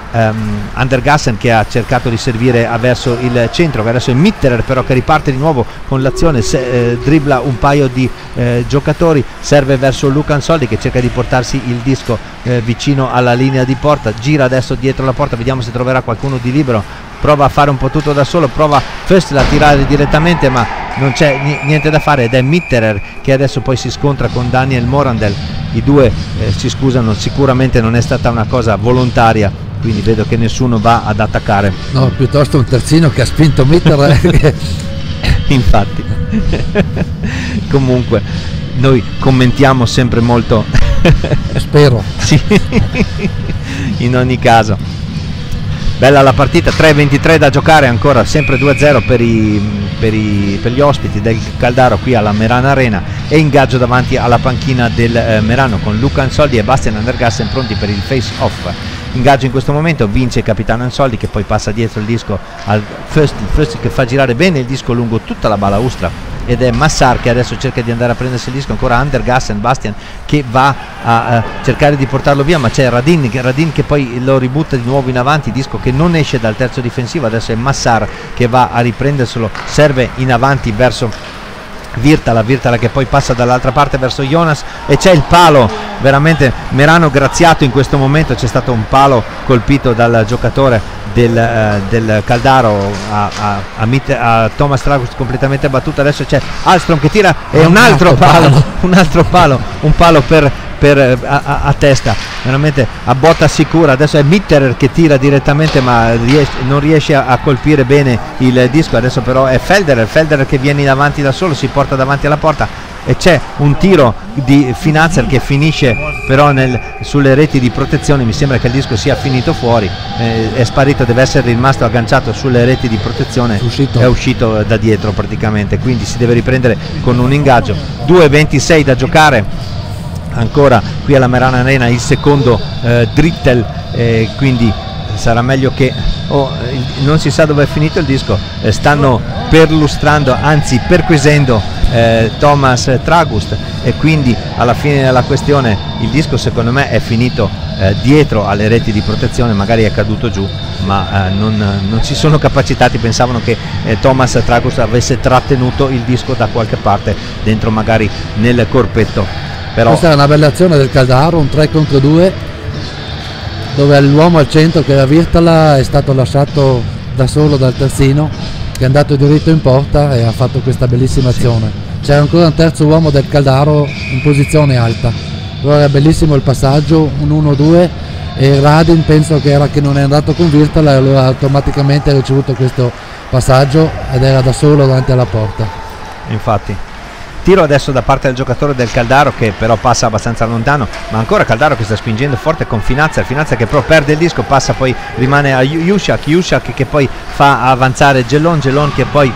um, Andergassen che ha cercato di servire verso il centro, adesso è Mitterer però che riparte di nuovo con l'azione, se, eh, dribbla un paio di eh, giocatori, serve verso Luca Ansoldi che cerca di portarsi il disco eh, vicino alla linea di porta, gira adesso dietro la porta, vediamo se troverà qualcuno di libero, prova a fare un po' tutto da solo, prova Föstl a tirare direttamente ma non c'è niente da fare ed è Mitterer che adesso poi si scontra con Daniel Morandel, i due eh, si scusano, sicuramente non è stata una cosa volontaria, quindi vedo che nessuno va ad attaccare. No, piuttosto un terzino che ha spinto Mitterer. Infatti. Comunque noi commentiamo sempre molto. Spero. Sì. In ogni caso bella la partita, tre ventitré da giocare ancora, sempre due a zero per, i, per, i, per gli ospiti del Caldaro qui alla Merano Arena e ingaggio davanti alla panchina del eh, Merano con Luca Ansoldi e Bastian Andergassen pronti per il face off. Ingaggio in questo momento, vince il capitano Ansoldi che poi passa dietro il disco al Föstl, Föstl che fa girare bene il disco lungo tutta la balaustra ed è Massar che adesso cerca di andare a prendersi il disco, ancora Andergassen, Bastian che va a, a cercare di portarlo via ma c'è Radin, Radin che poi lo ributta di nuovo in avanti, disco che non esce dal terzo difensivo, adesso è Massar che va a riprenderselo, serve in avanti verso Virtala, Virtala che poi passa dall'altra parte verso Jonas e c'è il palo, veramente Merano graziato in questo momento, c'è stato un palo colpito dal giocatore del, uh, del Caldaro a, a, a, a Thomas Tragust completamente battuto, adesso c'è Alstrom che tira e un altro palo, un altro palo, un palo per Per, a, a testa, veramente a botta sicura, adesso è Mitterer che tira direttamente ma riesce, non riesce a, a colpire bene il disco, adesso però è Felderer, Felderer che viene in avanti da solo, si porta davanti alla porta e c'è un tiro di Finanzer che finisce però nel, sulle reti di protezione, mi sembra che il disco sia finito fuori, eh, è sparito, deve essere rimasto agganciato sulle reti di protezione, uscito. È uscito da dietro praticamente, quindi si deve riprendere con un ingaggio, due ventisei da giocare ancora qui alla Merano Arena, il secondo eh, Drittel, eh, quindi sarà meglio che oh, il, non si sa dove è finito il disco, eh, stanno perlustrando, anzi perquisendo eh, Thomas Tragust e quindi alla fine della questione il disco secondo me è finito eh, dietro alle reti di protezione, magari è caduto giù ma eh, non, non si sono capacitati, pensavano che eh, Thomas Tragust avesse trattenuto il disco da qualche parte dentro magari nel corpetto. Però questa è una bella azione del Caldaro, un tre contro due dove l'uomo al centro che era Virtala è stato lasciato da solo dal terzino che è andato diritto in porta e ha fatto questa bellissima azione. C'era ancora un terzo uomo del Caldaro in posizione alta, però era bellissimo il passaggio, un uno due e Radin penso che era che non è andato con Virtala e allora automaticamente ha ricevuto questo passaggio ed era da solo davanti alla porta. Infatti tiro adesso da parte del giocatore del Caldaro che però passa abbastanza lontano, ma ancora Caldaro che sta spingendo forte con Finanzer, Finanzer che però perde il disco, passa poi rimane a Juszak, Juszak che poi fa avanzare Gelon, Gelon che poi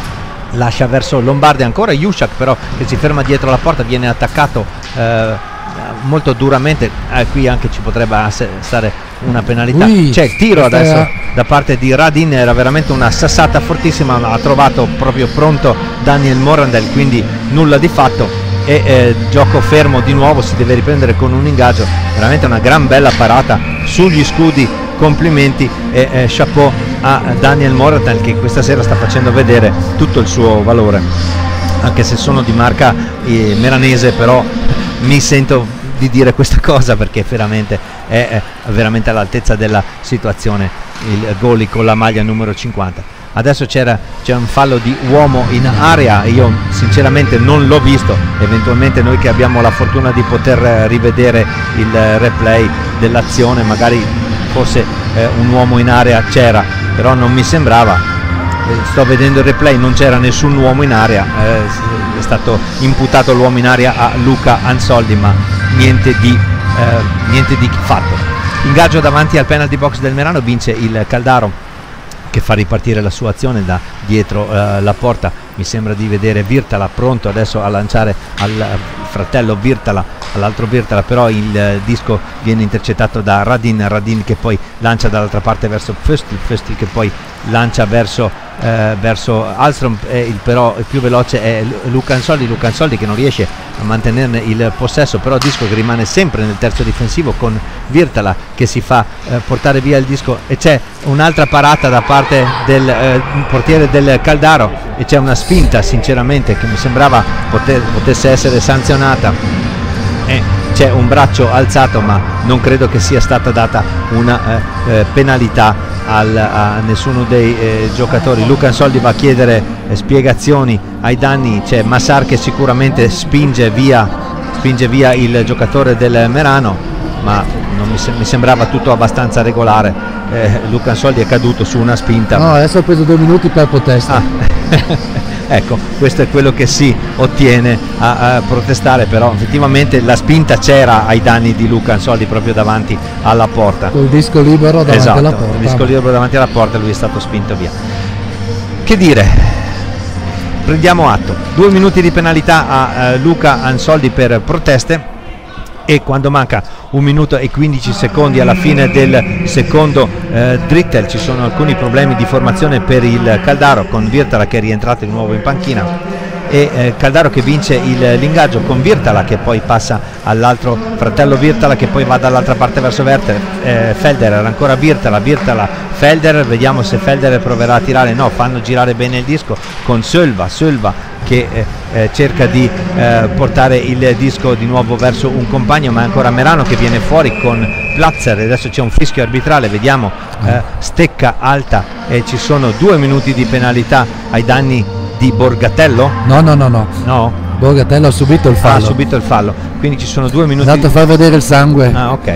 lascia verso Lombardi, ancora Juszak però che si ferma dietro la porta, viene attaccato eh, molto duramente, eh, qui anche ci potrebbe stare una penalità. Ui, c'è il tiro adesso era... da parte di Radin, era veramente una sassata fortissima, ma ha trovato proprio pronto Daniel Morandel, quindi nulla di fatto e eh, gioco fermo di nuovo, si deve riprendere con un ingaggio, veramente una gran bella parata sugli scudi, complimenti e eh, chapeau a Daniel Morandel che questa sera sta facendo vedere tutto il suo valore, anche se sono di marca eh, meranese, però mi sento di dire questa cosa perché veramente è, è veramente all'altezza della situazione il Goli con la maglia numero cinquanta. Adesso c'era c'è un fallo di uomo in area, io sinceramente non l'ho visto, eventualmente noi che abbiamo la fortuna di poter rivedere il replay dell'azione magari forse eh, un uomo in area c'era, però non mi sembrava, eh, sto vedendo il replay, non c'era nessun uomo in area, eh, è stato imputato l'uomo in area a Luca Ansoldi ma niente di, eh, niente di fatto. Ingaggio davanti al penalty box del Merano, vince il Caldaro che fa ripartire la sua azione da dietro eh, la porta, mi sembra di vedere Virtala pronto adesso a lanciare al fratello Virtala, all'altro Virtala, però il eh, disco viene intercettato da Radin, Radin che poi lancia dall'altra parte verso Föstl, Föstl che poi lancia verso, eh, verso Alstrom, eh, il, però il più veloce è Luca Ansoldi, Luca Ansoldi che non riesce a mantenerne il possesso, però disco che rimane sempre nel terzo difensivo con Virtala che si fa eh, portare via il disco, e c'è un'altra parata da parte del eh, portiere del Caldaro e c'è una spinta sinceramente che mi sembrava poter, potesse essere sanzionata, e c'è un braccio alzato, ma non credo che sia stata data una eh, eh, penalità al, a nessuno dei eh, giocatori. Luca Ansoldi va a chiedere eh, spiegazioni ai danni, c'è Massar che sicuramente spinge via, spinge via il giocatore del Merano, ma non mi, se mi sembrava tutto abbastanza regolare. eh, Luca Ansoldi è caduto su una spinta. No, adesso ho preso due minuti per protesta. Ah. Ecco, questo è quello che si ottiene a, a protestare, però effettivamente la spinta c'era ai danni di Luca Ansoldi proprio davanti alla porta. Col disco libero davanti esatto, alla porta. Il disco libero davanti alla porta, lui è stato spinto via. Che dire? Prendiamo atto. Due minuti di penalità a eh, Luca Ansoldi per proteste, e quando manca un minuto e quindici secondi alla fine del secondo eh, drittel ci sono alcuni problemi di formazione per il Caldaro, con Virtala che è rientrato di nuovo in panchina, e eh, Caldaro che vince l'ingaggio con Virtala che poi passa all'altro fratello Virtala che poi va dall'altra parte verso Werther, eh, Felderer, ancora Virtala, Virtala, Felderer, vediamo se Felderer proverà a tirare, no, fanno girare bene il disco con Sölva, Sölva che eh, eh, cerca di eh, portare il disco di nuovo verso un compagno, ma è ancora Merano che viene fuori con Platzer, e adesso c'è un fischio arbitrale, vediamo eh, stecca alta, e ci sono due minuti di penalità ai danni di Borgatello? No, no, no, no. No? Borgatello ha subito il fallo. Ha subito il fallo, quindi ci sono due minuti. È andato a far vedere il sangue. Ah, ok.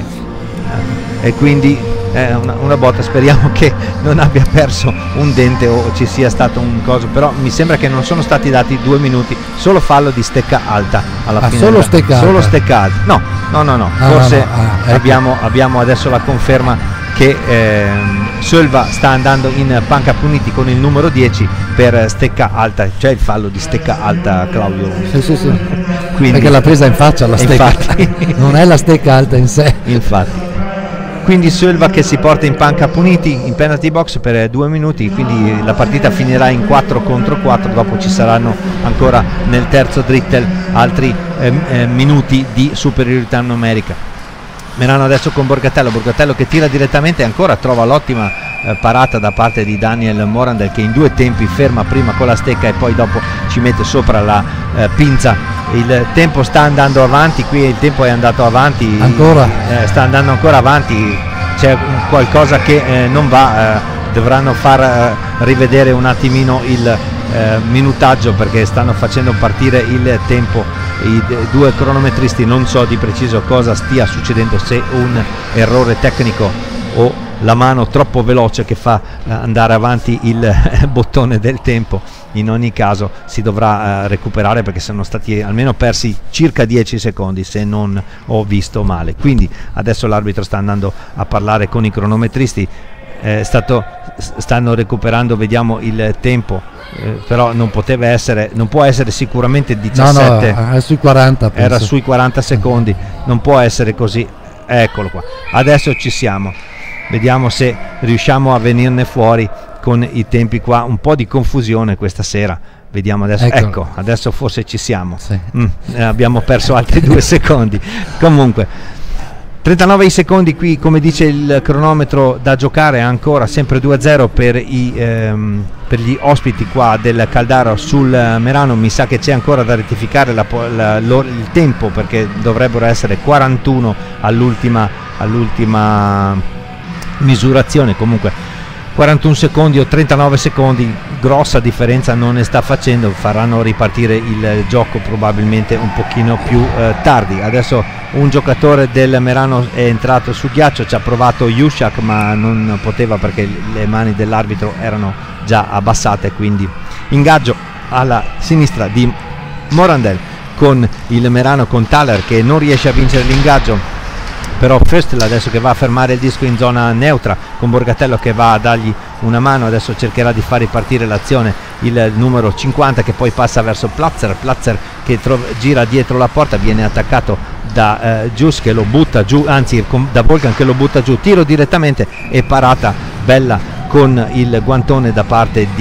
E quindi è una, una botta, speriamo che non abbia perso un dente o ci sia stato un coso, però mi sembra che non sono stati dati due minuti, solo fallo di stecca alta alla ah, fine. Solo della, stecca alta? Solo stecca alta. No, no, no, no. Ah, forse no, no. Ah, ecco. abbiamo, abbiamo adesso la conferma che eh, Sölva sta andando in panca puniti con il numero dieci per stecca alta, cioè il fallo di stecca alta, Claudio. Sì, sì, sì. Quindi, perché l'ha presa in faccia la stecca. Infatti. Non è la stecca alta in sé. Infatti. Quindi Sölva che si porta in panca puniti in penalty box per due minuti, quindi la partita finirà in quattro contro quattro, dopo ci saranno ancora nel terzo drittel altri eh, eh, minuti di superiorità numerica. Merano adesso con Borgatello, Borgatello che tira direttamente e ancora trova l'ottima eh, parata da parte di Daniel Morandel, che in due tempi ferma prima con la stecca e poi dopo ci mette sopra la eh, pinza. Il tempo sta andando avanti, qui il tempo è andato avanti ancora, eh, sta andando ancora avanti, c'è qualcosa che eh, non va, eh, dovranno far eh, rivedere un attimino il eh, minutaggio, perché stanno facendo partire il tempo i due cronometristi, non so di preciso cosa stia succedendo, se un errore tecnico o la mano troppo veloce che fa eh, andare avanti il bottone del tempo. In ogni caso si dovrà eh, recuperare, perché sono stati almeno persi circa dieci secondi, se non ho visto male. Quindi adesso l'arbitro sta andando a parlare con i cronometristi, è stato, stanno recuperando, vediamo il tempo, eh, però non poteva essere, non può essere sicuramente diciassette, no, no, è sui quaranta, penso. Era sui quaranta secondi, non può essere così. Eccolo qua, adesso ci siamo, vediamo se riusciamo a venirne fuori con i tempi qua, un po' di confusione questa sera, vediamo adesso, ecco, ecco adesso forse ci siamo, sì. mm, eh, abbiamo perso altri due secondi, comunque trentanove secondi qui, come dice il cronometro, da giocare, ancora sempre due a zero per, i, ehm, per gli ospiti qua del Caldaro sul Merano. Mi sa che c'è ancora da rettificare la, la, lo, il tempo, perché dovrebbero essere quarantuno all'ultima all'ultima misurazione, comunque quarantuno secondi o trentanove secondi, grossa differenza non ne sta facendo, faranno ripartire il gioco probabilmente un pochino più eh, tardi. Adesso un giocatore del Merano è entrato su ghiaccio, ci ha provato Juszak ma non poteva perché le mani dell'arbitro erano già abbassate, quindi ingaggio alla sinistra di Morandel con il Merano, con Thaler che non riesce a vincere l'ingaggio, però Föstl adesso che va a fermare il disco in zona neutra, con Borgatello che va a dargli una mano, adesso cercherà di far ripartire l'azione il numero cinquanta che poi passa verso Platzer, Platzer che gira dietro la porta, viene attaccato da eh, Gius che lo butta giù, anzi da Volkan che lo butta giù, tiro direttamente e parata bella con il guantone da parte di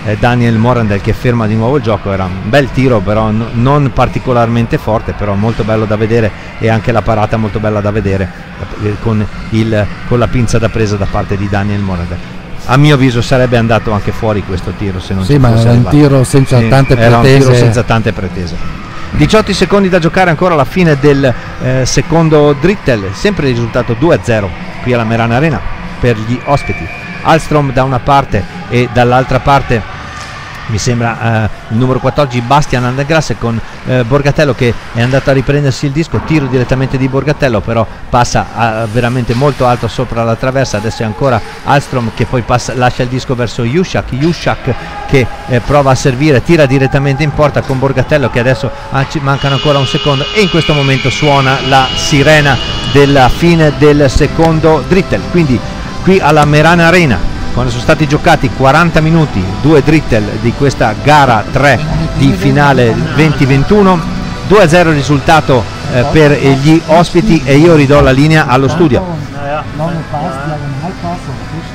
eh, Daniel Morandel che ferma di nuovo il gioco. Era un bel tiro, però n- non particolarmente forte, però molto bello da vedere, e anche la parata molto bella da vedere eh, con, il, con la pinza da presa da parte di Daniel Morandel. A mio avviso sarebbe andato anche fuori questo tiro se non Sì, ci ma fosse era un arrivato. tiro senza Sì, tante era un tiro pretese. senza tante pretese. diciotto secondi da giocare ancora alla fine del eh, secondo drittel, sempre il risultato due a zero qui alla Merana Arena per gli ospiti. Alstrom da una parte e dall'altra parte mi sembra eh, il numero quattordici Bastian Andegrasse con eh, Borgatello che è andato a riprendersi il disco, tiro direttamente di Borgatello, però passa a, veramente molto alto sopra la traversa. Adesso è ancora Alstrom che poi passa, lascia il disco verso Juszak, Juszak che eh, prova a servire, tira direttamente in porta con Borgatello che adesso ah, ci mancano ancora un secondo, e in questo momento suona la sirena della fine del secondo drittel. Quindi qui alla Merana Arena, quando sono stati giocati quaranta minuti, due drittel di questa gara tre di finale venti ventuno, due a zero il risultato eh, per gli ospiti, e io ridò la linea allo studio.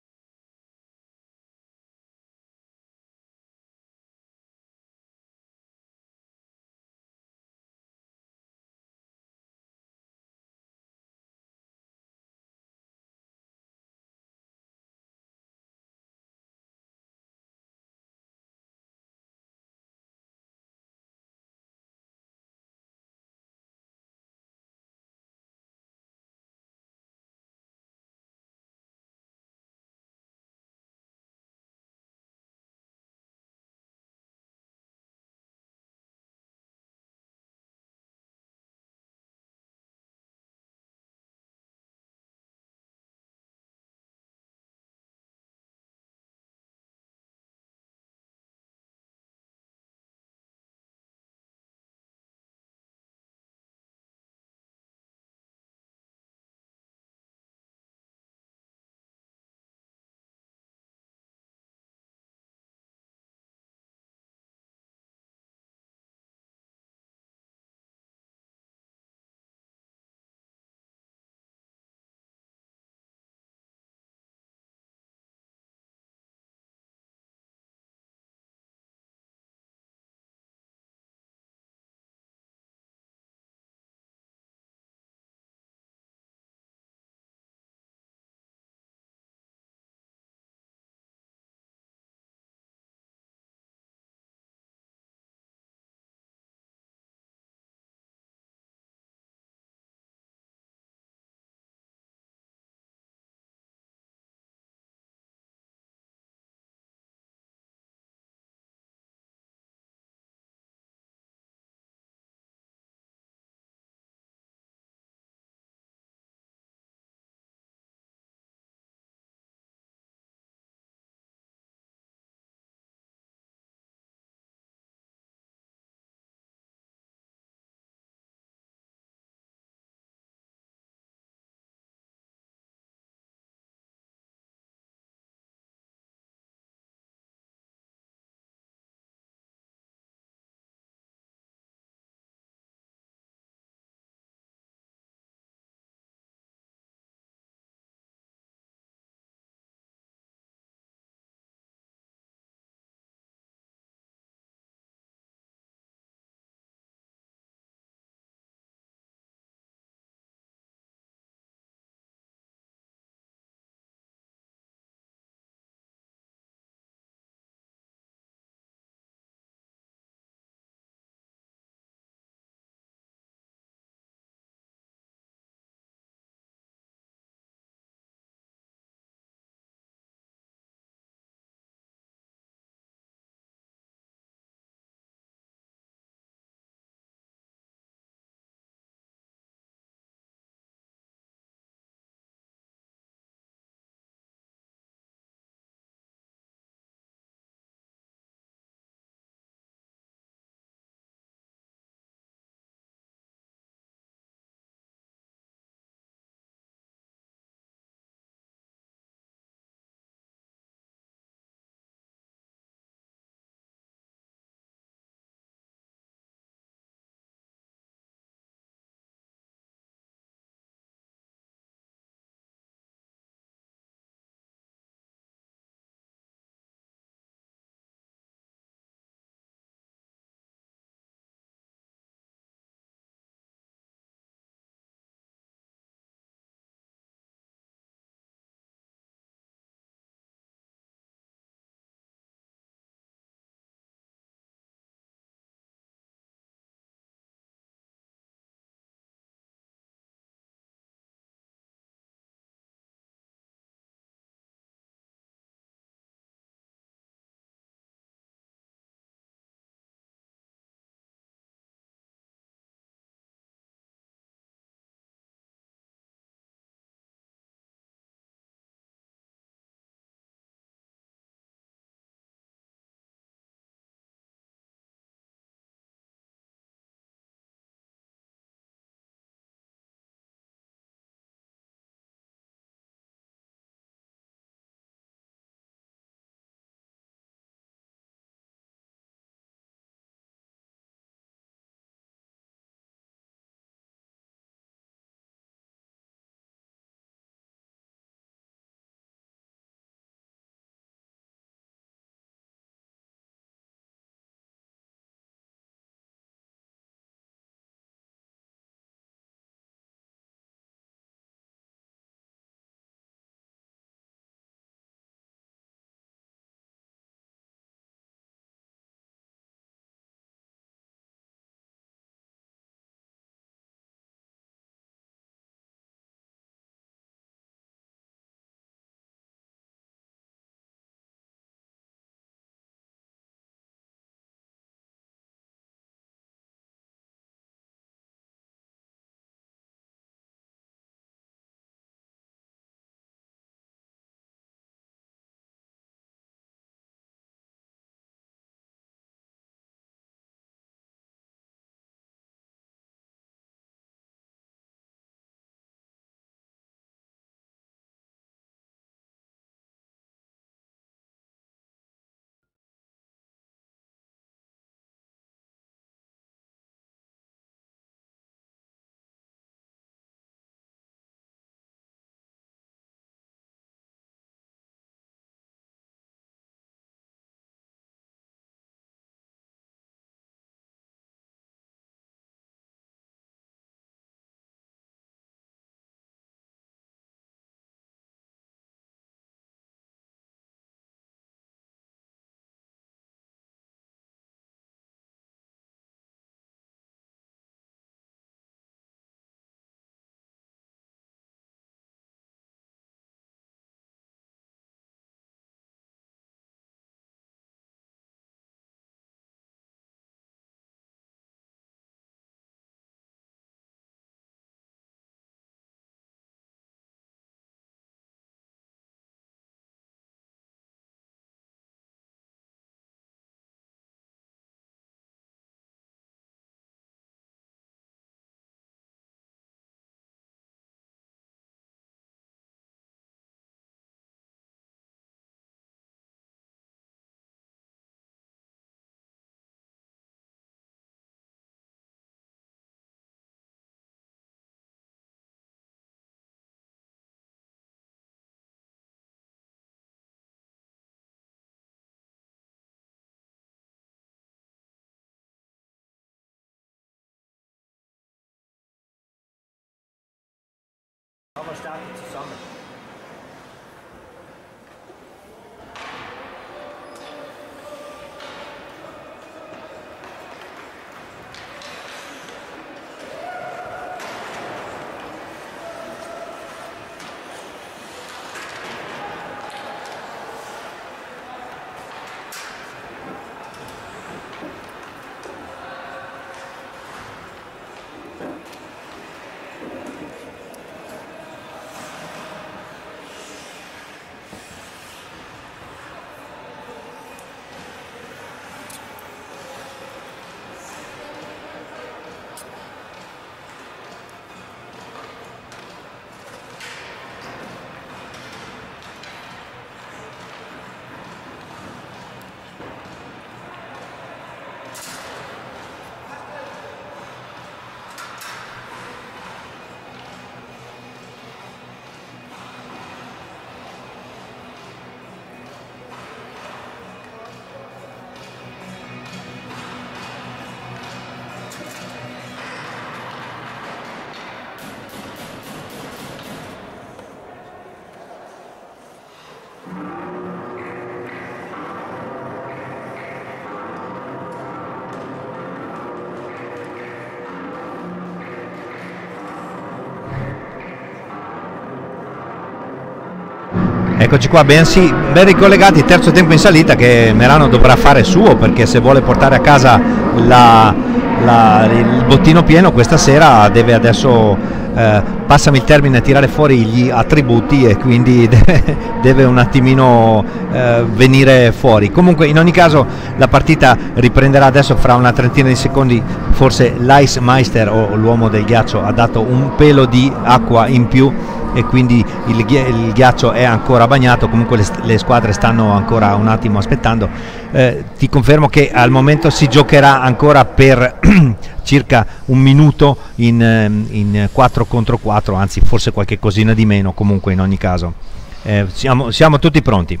Eccoci qua, ben, sì, ben ricollegati, terzo tempo in salita che Merano dovrà fare suo, perché se vuole portare a casa la, la, il bottino pieno questa sera deve adesso, eh, passami il termine, tirare fuori gli attributi e quindi deve, deve un attimino eh, venire fuori. Comunque in ogni caso la partita riprenderà adesso fra una trentina di secondi. Forse l'Ice Meister o l'uomo del ghiaccio ha dato un pelo di acqua in più e quindi il, ghi il ghiaccio è ancora bagnato. Comunque le, le squadre stanno ancora un attimo aspettando. Eh, ti confermo che al momento si giocherà ancora per circa un minuto in, in quattro contro quattro, anzi forse qualche cosina di meno. Comunque in ogni caso eh, siamo, siamo tutti pronti.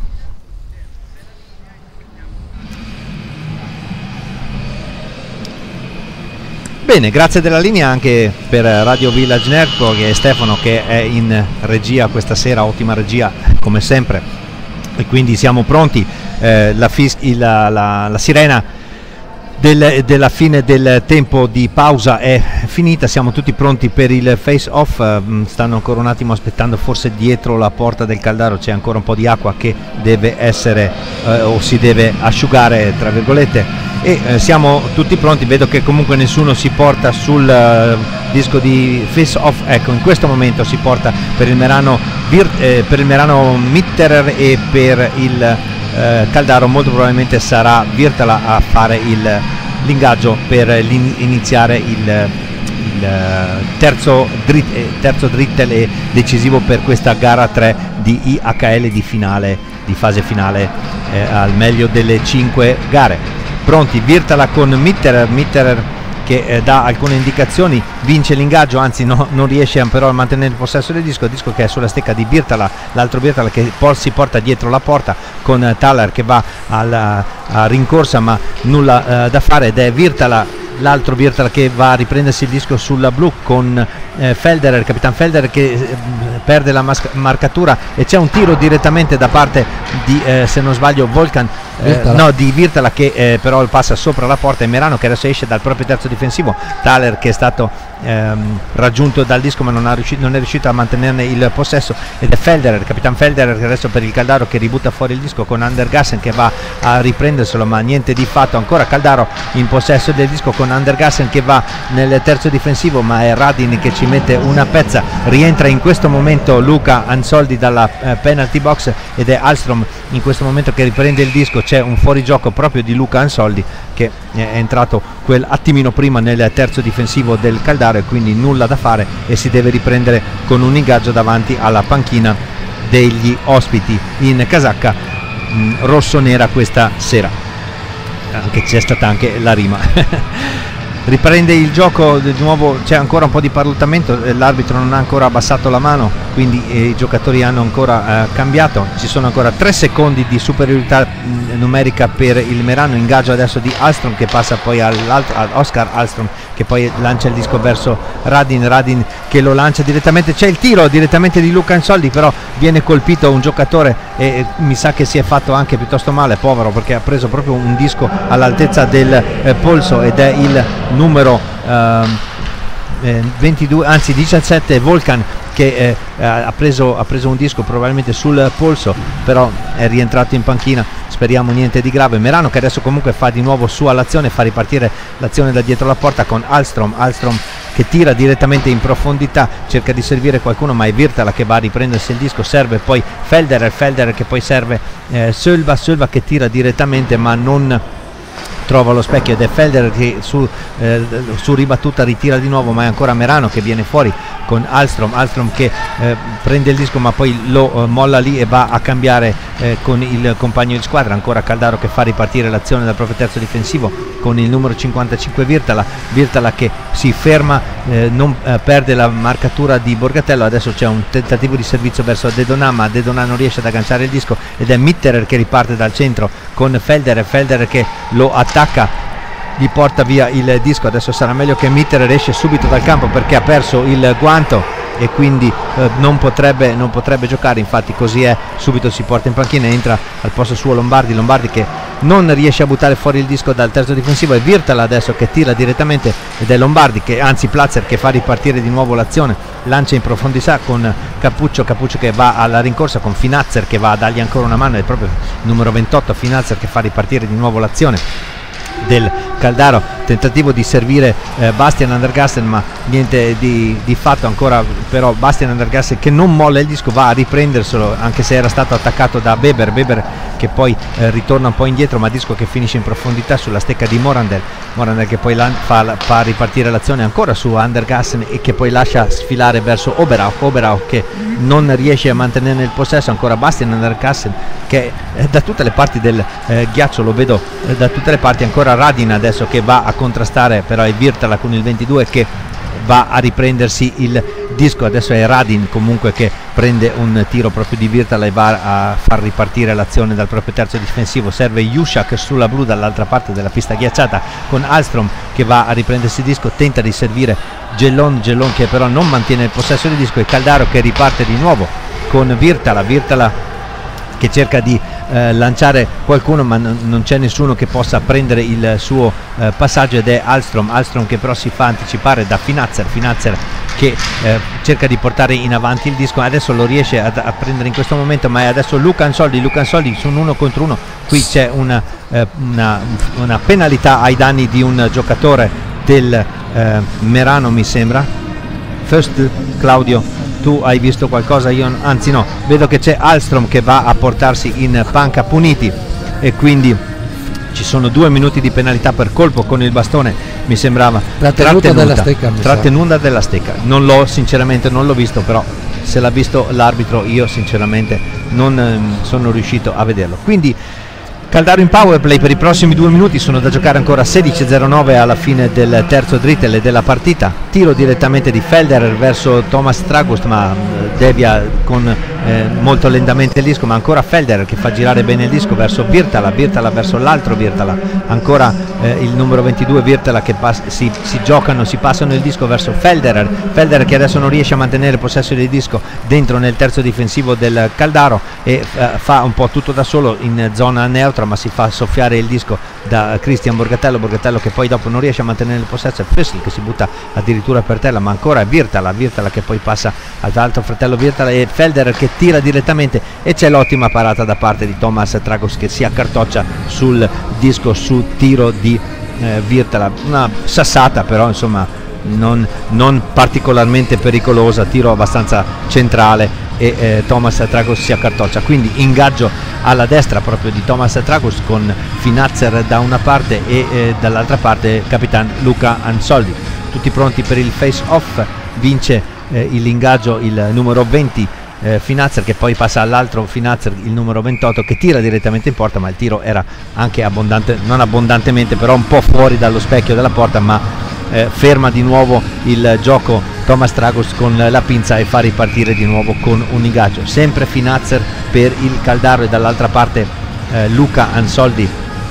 Bene, grazie della linea anche per Radio Village Network e Stefano che è in regia questa sera, ottima regia come sempre, e quindi siamo pronti. Eh, la, la, la, la sirena del, della fine del tempo di pausa è finita, siamo tutti pronti per il face off. Uh, stanno ancora un attimo aspettando, forse dietro la porta del Caldaro c'è ancora un po' di acqua che deve essere uh, o si deve asciugare tra virgolette, e uh, siamo tutti pronti. Vedo che comunque nessuno si porta sul uh, disco di face off. Ecco, in questo momento si porta per il Merano, eh, per il Merano Mitterer e per il Uh, Caldaro molto probabilmente sarà Virtala a fare il, l'ingaggio per iniziare il, il terzo, drit, eh, terzo drittel e decisivo per questa gara tre di I H L di finale, di fase finale, eh, al meglio delle cinque gare. Pronti, Virtala con Mitterer, Mitterer che eh, dà alcune indicazioni, vince l'ingaggio, anzi no, non riesce però a mantenere il possesso del disco, disco che è sulla stecca di Virtala, l'altro Virtala che por si porta dietro la porta con eh, Thaler che va alla, a rincorsa ma nulla eh, da fare, ed è Virtala, l'altro Virtala che va a riprendersi il disco sulla blu con eh, Felderer, Capitan Felderer che eh, perde la marcatura e c'è un tiro direttamente da parte di, eh, se non sbaglio, Volkan, eh, no, di Virtala che eh, però passa sopra la porta, e Merano che adesso esce dal proprio terzo difensivo, Thaler che è stato ehm, raggiunto dal disco ma non, ha riuscito, non è riuscito a mantenerne il possesso, ed è Felderer, Capitan Felderer che adesso per il Caldaro che ributta fuori il disco con Andergassen che va a riprenderselo ma niente di fatto, ancora Caldaro in possesso del disco con Andergassen che va nel terzo difensivo ma è Radin che ci mette una pezza. Rientra in questo momento Luca Ansoldi dalla eh, penalty box ed è Alstrom in questo momento che riprende il disco. C'è un fuorigioco proprio di Luca Ansoldi che è entrato quel attimino prima nel terzo difensivo del Caldaro e quindi nulla da fare e si deve riprendere con un ingaggio davanti alla panchina degli ospiti in casacca mh, rosso-nera questa sera, anche c'è stata anche la rima. riprende il gioco di nuovo, c'è ancora un po' di parlottamento, l'arbitro non ha ancora abbassato la mano, quindi eh, i giocatori hanno ancora eh, cambiato, ci sono ancora tre secondi di superiorità mh, numerica per il Merano. Ingaggio adesso di Alstrom che passa poi all'altro, ad Oscar Alstrom che poi lancia il disco verso Radin, Radin che lo lancia direttamente, c'è il tiro direttamente di Luca Ansoldi, però viene colpito un giocatore e, e mi sa che si è fatto anche piuttosto male, povero, perché ha preso proprio un disco all'altezza del eh, polso, ed è il numero ehm, eh, ventidue, anzi diciassette, Volkan, che eh, ha, preso, ha preso un disco probabilmente sul polso, però è rientrato in panchina, speriamo niente di grave. Merano che adesso comunque fa di nuovo su all'azione, fa ripartire l'azione da dietro la porta con Alstrom, Alstrom che tira direttamente in profondità, cerca di servire qualcuno, ma è Virtala che va a riprendersi il disco, serve poi Felderer, Felderer che poi serve eh, Sölva, Sölva che tira direttamente ma non trova lo specchio, ed è Felderer che su, eh, su ribattuta ritira di nuovo, ma è ancora Merano che viene fuori con Alstrom, Alstrom che eh, prende il disco ma poi lo eh, molla lì e va a cambiare eh, con il compagno di squadra, ancora Caldaro che fa ripartire l'azione dal proprio terzo difensivo con il numero cinquantacinque Virtala, Virtala che si ferma, eh, non eh, perde la marcatura di Borgatello, adesso c'è un tentativo di servizio verso Dedonà, ma Dedonà non riesce ad agganciare il disco ed è Mitterer che riparte dal centro con Felderer, Felderer che lo attacca, gli porta via il disco. Adesso sarà meglio che Mitterer esce subito dal campo perché ha perso il guanto e quindi eh, non, potrebbe, non potrebbe giocare, infatti così è, subito si porta in panchina e entra al posto suo Lombardi, Lombardi che non riesce a buttare fuori il disco dal terzo difensivo, e Virtala adesso che tira direttamente, ed è Lombardi che, anzi Platzer che fa ripartire di nuovo l'azione, lancia in profondità con Cappuccio, Cappuccio che va alla rincorsa con Finazzer che va a dargli ancora una mano, è proprio il numero ventotto Finazzer che fa ripartire di nuovo l'azione del Caldaro, tentativo di servire eh, Bastian Andergassen ma niente di, di fatto ancora, però Bastian Andergassen che non molla il disco, va a riprenderselo anche se era stato attaccato da Weber, Weber che poi eh, ritorna un po' indietro, ma disco che finisce in profondità sulla stecca di Morandel, Morandel che poi fa, fa ripartire l'azione ancora su Andergassen e che poi lascia sfilare verso Oberau, Oberau che non riesce a mantenere il possesso, ancora Bastian Andergassen che eh, da tutte le parti del eh, ghiaccio, lo vedo eh, da tutte le parti, ancora Radin adesso che va a contrastare, però è Virtala con il ventidue che va a riprendersi il disco, adesso è Radin comunque che prende un tiro proprio di Virtala e va a far ripartire l'azione dal proprio terzo difensivo, serve Juszak sulla blu dall'altra parte della pista ghiacciata con Alstrom che va a riprendersi il disco, tenta di servire Gellon, Gellon che però non mantiene il possesso del disco, e Caldaro che riparte di nuovo con Virtala, Virtala che cerca di eh, lanciare qualcuno ma n- non c'è nessuno che possa prendere il suo eh, passaggio, ed è Alstrom, Alstrom che però si fa anticipare da Finazzer, Finazzer che eh, cerca di portare in avanti il disco, adesso lo riesce a, a prendere in questo momento, ma è adesso Luca Ansoldi, Luca Ansoldi su un uno contro uno, qui c'è una, eh, una, una penalità ai danni di un giocatore del eh, Merano mi sembra. First Claudio, tu hai visto qualcosa? Io anzi no, vedo che c'è Alstrom che va a portarsi in panca puniti e quindi ci sono due minuti di penalità per colpo con il bastone, mi sembrava trattenuta, trattenuta della stecca, trattenuta della stecca, non l'ho sinceramente non l'ho visto, però se l'ha visto l'arbitro io sinceramente non eh, sono riuscito a vederlo. Quindi Caldaro in power play per i prossimi due minuti, sono da giocare ancora sedici a zero nove alla fine del terzo drittel della partita, tiro direttamente di Felderer verso Thomas Tragust ma devia con eh, molto lentamente il disco, ma ancora Felderer che fa girare bene il disco verso Virtala, Virtala verso l'altro Virtala, ancora eh, il numero ventidue Virtala che pas- si, si giocano, si passano il disco verso Felderer, Felderer che adesso non riesce a mantenere il possesso del disco dentro nel terzo difensivo del Caldaro e eh, fa un po' tutto da solo in zona neutra, ma si fa soffiare il disco da Cristian Borgatello, Borgatello che poi dopo non riesce a mantenere il possesso, è Fessel che si butta addirittura per terra, ma ancora è Virtala, Virtala che poi passa all'altro fratello Virtala e Felderer che tira direttamente, e c'è l'ottima parata da parte di Thomas Tragos che si accartoccia sul disco su tiro di eh, Virtala, una sassata però insomma non, non particolarmente pericolosa, tiro abbastanza centrale e eh, Thomas Tragos si accartoccia, quindi ingaggio alla destra proprio di Thomas Tragos con Finazzer da una parte e eh, dall'altra parte Capitan Luca Ansoldi, tutti pronti per il face off, vince eh, l'ingaggio il numero venti eh, Finazzer che poi passa all'altro Finazzer il numero ventotto che tira direttamente in porta, ma il tiro era anche abbondante, non abbondantemente però un po' fuori dallo specchio della porta, ma eh, ferma di nuovo il gioco Thomas Tragos con la pinza e fa ripartire di nuovo con un ingaggio. Sempre Finazzer per il Caldaro e dall'altra parte eh, Luca Ansoldi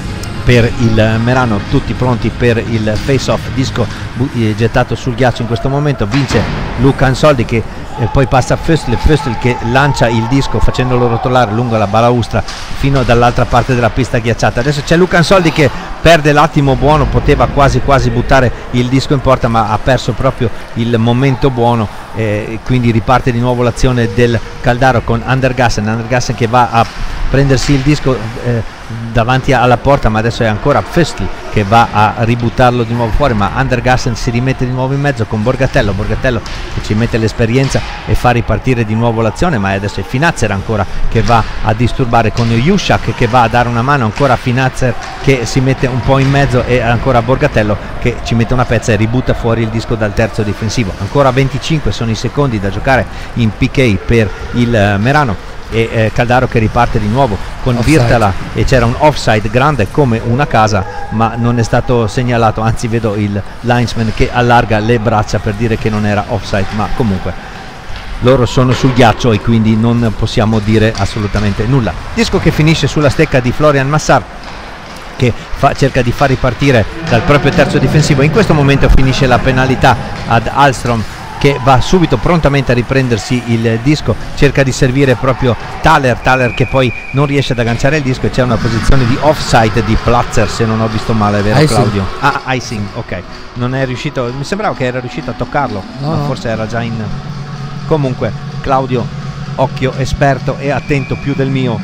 per il Merano, tutti pronti per il face off. Disco eh, gettato sul ghiaccio in questo momento, vince Luca Ansoldi che eh, poi passa a Föstl, Föstl che lancia il disco facendolo rotolare lungo la balaustra fino dall'altra parte della pista ghiacciata. Adesso c'è Luca Ansoldi che perde l'attimo buono, poteva quasi quasi buttare il disco in porta ma ha perso proprio il momento buono, eh, quindi riparte di nuovo l'azione del Caldaro con Andergassen, Andergassen che va a prendersi il disco eh, davanti alla porta, ma adesso è ancora Föstl che va a ributtarlo di nuovo fuori, ma Andergassen si rimette di nuovo in mezzo con Borgatello, Borgatello che ci mette l'esperienza e fa ripartire di nuovo l'azione, ma adesso è Finazzer ancora che va a disturbare con Juszak che va a dare una mano, ancora Finazzer che si mette un po' in mezzo e ancora Borgatello che ci mette una pezza e ributta fuori il disco dal terzo difensivo. Ancora venticinque sono i secondi da giocare in P K per il uh, Merano e eh, Caldaro che riparte di nuovo con offside. Virtala, e c'era un offside grande come una casa ma non è stato segnalato, anzi vedo il linesman che allarga le braccia per dire che non era offside, ma comunque loro sono sul ghiaccio e quindi non possiamo dire assolutamente nulla. Disco che finisce sulla stecca di Florian Massart che fa, cerca di far ripartire dal proprio terzo difensivo. In questo momento finisce la penalità ad Alstrom che va subito prontamente a riprendersi il disco, cerca di servire proprio Thaler, Thaler che poi non riesce ad agganciare il disco e c'è una posizione di offside di Platzer, se non ho visto male, vero Icing. Claudio? Ah, icing, ok, non è riuscito, mi sembrava che era riuscito a toccarlo, no, ma forse era già in... Comunque Claudio, occhio esperto e attento più del mio,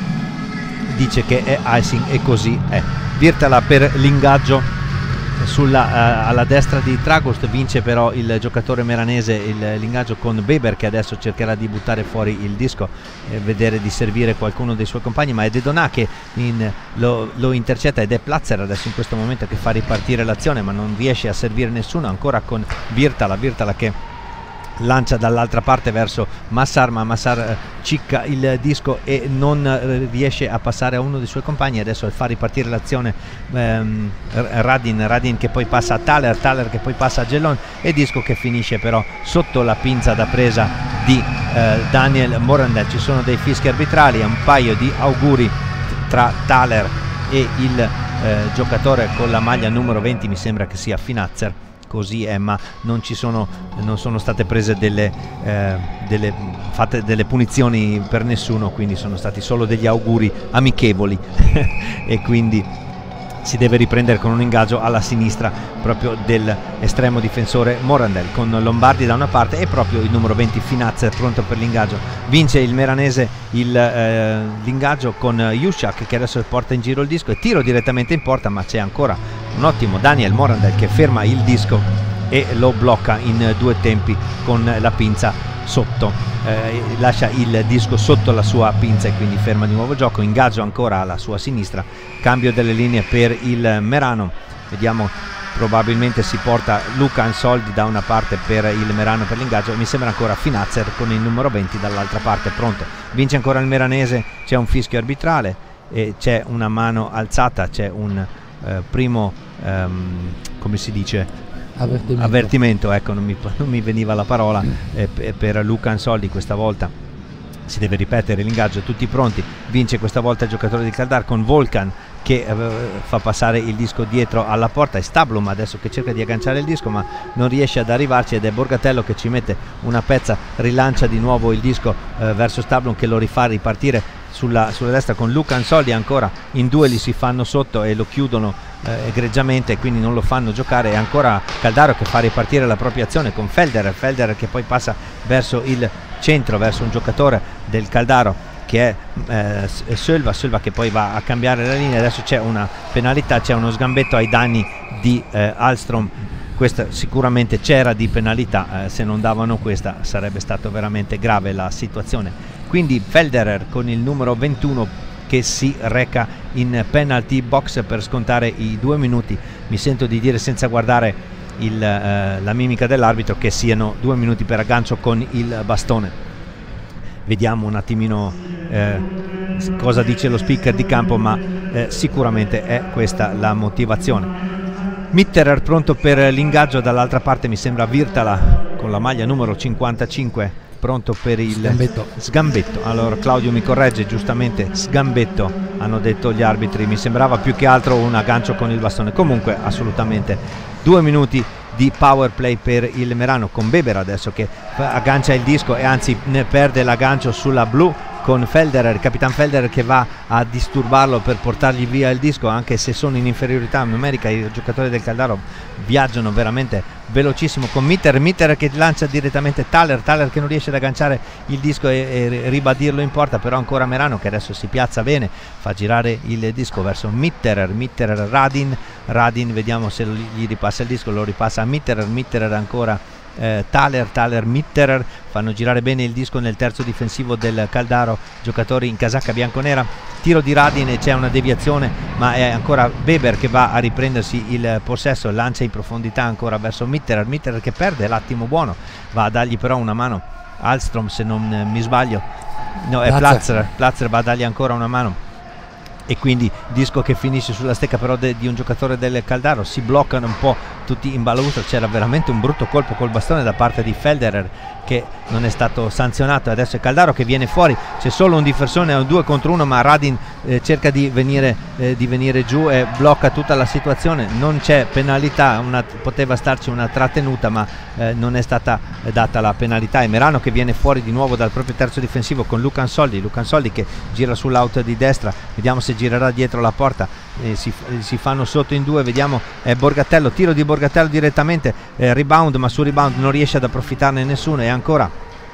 dice che è icing e così è. Virtala per l'ingaggio sulla, uh, alla destra di Tragost, vince però il giocatore meranese l'ingaggio con Weber che adesso cercherà di buttare fuori il disco e vedere di servire qualcuno dei suoi compagni, ma è De Donà che in, lo, lo intercetta ed è Platzer adesso in questo momento che fa ripartire l'azione ma non riesce a servire nessuno, ancora con Virtala, Virtala che lancia dall'altra parte verso Massar, ma Massar eh, cicca il disco e non eh, riesce a passare a uno dei suoi compagni. Adesso fa ripartire l'azione ehm, Radin, Radin che poi passa a Thaler, Thaler che poi passa a Gellon e disco che finisce però sotto la pinza da presa di eh, Daniel Morandel. Ci sono dei fischi arbitrali, un paio di auguri tra Thaler e il eh, giocatore con la maglia numero venti, mi sembra che sia Finazzer. Così è, ma non ci sono, non sono state prese delle, eh, delle, fatte delle punizioni per nessuno, quindi sono stati solo degli auguri amichevoli e quindi si deve riprendere con un ingaggio alla sinistra proprio dell'estremo difensore Morandel con Lombardi da una parte e proprio il numero venti Finazzer pronto per l'ingaggio. Vince il meranese eh, l'ingaggio con Juszak che adesso porta in giro il disco e tiro direttamente in porta, ma c'è ancora un ottimo Daniel Morandel che ferma il disco e lo blocca in due tempi con la pinza sotto, eh, lascia il disco sotto la sua pinza e quindi ferma di nuovo il gioco. Ingaggio ancora alla sua sinistra, cambio delle linee per il Merano, vediamo, probabilmente si porta Luca Ansoldi da una parte per il Merano per l'ingaggio, mi sembra ancora Finazzer con il numero venti dall'altra parte pronto. Vince ancora il meranese, c'è un fischio arbitrale e c'è una mano alzata, c'è un eh, primo um, come si dice avvertimento, avvertimento ecco, non mi, non mi veniva la parola, eh, per Luca Ansoldi. Questa volta si deve ripetere l'ingaggio, tutti pronti. Vince questa volta il giocatore di Caldar con Volkan che eh, fa passare il disco dietro alla porta, e Stablum adesso che cerca di agganciare il disco ma non riesce ad arrivarci ed è Borgatello che ci mette una pezza, rilancia di nuovo il disco eh, verso Stablum che lo rifà ripartire sulla, sulla destra con Luca Ansoldi, ancora in due li si fanno sotto e lo chiudono eh, egregiamente, quindi non lo fanno giocare. E ancora Caldaro che fa ripartire la propria azione con Felderer, Felderer che poi passa verso il centro, verso un giocatore del Caldaro che è eh, Sölva, Sölva che poi va a cambiare la linea. Adesso c'è una penalità, c'è uno sgambetto ai danni di eh, Alstrom. Questa sicuramente c'era di penalità, eh, se non davano questa sarebbe stato veramente grave la situazione. Quindi Felderer con il numero ventuno che si reca in penalty box per scontare i due minuti. Mi sento di dire senza guardare il, eh, la mimica dell'arbitro che siano due minuti per aggancio con il bastone. Vediamo un attimino eh, cosa dice lo speaker di campo, ma eh, sicuramente è questa la motivazione. Mitterer pronto per l'ingaggio, dall'altra parte mi sembra Virtala con la maglia numero cinquantacinque pronto per il sgambetto. sgambetto. Allora Claudio mi corregge, giustamente sgambetto hanno detto gli arbitri, mi sembrava più che altro un aggancio con il bastone. Comunque assolutamente due minuti di power play per il Merano, con Weber adesso che aggancia il disco e anzi ne perde l'aggancio sulla blu, con Felderer, Capitan Felderer che va a disturbarlo per portargli via il disco, anche se sono in inferiorità numerica i giocatori del Caldaro viaggiano veramente velocissimo, con Mitter, Mitter che lancia direttamente Thaler, Thaler che non riesce ad agganciare il disco e, e ribadirlo in porta, però ancora Merano che adesso si piazza bene, fa girare il disco verso Mitterer, Mitterer Radin, Radin vediamo se gli ripassa il disco, lo ripassa a Mitterer, Mitterer ancora Eh, Thaler, Thaler, Mitterer fanno girare bene il disco nel terzo difensivo del Caldaro, giocatori in casacca bianconera, tiro di Radin e c'è una deviazione, ma è ancora Weber che va a riprendersi il possesso, lancia in profondità ancora verso Mitterer, Mitterer che perde l'attimo buono, va a dargli però una mano Alstrom se non eh, mi sbaglio, no è Platzer, Platzer va a dargli ancora una mano e quindi disco che finisce sulla stecca però de, di un giocatore del Caldaro, si bloccano un po' tutti in balaustra, c'era veramente un brutto colpo col bastone da parte di Felderer che non è stato sanzionato, adesso è Caldaro che viene fuori, c'è solo un difensore, un due contro uno, ma Radin eh, cerca di venire, eh, di venire giù e blocca tutta la situazione, non c'è penalità, una, poteva starci una trattenuta ma eh, non è stata data la penalità, e Merano che viene fuori di nuovo dal proprio terzo difensivo con Lucan Soldi, Lucan Soldi che gira sull'out di destra, vediamo se girerà dietro la porta, eh, si, si fanno sotto in due, vediamo eh, Borgatello, tiro di Borgatello direttamente, eh, rebound, ma su rebound non riesce ad approfittarne nessuno, e ancora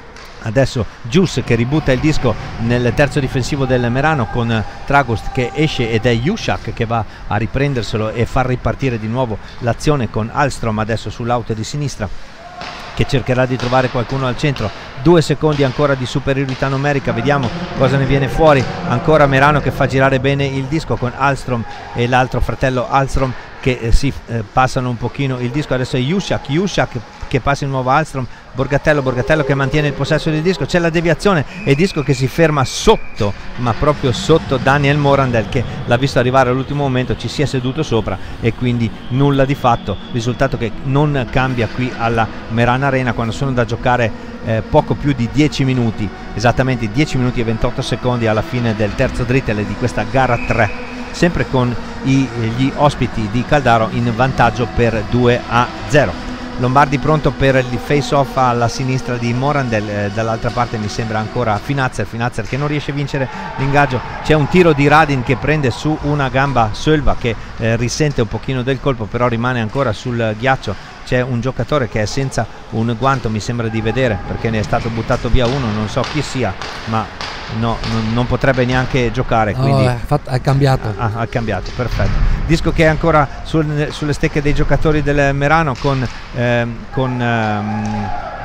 adesso Gius che ributta il disco nel terzo difensivo del Merano con eh, Tragust che esce ed è Jushak che va a riprenderselo e far ripartire di nuovo l'azione con Alstrom adesso sull'out di sinistra che cercherà di trovare qualcuno al centro, due secondi ancora di superiorità numerica, vediamo cosa ne viene fuori, ancora Merano che fa girare bene il disco con Alstrom e l'altro fratello Alstrom che eh, si eh, passano un pochino il disco, adesso è Jushak, Jushak che passa di nuovo Alstrom, Borgatello, Borgatello che mantiene il possesso del disco, c'è la deviazione e disco che si ferma sotto, ma proprio sotto Daniel Morandel che l'ha visto arrivare all'ultimo momento, ci si è seduto sopra e quindi nulla di fatto, risultato che non cambia qui alla Merano Arena quando sono da giocare eh, poco più di dieci minuti, esattamente dieci minuti e ventotto secondi alla fine del terzo drittel di questa gara tre, sempre con i, gli ospiti di Caldaro in vantaggio per due a zero. Lombardi pronto per il face off alla sinistra di Morandel, eh, dall'altra parte mi sembra ancora Finazzer, Finazzer che non riesce a vincere l'ingaggio, c'è un tiro di Radin che prende su una gamba Sölva che eh, risente un pochino del colpo però rimane ancora sul ghiaccio, c'è un giocatore che è senza un guanto mi sembra di vedere perché ne è stato buttato via uno, non so chi sia ma no, non, non potrebbe neanche giocare, no, quindi ha, fatto, ha cambiato ha, ha cambiato, perfetto. Disco che è ancora sul, sulle stecche dei giocatori del Merano con, ehm, con ehm,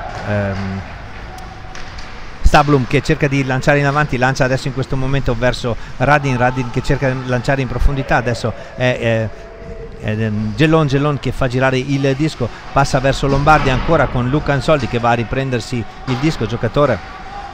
ehm, Stablum che cerca di lanciare in avanti, lancia adesso in questo momento verso Radin, Radin che cerca di lanciare in profondità, adesso è, è Gellon, Gellon che fa girare il disco, passa verso Lombardi ancora con Lucan Soldi che va a riprendersi il disco, giocatore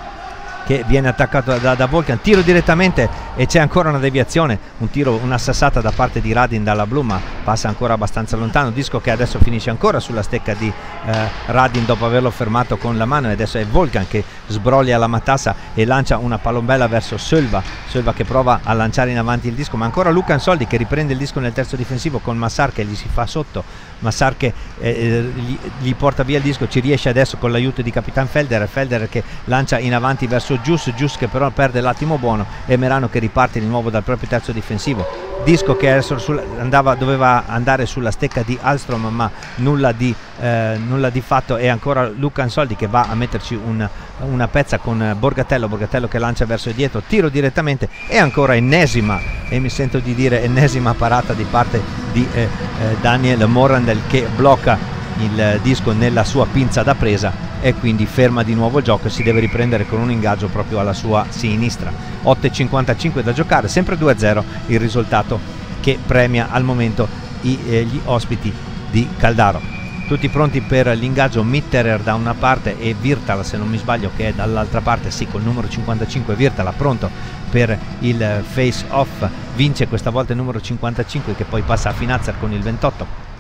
che viene attaccato da, da Volkan, tiro direttamente e c'è ancora una deviazione, un tiro, una sassata da parte di Radin dalla blu ma passa ancora abbastanza lontano, disco che adesso finisce ancora sulla stecca di eh, Radin dopo averlo fermato con la mano e adesso è Volkan che sbroglia la matassa e lancia una palombella verso Sölva, Sölva che prova a lanciare in avanti il disco ma ancora Lucan Soldi che riprende il disco nel terzo difensivo con Massar che gli si fa sotto, Massar che eh, gli, gli porta via il disco, ci riesce adesso con l'aiuto di Capitan Felderer, Felderer che lancia in avanti verso Gius, Gius che però perde l'attimo buono e Merano che riparte di nuovo dal proprio terzo difensivo, disco che adesso sul, andava, doveva andare sulla stecca di Alstrom ma nulla di, eh, nulla di fatto, e ancora Lucan Soldi che va a metterci un, una pezza con Borgatello, Borgatello che lancia verso dietro, tiro direttamente e ancora ennesima, e mi sento di dire ennesima parata di parte di eh, eh, Daniel Morandel che blocca il disco nella sua pinza da presa e quindi ferma di nuovo il gioco e si deve riprendere con un ingaggio proprio alla sua sinistra. Otto e cinquantacinque da giocare, sempre due a zero il risultato che premia al momento i, eh, gli ospiti di Caldaro. Tutti pronti per l'ingaggio, Mitterer da una parte e Virtala se non mi sbaglio che è dall'altra parte, sì, col numero cinquantacinque Virtala pronto per il face off, vince questa volta il numero cinquantacinque che poi passa a Finazzer con il ventotto.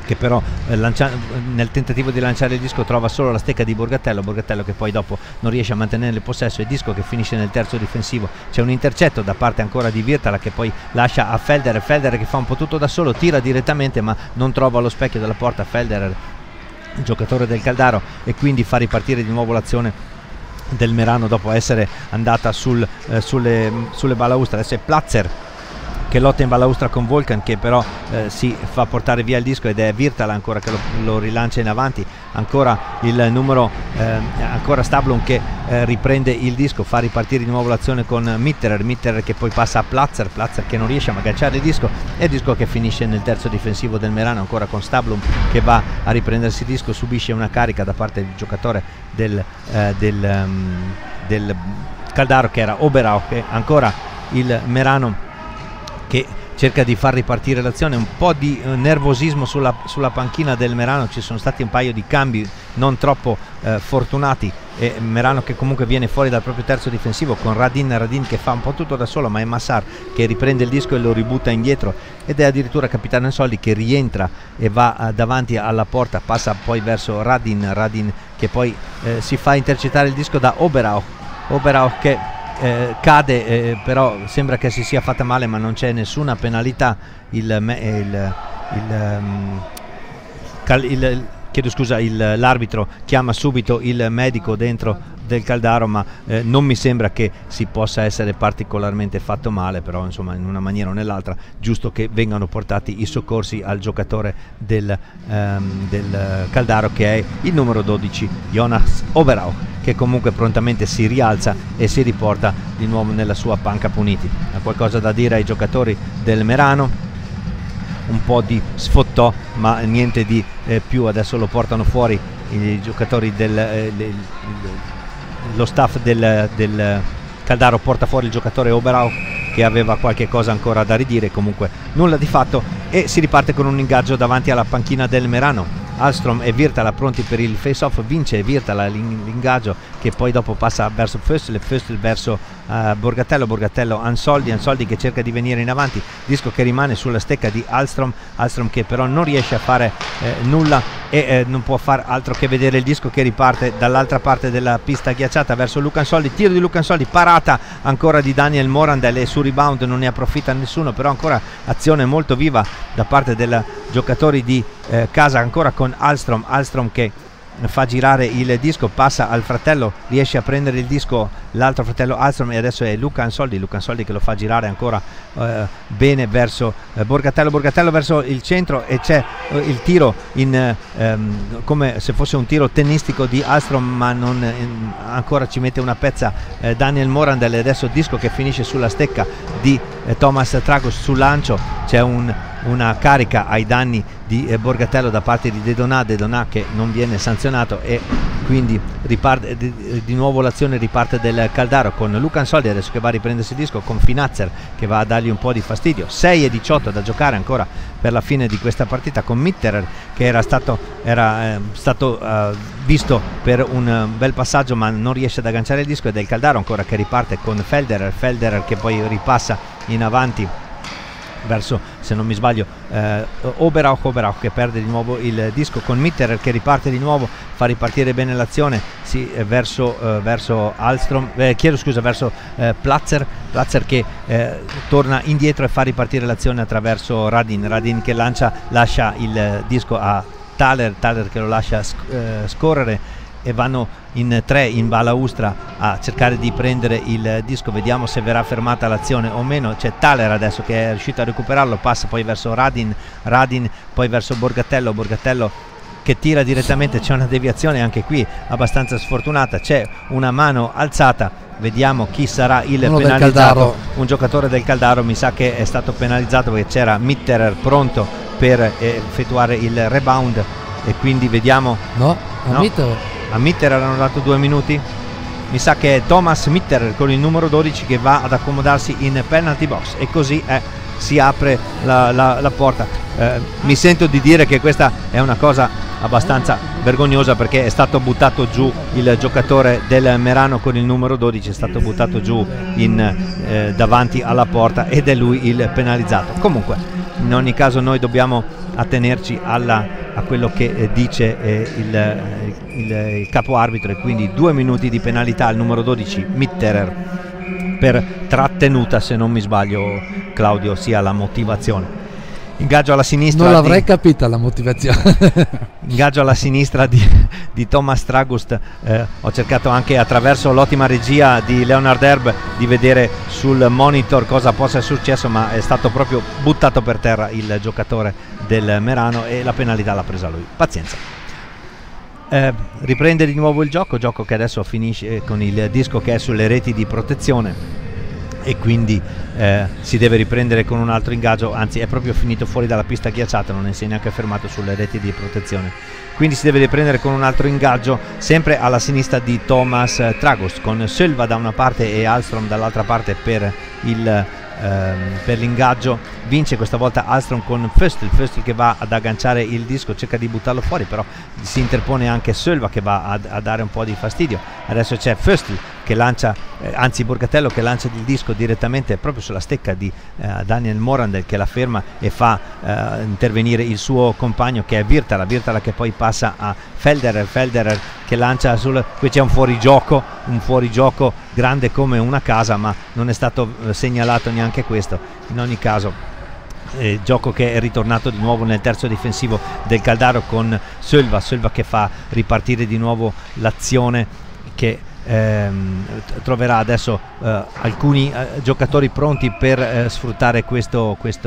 che però eh, lancia, nel tentativo di lanciare il disco trova solo la stecca di Borgatello, Borgatello che poi dopo non riesce a mantenere il possesso, e disco che finisce nel terzo difensivo. C'è un intercetto da parte ancora di Virtala che poi lascia a Felderer, Felderer che fa un po' tutto da solo, tira direttamente ma non trova lo specchio della porta Felderer, il giocatore del Caldaro, e quindi fa ripartire di nuovo l'azione del Merano dopo essere andata sul, eh, sulle, sulle balaustre. Adesso è Platzer che lotta in balaustra con Volkan, che però eh, si fa portare via il disco, ed è Virtala ancora che lo, lo rilancia in avanti, ancora il numero eh, ancora Stablum che eh, riprende il disco, fa ripartire di nuovo l'azione con Mitterer, Mitterer che poi passa a Platzer, Platzer che non riesce a agganciare il disco, e il disco che finisce nel terzo difensivo del Merano, ancora con Stablum che va a riprendersi il disco, subisce una carica da parte del giocatore del, eh, del, um, del Caldaro che era Oberau, che ancora il Merano che cerca di far ripartire l'azione, un po' di eh, nervosismo sulla, sulla panchina del Merano, ci sono stati un paio di cambi non troppo eh, fortunati, e Merano che comunque viene fuori dal proprio terzo difensivo con Radin, Radin che fa un po' tutto da solo, ma è Massar che riprende il disco e lo ributta indietro, ed è addirittura Capitano Ansoldi che rientra e va eh, davanti alla porta, passa poi verso Radin, Radin che poi eh, si fa intercettare il disco da Oberau, Oberau che Eh, cade, eh, però sembra che si sia fatta male, ma non c'è nessuna penalità. Il, il, il, um, cal, il, chiedo scusa, l'arbitro chiama subito il medico dentro del Caldaro, ma eh, non mi sembra che si possa essere particolarmente fatto male, però insomma in una maniera o nell'altra giusto che vengano portati i soccorsi al giocatore del, um, del Caldaro, che è il numero dodici Jonas Oberau, che comunque prontamente si rialza e si riporta di nuovo nella sua panca puniti. Ha qualcosa da dire ai giocatori del Merano, un po' di sfottò ma niente di eh, più. Adesso lo portano fuori i giocatori del eh, le, lo staff del, del Caldaro porta fuori il giocatore Oberau che aveva qualche cosa ancora da ridire, comunque nulla di fatto, e si riparte con un ingaggio davanti alla panchina del Merano. Alstrom e Virtala pronti per il face off, vince Virtala l'ingaggio che poi dopo passa verso Föstel, Föstel verso uh, Borgatello, Borgatello Ansoldi, Ansoldi che cerca di venire in avanti, disco che rimane sulla stecca di Alstrom, Alstrom che però non riesce a fare eh, nulla e eh, non può far altro che vedere il disco che riparte dall'altra parte della pista ghiacciata verso Luca Ansoldi, tiro di Luca Ansoldi, parata ancora di Daniel Morandel e su rebound non ne approfitta nessuno, però ancora azione molto viva da parte dei giocatori di eh, casa, ancora con Alstrom, Alstrom che fa girare il disco, passa al fratello, riesce a prendere il disco l'altro fratello Alstrom, e adesso è Luca Ansoldi, Luca Ansoldi che lo fa girare ancora eh, bene verso eh, Borgatello, Borgatello verso il centro, e c'è eh, il tiro in, ehm, come se fosse un tiro tennistico di Alstrom, ma non eh, ancora ci mette una pezza eh, Daniel Morandel, e adesso disco che finisce sulla stecca di eh, Thomas Tragos sul lancio, c'è un una carica ai danni di eh, Borgatello da parte di De Donà, De Donà che non viene sanzionato, e quindi riparte di, di nuovo l'azione riparte del Caldaro con Luca Ansoldi adesso che va a riprendersi il disco, con Finazzer che va a dargli un po' di fastidio. Sei e diciotto da giocare ancora per la fine di questa partita, con Mitterer che era stato, era, eh, stato uh, visto per un uh, bel passaggio ma non riesce ad agganciare il disco, e del Caldaro ancora che riparte con Felderer, Felderer che poi ripassa in avanti verso, se non mi sbaglio, eh, Oberau, Oberau che perde di nuovo il disco, con Mitterer che riparte di nuovo, fa ripartire bene l'azione sì, eh, verso, eh, verso Alstrom, eh, chiedo scusa, verso eh, Platzer, Platzer che eh, torna indietro e fa ripartire l'azione attraverso Radin, Radin che lancia, lascia il disco a Thaler, Thaler che lo lascia sc eh, scorrere, e vanno in tre in balaustra a cercare di prendere il disco, vediamo se verrà fermata l'azione o meno. C'è Thaler adesso che è riuscito a recuperarlo, passa poi verso Radin, Radin poi verso Borgatello, Borgatello che tira direttamente, c'è una deviazione anche qui abbastanza sfortunata, c'è una mano alzata, vediamo chi sarà il Uno penalizzato, un giocatore del Caldaro mi sa che è stato penalizzato perché c'era Mitterer pronto per eh, effettuare il rebound, e quindi vediamo no, no. Mitterer. A Mitterer hanno dato due minuti, mi sa che è Thomas Mitterer con il numero dodici che va ad accomodarsi in penalty box, e così è, si apre la, la, la porta. Eh, mi sento di dire che questa è una cosa abbastanza vergognosa perché è stato buttato giù il giocatore del Merano con il numero dodici, è stato buttato giù in, eh, davanti alla porta, ed è lui il penalizzato. Comunque in ogni caso noi dobbiamo a tenerci alla, a quello che eh, dice eh, il, il, il capo arbitro, e quindi due minuti di penalità al numero dodici Mitterer per trattenuta, se non mi sbaglio Claudio sia la motivazione. Ingaggio alla sinistra, non l'avrei di, capita la motivazione. ingaggio alla sinistra di, di Thomas Tragust. Eh, ho cercato anche attraverso l'ottima regia di Leonard Herb di vedere sul monitor cosa possa essere successo, ma è stato proprio buttato per terra il giocatore del Merano e la penalità l'ha presa lui. Pazienza. Eh, riprende di nuovo il gioco, gioco che adesso finisce con il disco che è sulle reti di protezione, e quindi eh, si deve riprendere con un altro ingaggio, anzi è proprio finito fuori dalla pista ghiacciata, non si è neanche fermato sulle reti di protezione, quindi si deve riprendere con un altro ingaggio sempre alla sinistra di Thomas Tragust, con Sölva da una parte e Ahlström dall'altra parte per il ehm, per l'ingaggio. Vince questa volta Ahlström con Föstl, Föstl che va ad agganciare il disco, cerca di buttarlo fuori, però si interpone anche Sölva che va a, a dare un po' di fastidio. Adesso c'è Föstl che lancia, eh, anzi Borgatello che lancia il disco direttamente proprio sulla stecca di eh, Daniel Morandel, che la ferma e fa eh, intervenire il suo compagno che è Virtala, Virtala che poi passa a Felderer, Felderer che lancia sul... qui c'è un fuorigioco, un fuorigioco grande come una casa, ma non è stato eh, segnalato neanche questo. In ogni caso Eh, gioco che è ritornato di nuovo nel terzo difensivo del Caldaro con Sölva, Sölva che fa ripartire di nuovo l'azione, che ehm, troverà adesso eh, alcuni eh, giocatori pronti per eh, sfruttare questo, questo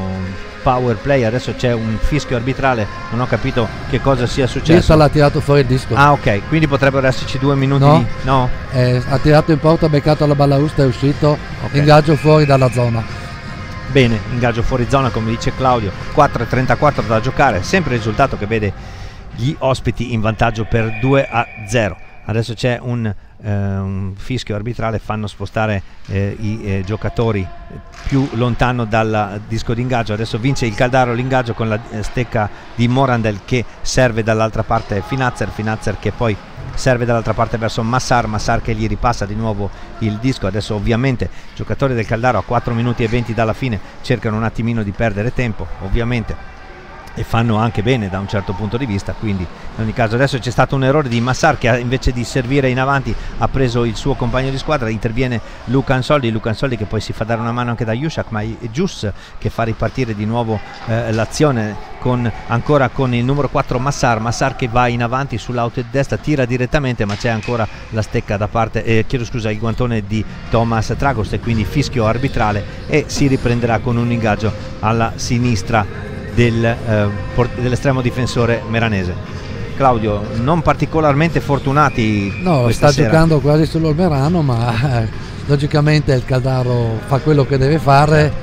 power play. Adesso c'è un fischio arbitrale, non ho capito che cosa sia successo. Virtala ha tirato fuori il disco. Ah ok, quindi potrebbero esserci due minuti no, di... no? Eh, ha tirato in porta, ha beccato la balaustra, è uscito, okay. Ingaggio fuori dalla zona. Bene, ingaggio fuori zona come dice Claudio, quattro e trentaquattro da giocare, sempre il risultato che vede gli ospiti in vantaggio per due a zero. Adesso c'è un, eh, un fischio arbitrale, fanno spostare eh, i eh, giocatori più lontano dal disco d'ingaggio. Adesso vince il Caldaro l'ingaggio con la eh, stecca di Morandel che serve dall'altra parte Finazzer, Finazzer che poi serve dall'altra parte verso Massar, Massar che gli ripassa di nuovo il disco. Adesso ovviamente i giocatori del Caldaro a quattro minuti e venti dalla fine cercano un attimino di perdere tempo ovviamente, e fanno anche bene da un certo punto di vista, quindi in ogni caso adesso c'è stato un errore di Massar che invece di servire in avanti ha preso il suo compagno di squadra. Interviene Luca Ansoldi, Luca Ansoldi che poi si fa dare una mano anche da Juszak, ma è Gius che fa ripartire di nuovo eh, l'azione con, ancora con il numero quattro Massar, Massar che va in avanti sull'auto di destra, tira direttamente, ma c'è ancora la stecca da parte, eh, chiedo scusa, il guantone di Thomas Tragust, e quindi fischio arbitrale e si riprenderà con un ingaggio alla sinistra del, eh, dell'estremo difensore meranese. Claudio, non particolarmente fortunati no, questa sta sera. giocando quasi solo il Merano, ma eh, logicamente il Caldaro fa quello che deve fare,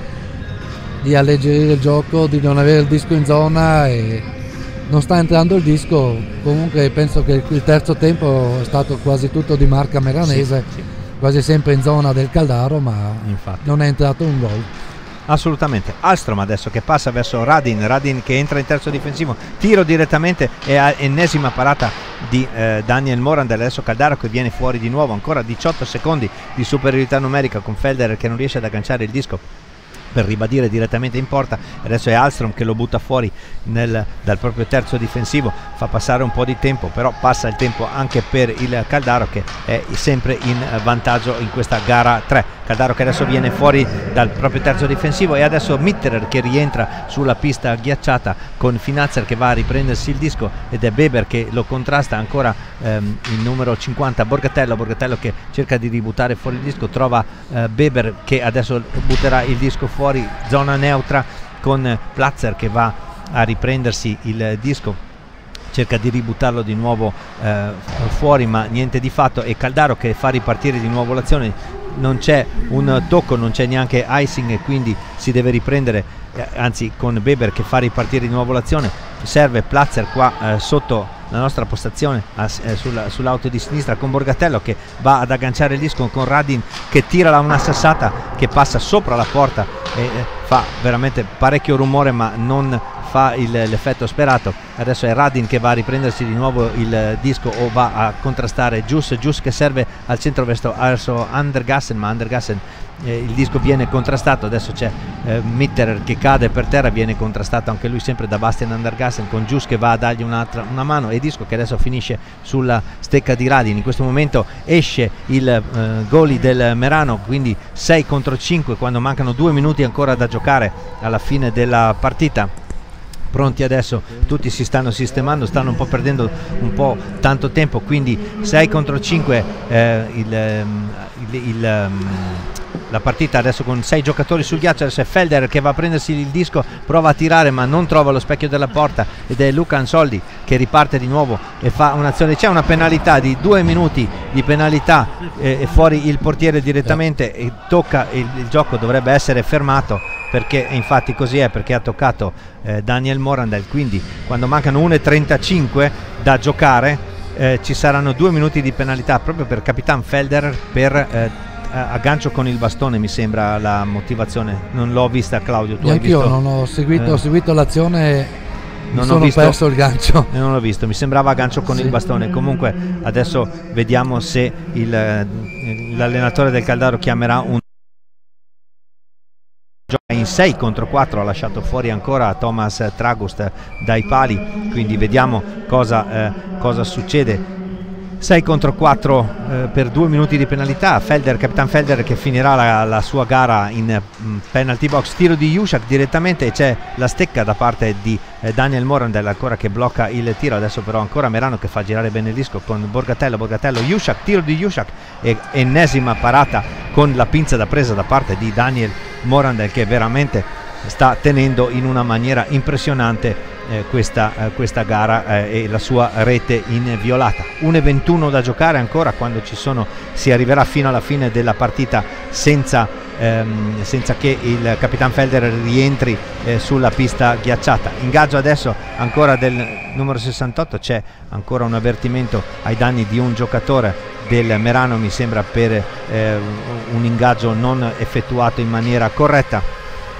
di alleggerire il gioco, di non avere il disco in zona, e non sta entrando il disco. Comunque penso che il terzo tempo è stato quasi tutto di marca meranese, sì, sì. Quasi sempre in zona del Caldaro, ma infatti non è entrato un gol. Assolutamente. Ahlström adesso che passa verso Radin, Radin che entra in terzo difensivo, tiro direttamente e a ennesima parata di eh, Daniel Morandel. Adesso Caldaro che viene fuori di nuovo, ancora diciotto secondi di superiorità numerica con Felderer che non riesce ad agganciare il disco per ribadire direttamente in porta. Adesso è Ahlström che lo butta fuori nel, dal proprio terzo difensivo, fa passare un po' di tempo, però passa il tempo anche per il Caldaro che è sempre in vantaggio in questa gara tre. Caldaro che adesso viene fuori dal proprio terzo difensivo, e adesso Mitterer che rientra sulla pista ghiacciata con Finazzer che va a riprendersi il disco, ed è Beber che lo contrasta ancora ehm, il numero cinquanta Borgatello, Borgatello che cerca di ributtare fuori il disco, trova eh, Beber che adesso butterà il disco fuori, zona neutra con Platzer che va a riprendersi il disco, cerca di ributtarlo di nuovo eh, fuori, ma niente di fatto, e Caldaro che fa ripartire di nuovo l'azione. Non c'è un tocco, non c'è neanche icing, e quindi si deve riprendere, eh, anzi con Beber che fa ripartire di nuovo l'azione. Serve Platzer qua eh, sotto la nostra postazione eh, sulla, sull'auto di sinistra con Borgatello che va ad agganciare il disco con Radin che tira una sassata che passa sopra la porta e eh, fa veramente parecchio rumore, ma non fa l'effetto sperato. Adesso è Radin che va a riprendersi di nuovo il disco o va a contrastare Gius, Gius che serve al centro verso, verso Andergassen, ma Andergassen eh, il disco viene contrastato. Adesso c'è eh, Mitterer che cade per terra, viene contrastato anche lui sempre da Bastian Andergassen, con Gius che va a dargli un'altra una mano, e disco che adesso finisce sulla stecca di Radin. In questo momento esce il eh, goalie del Merano, quindi sei contro cinque quando mancano due minuti ancora da giocare alla fine della partita. Pronti adesso, tutti si stanno sistemando, stanno un po' perdendo un po' tanto tempo, quindi sei contro cinque eh, il, il, il, la partita adesso con sei giocatori sul ghiaccio. Adesso è Felder che va a prendersi il disco, prova a tirare ma non trova lo specchio della porta, ed è Luca Ansoldi che riparte di nuovo e fa un'azione. C'è una penalità di due minuti di penalità e eh, fuori il portiere direttamente, e tocca il, il gioco dovrebbe essere fermato, perché infatti così è, perché ha toccato eh, Daniel Morandel. Quindi quando mancano uno e trentacinque da giocare eh, ci saranno due minuti di penalità proprio per Capitan Felder per eh, aggancio con il bastone, mi sembra la motivazione. Non l'ho vista, Claudio, tu hai visto? Io non ho seguito, eh, ho seguito l'azione, non mi sono ho visto, perso il gancio. Non l'ho visto, mi sembrava aggancio con sì. il bastone. Comunque adesso vediamo se l'allenatore del Caldaro chiamerà un in sei contro quattro. Ha lasciato fuori ancora Thomas Tragust dai pali, quindi vediamo cosa, eh, cosa succede. sei contro quattro eh, per due minuti di penalità. Felder, Capitan Felder che finirà la, la sua gara in mm, penalty box. Tiro di Juszak direttamente, e c'è la stecca da parte di eh, Daniel Morandel ancora che blocca il tiro. Adesso però ancora Merano che fa girare bene il disco con Borgatello, Borgatello, Juszak, tiro di Juszak, e ennesima parata con la pinza da presa da parte di Daniel Morandel, che veramente sta tenendo in una maniera impressionante eh, questa, eh, questa gara eh, e la sua rete inviolata. uno e ventuno da giocare ancora, quando ci sono, si arriverà fino alla fine della partita senza, ehm, senza che il Capitan Felder rientri eh, sulla pista ghiacciata. Ingaggio adesso ancora del numero sessantotto, c'è ancora un avvertimento ai danni di un giocatore del Merano, mi sembra per eh, un ingaggio non effettuato in maniera corretta.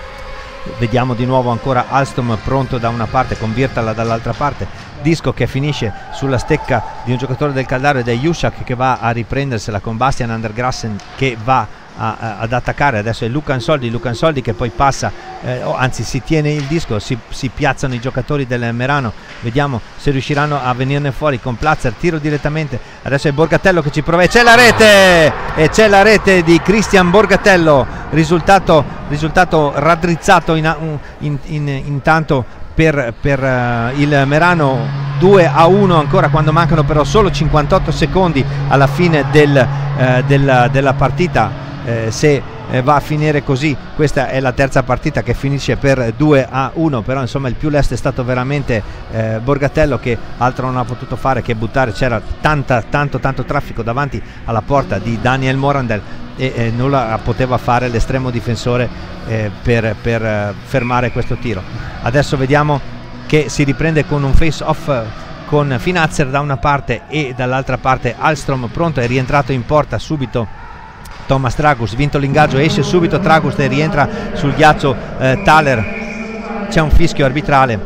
Vediamo di nuovo ancora Alstom pronto da una parte con Virtala dall'altra parte. Disco che finisce sulla stecca di un giocatore del Caldaro, ed è Juszak che va a riprendersela con Bastian Andergrassen che va a, a, ad attaccare. Adesso è Luca Ansoldi, Luca Ansoldi che poi passa, eh, oh, anzi si tiene il disco, si, si piazzano i giocatori del Merano. Vediamo se riusciranno a venirne fuori con Platzer, tiro direttamente. Adesso è Borgatello che ci prova, e c'è la rete, e c'è la rete di Christian Borgatello. Risultato, risultato raddrizzato in, in, in, intanto per, per uh, il Merano, due a uno ancora quando mancano però solo cinquantotto secondi alla fine del, uh, della, della partita. Eh, se eh, va a finire così, questa è la terza partita che finisce per due a uno, però insomma il più lest è stato veramente eh, Borgatello, che altro non ha potuto fare che buttare. C'era tanta, tanto tanto traffico davanti alla porta di Daniel Morandel e eh, nulla poteva fare l'estremo difensore eh, per, per eh, fermare questo tiro. Adesso vediamo che si riprende con un face off con Finazzer da una parte e dall'altra parte Alstrom pronto, è rientrato in porta subito Thomas Tragust, vinto l'ingaggio, esce subito Tragust e rientra sul ghiaccio eh, Thaler. C'è un fischio arbitrale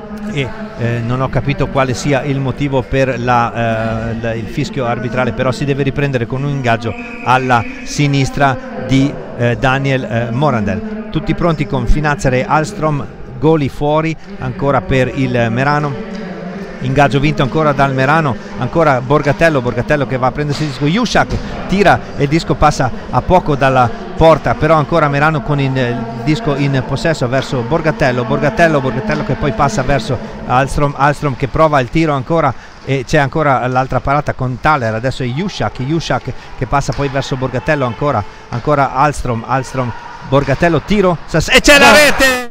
e eh, non ho capito quale sia il motivo per la, eh, la, il fischio arbitrale, però si deve riprendere con un ingaggio alla sinistra di eh, Daniel eh, Morandel. Tutti pronti con Finazzer e Alstrom, goli fuori ancora per il Merano. Ingaggio vinto ancora dal Merano, ancora Borgatello, Borgatello che va a prendersi il disco, Juszak tira e il disco passa a poco dalla porta, però ancora Merano con il, il disco in possesso verso Borgatello, Borgatello, Borgatello che poi passa verso Alstrom, Alstrom che prova il tiro ancora, e c'è ancora l'altra parata con Thaler. Adesso è Juszak, Juszak che passa poi verso Borgatello, ancora, ancora Alstrom, Alstrom, Borgatello, tiro e c'è la rete!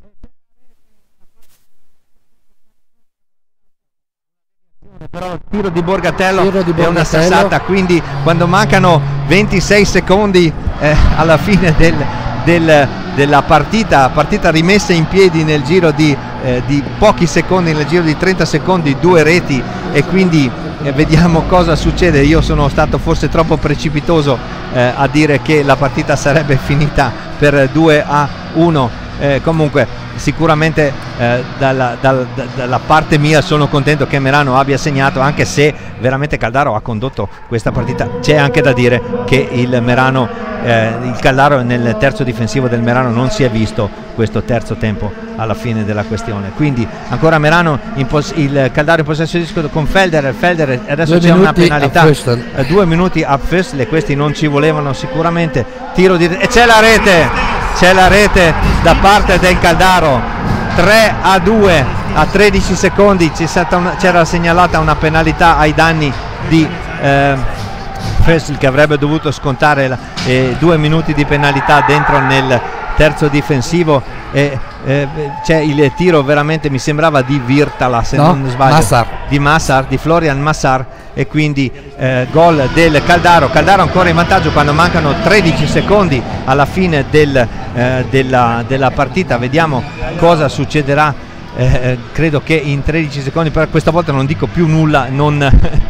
Però il tiro di Borgatello, tiro di Borgatello è una sassata, quindi quando mancano ventisei secondi eh, alla fine del, del, della partita, partita rimessa in piedi nel giro di, eh, di pochi secondi, nel giro di trenta secondi, due reti, e quindi eh, vediamo cosa succede. Io sono stato forse troppo precipitoso eh, a dire che la partita sarebbe finita per due a uno. eh, comunque sicuramente eh, dalla, dalla, dalla parte mia sono contento che Merano abbia segnato, anche se veramente Caldaro ha condotto questa partita. C'è anche da dire che il Merano eh, il Caldaro nel terzo difensivo del Merano non si è visto questo terzo tempo alla fine della questione, quindi ancora Merano in il Caldaro in possesso di disco con Felder. Felder adesso c'è una penalità, eh, due minuti a Fössl, questi non ci volevano sicuramente. Tiro di e c'è la rete, c'è la rete da parte del Caldaro, tre a due a tredici secondi. C'era segnalata una penalità ai danni di eh, Fössl, che avrebbe dovuto scontare la, eh, due minuti di penalità dentro nel terzo difensivo, e eh, c'è il tiro veramente, mi sembrava di Virtala se no, non sbaglio, Massar. di Massar, di Florian Massar, e quindi eh, gol del Caldaro. Caldaro ancora in vantaggio quando mancano tredici secondi alla fine del, eh, della, della partita. Vediamo cosa succederà. Eh, credo che in tredici secondi, per questa volta non dico più nulla, non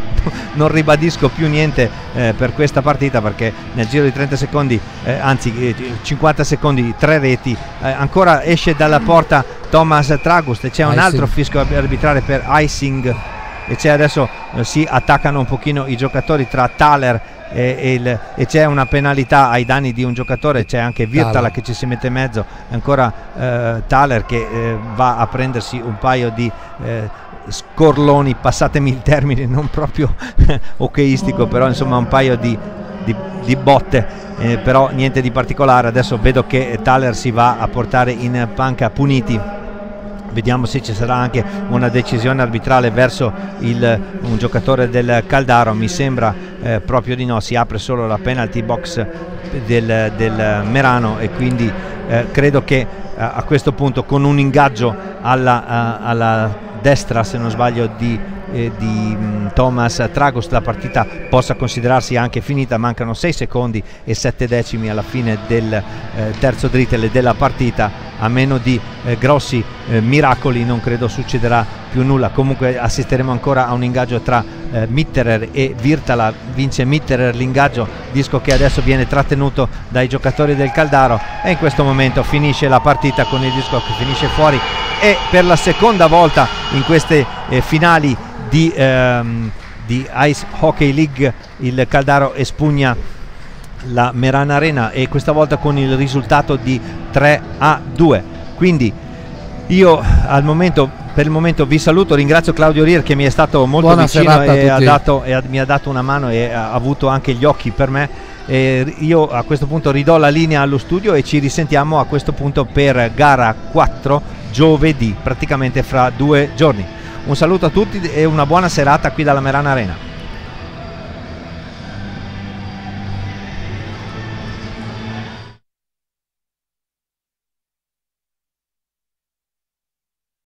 non ribadisco più niente eh, per questa partita, perché nel giro di trenta secondi, eh, anzi eh, cinquanta secondi, tre reti. Eh, ancora esce dalla porta Thomas Tragust, c'è un altro fischio arbitrale per icing, e c'è adesso eh, si attaccano un pochino i giocatori tra Thaler e, e, il, e c'è una penalità ai danni di un giocatore. C'è anche Virtala che ci si mette in mezzo, ancora eh, Thaler che eh, va a prendersi un paio di eh, scorloni, passatemi il termine non proprio hockeyistico, però insomma un paio di, di, di botte, eh, però niente di particolare. Adesso vedo che Thaler si va a portare in panca Puniti. Vediamo se ci sarà anche una decisione arbitrale verso il, un giocatore del Caldaro. Mi sembra eh, proprio di no, si apre solo la penalty box del, del Merano, e quindi eh, credo che eh, a questo punto, con un ingaggio alla, uh, alla destra, se non sbaglio, di, eh, di um, Thomas Tragust, la partita possa considerarsi anche finita. Mancano sei secondi e sette decimi alla fine del eh, terzo drittel della partita. A meno di eh, grossi eh, miracoli non credo succederà più nulla. Comunque assisteremo ancora a un ingaggio tra eh, Mitterer e Virtala. Vince Mitterer l'ingaggio, disco che adesso viene trattenuto dai giocatori del Caldaro, e in questo momento finisce la partita con il disco che finisce fuori. E per la seconda volta in queste eh, finali di, ehm, di Ice Hockey League il Caldaro espugna la Merana Arena, e questa volta con il risultato di tre a due. Quindi io al momento, per il momento vi saluto, ringrazio Claudio Rier che mi è stato molto Buona vicino e, ha dato, e ha, mi ha dato una mano e ha avuto anche gli occhi per me. E io a questo punto ridò la linea allo studio e ci risentiamo a questo punto per gara quattro giovedì, praticamente fra due giorni. Un saluto a tutti e una buona serata qui dalla Merana Arena.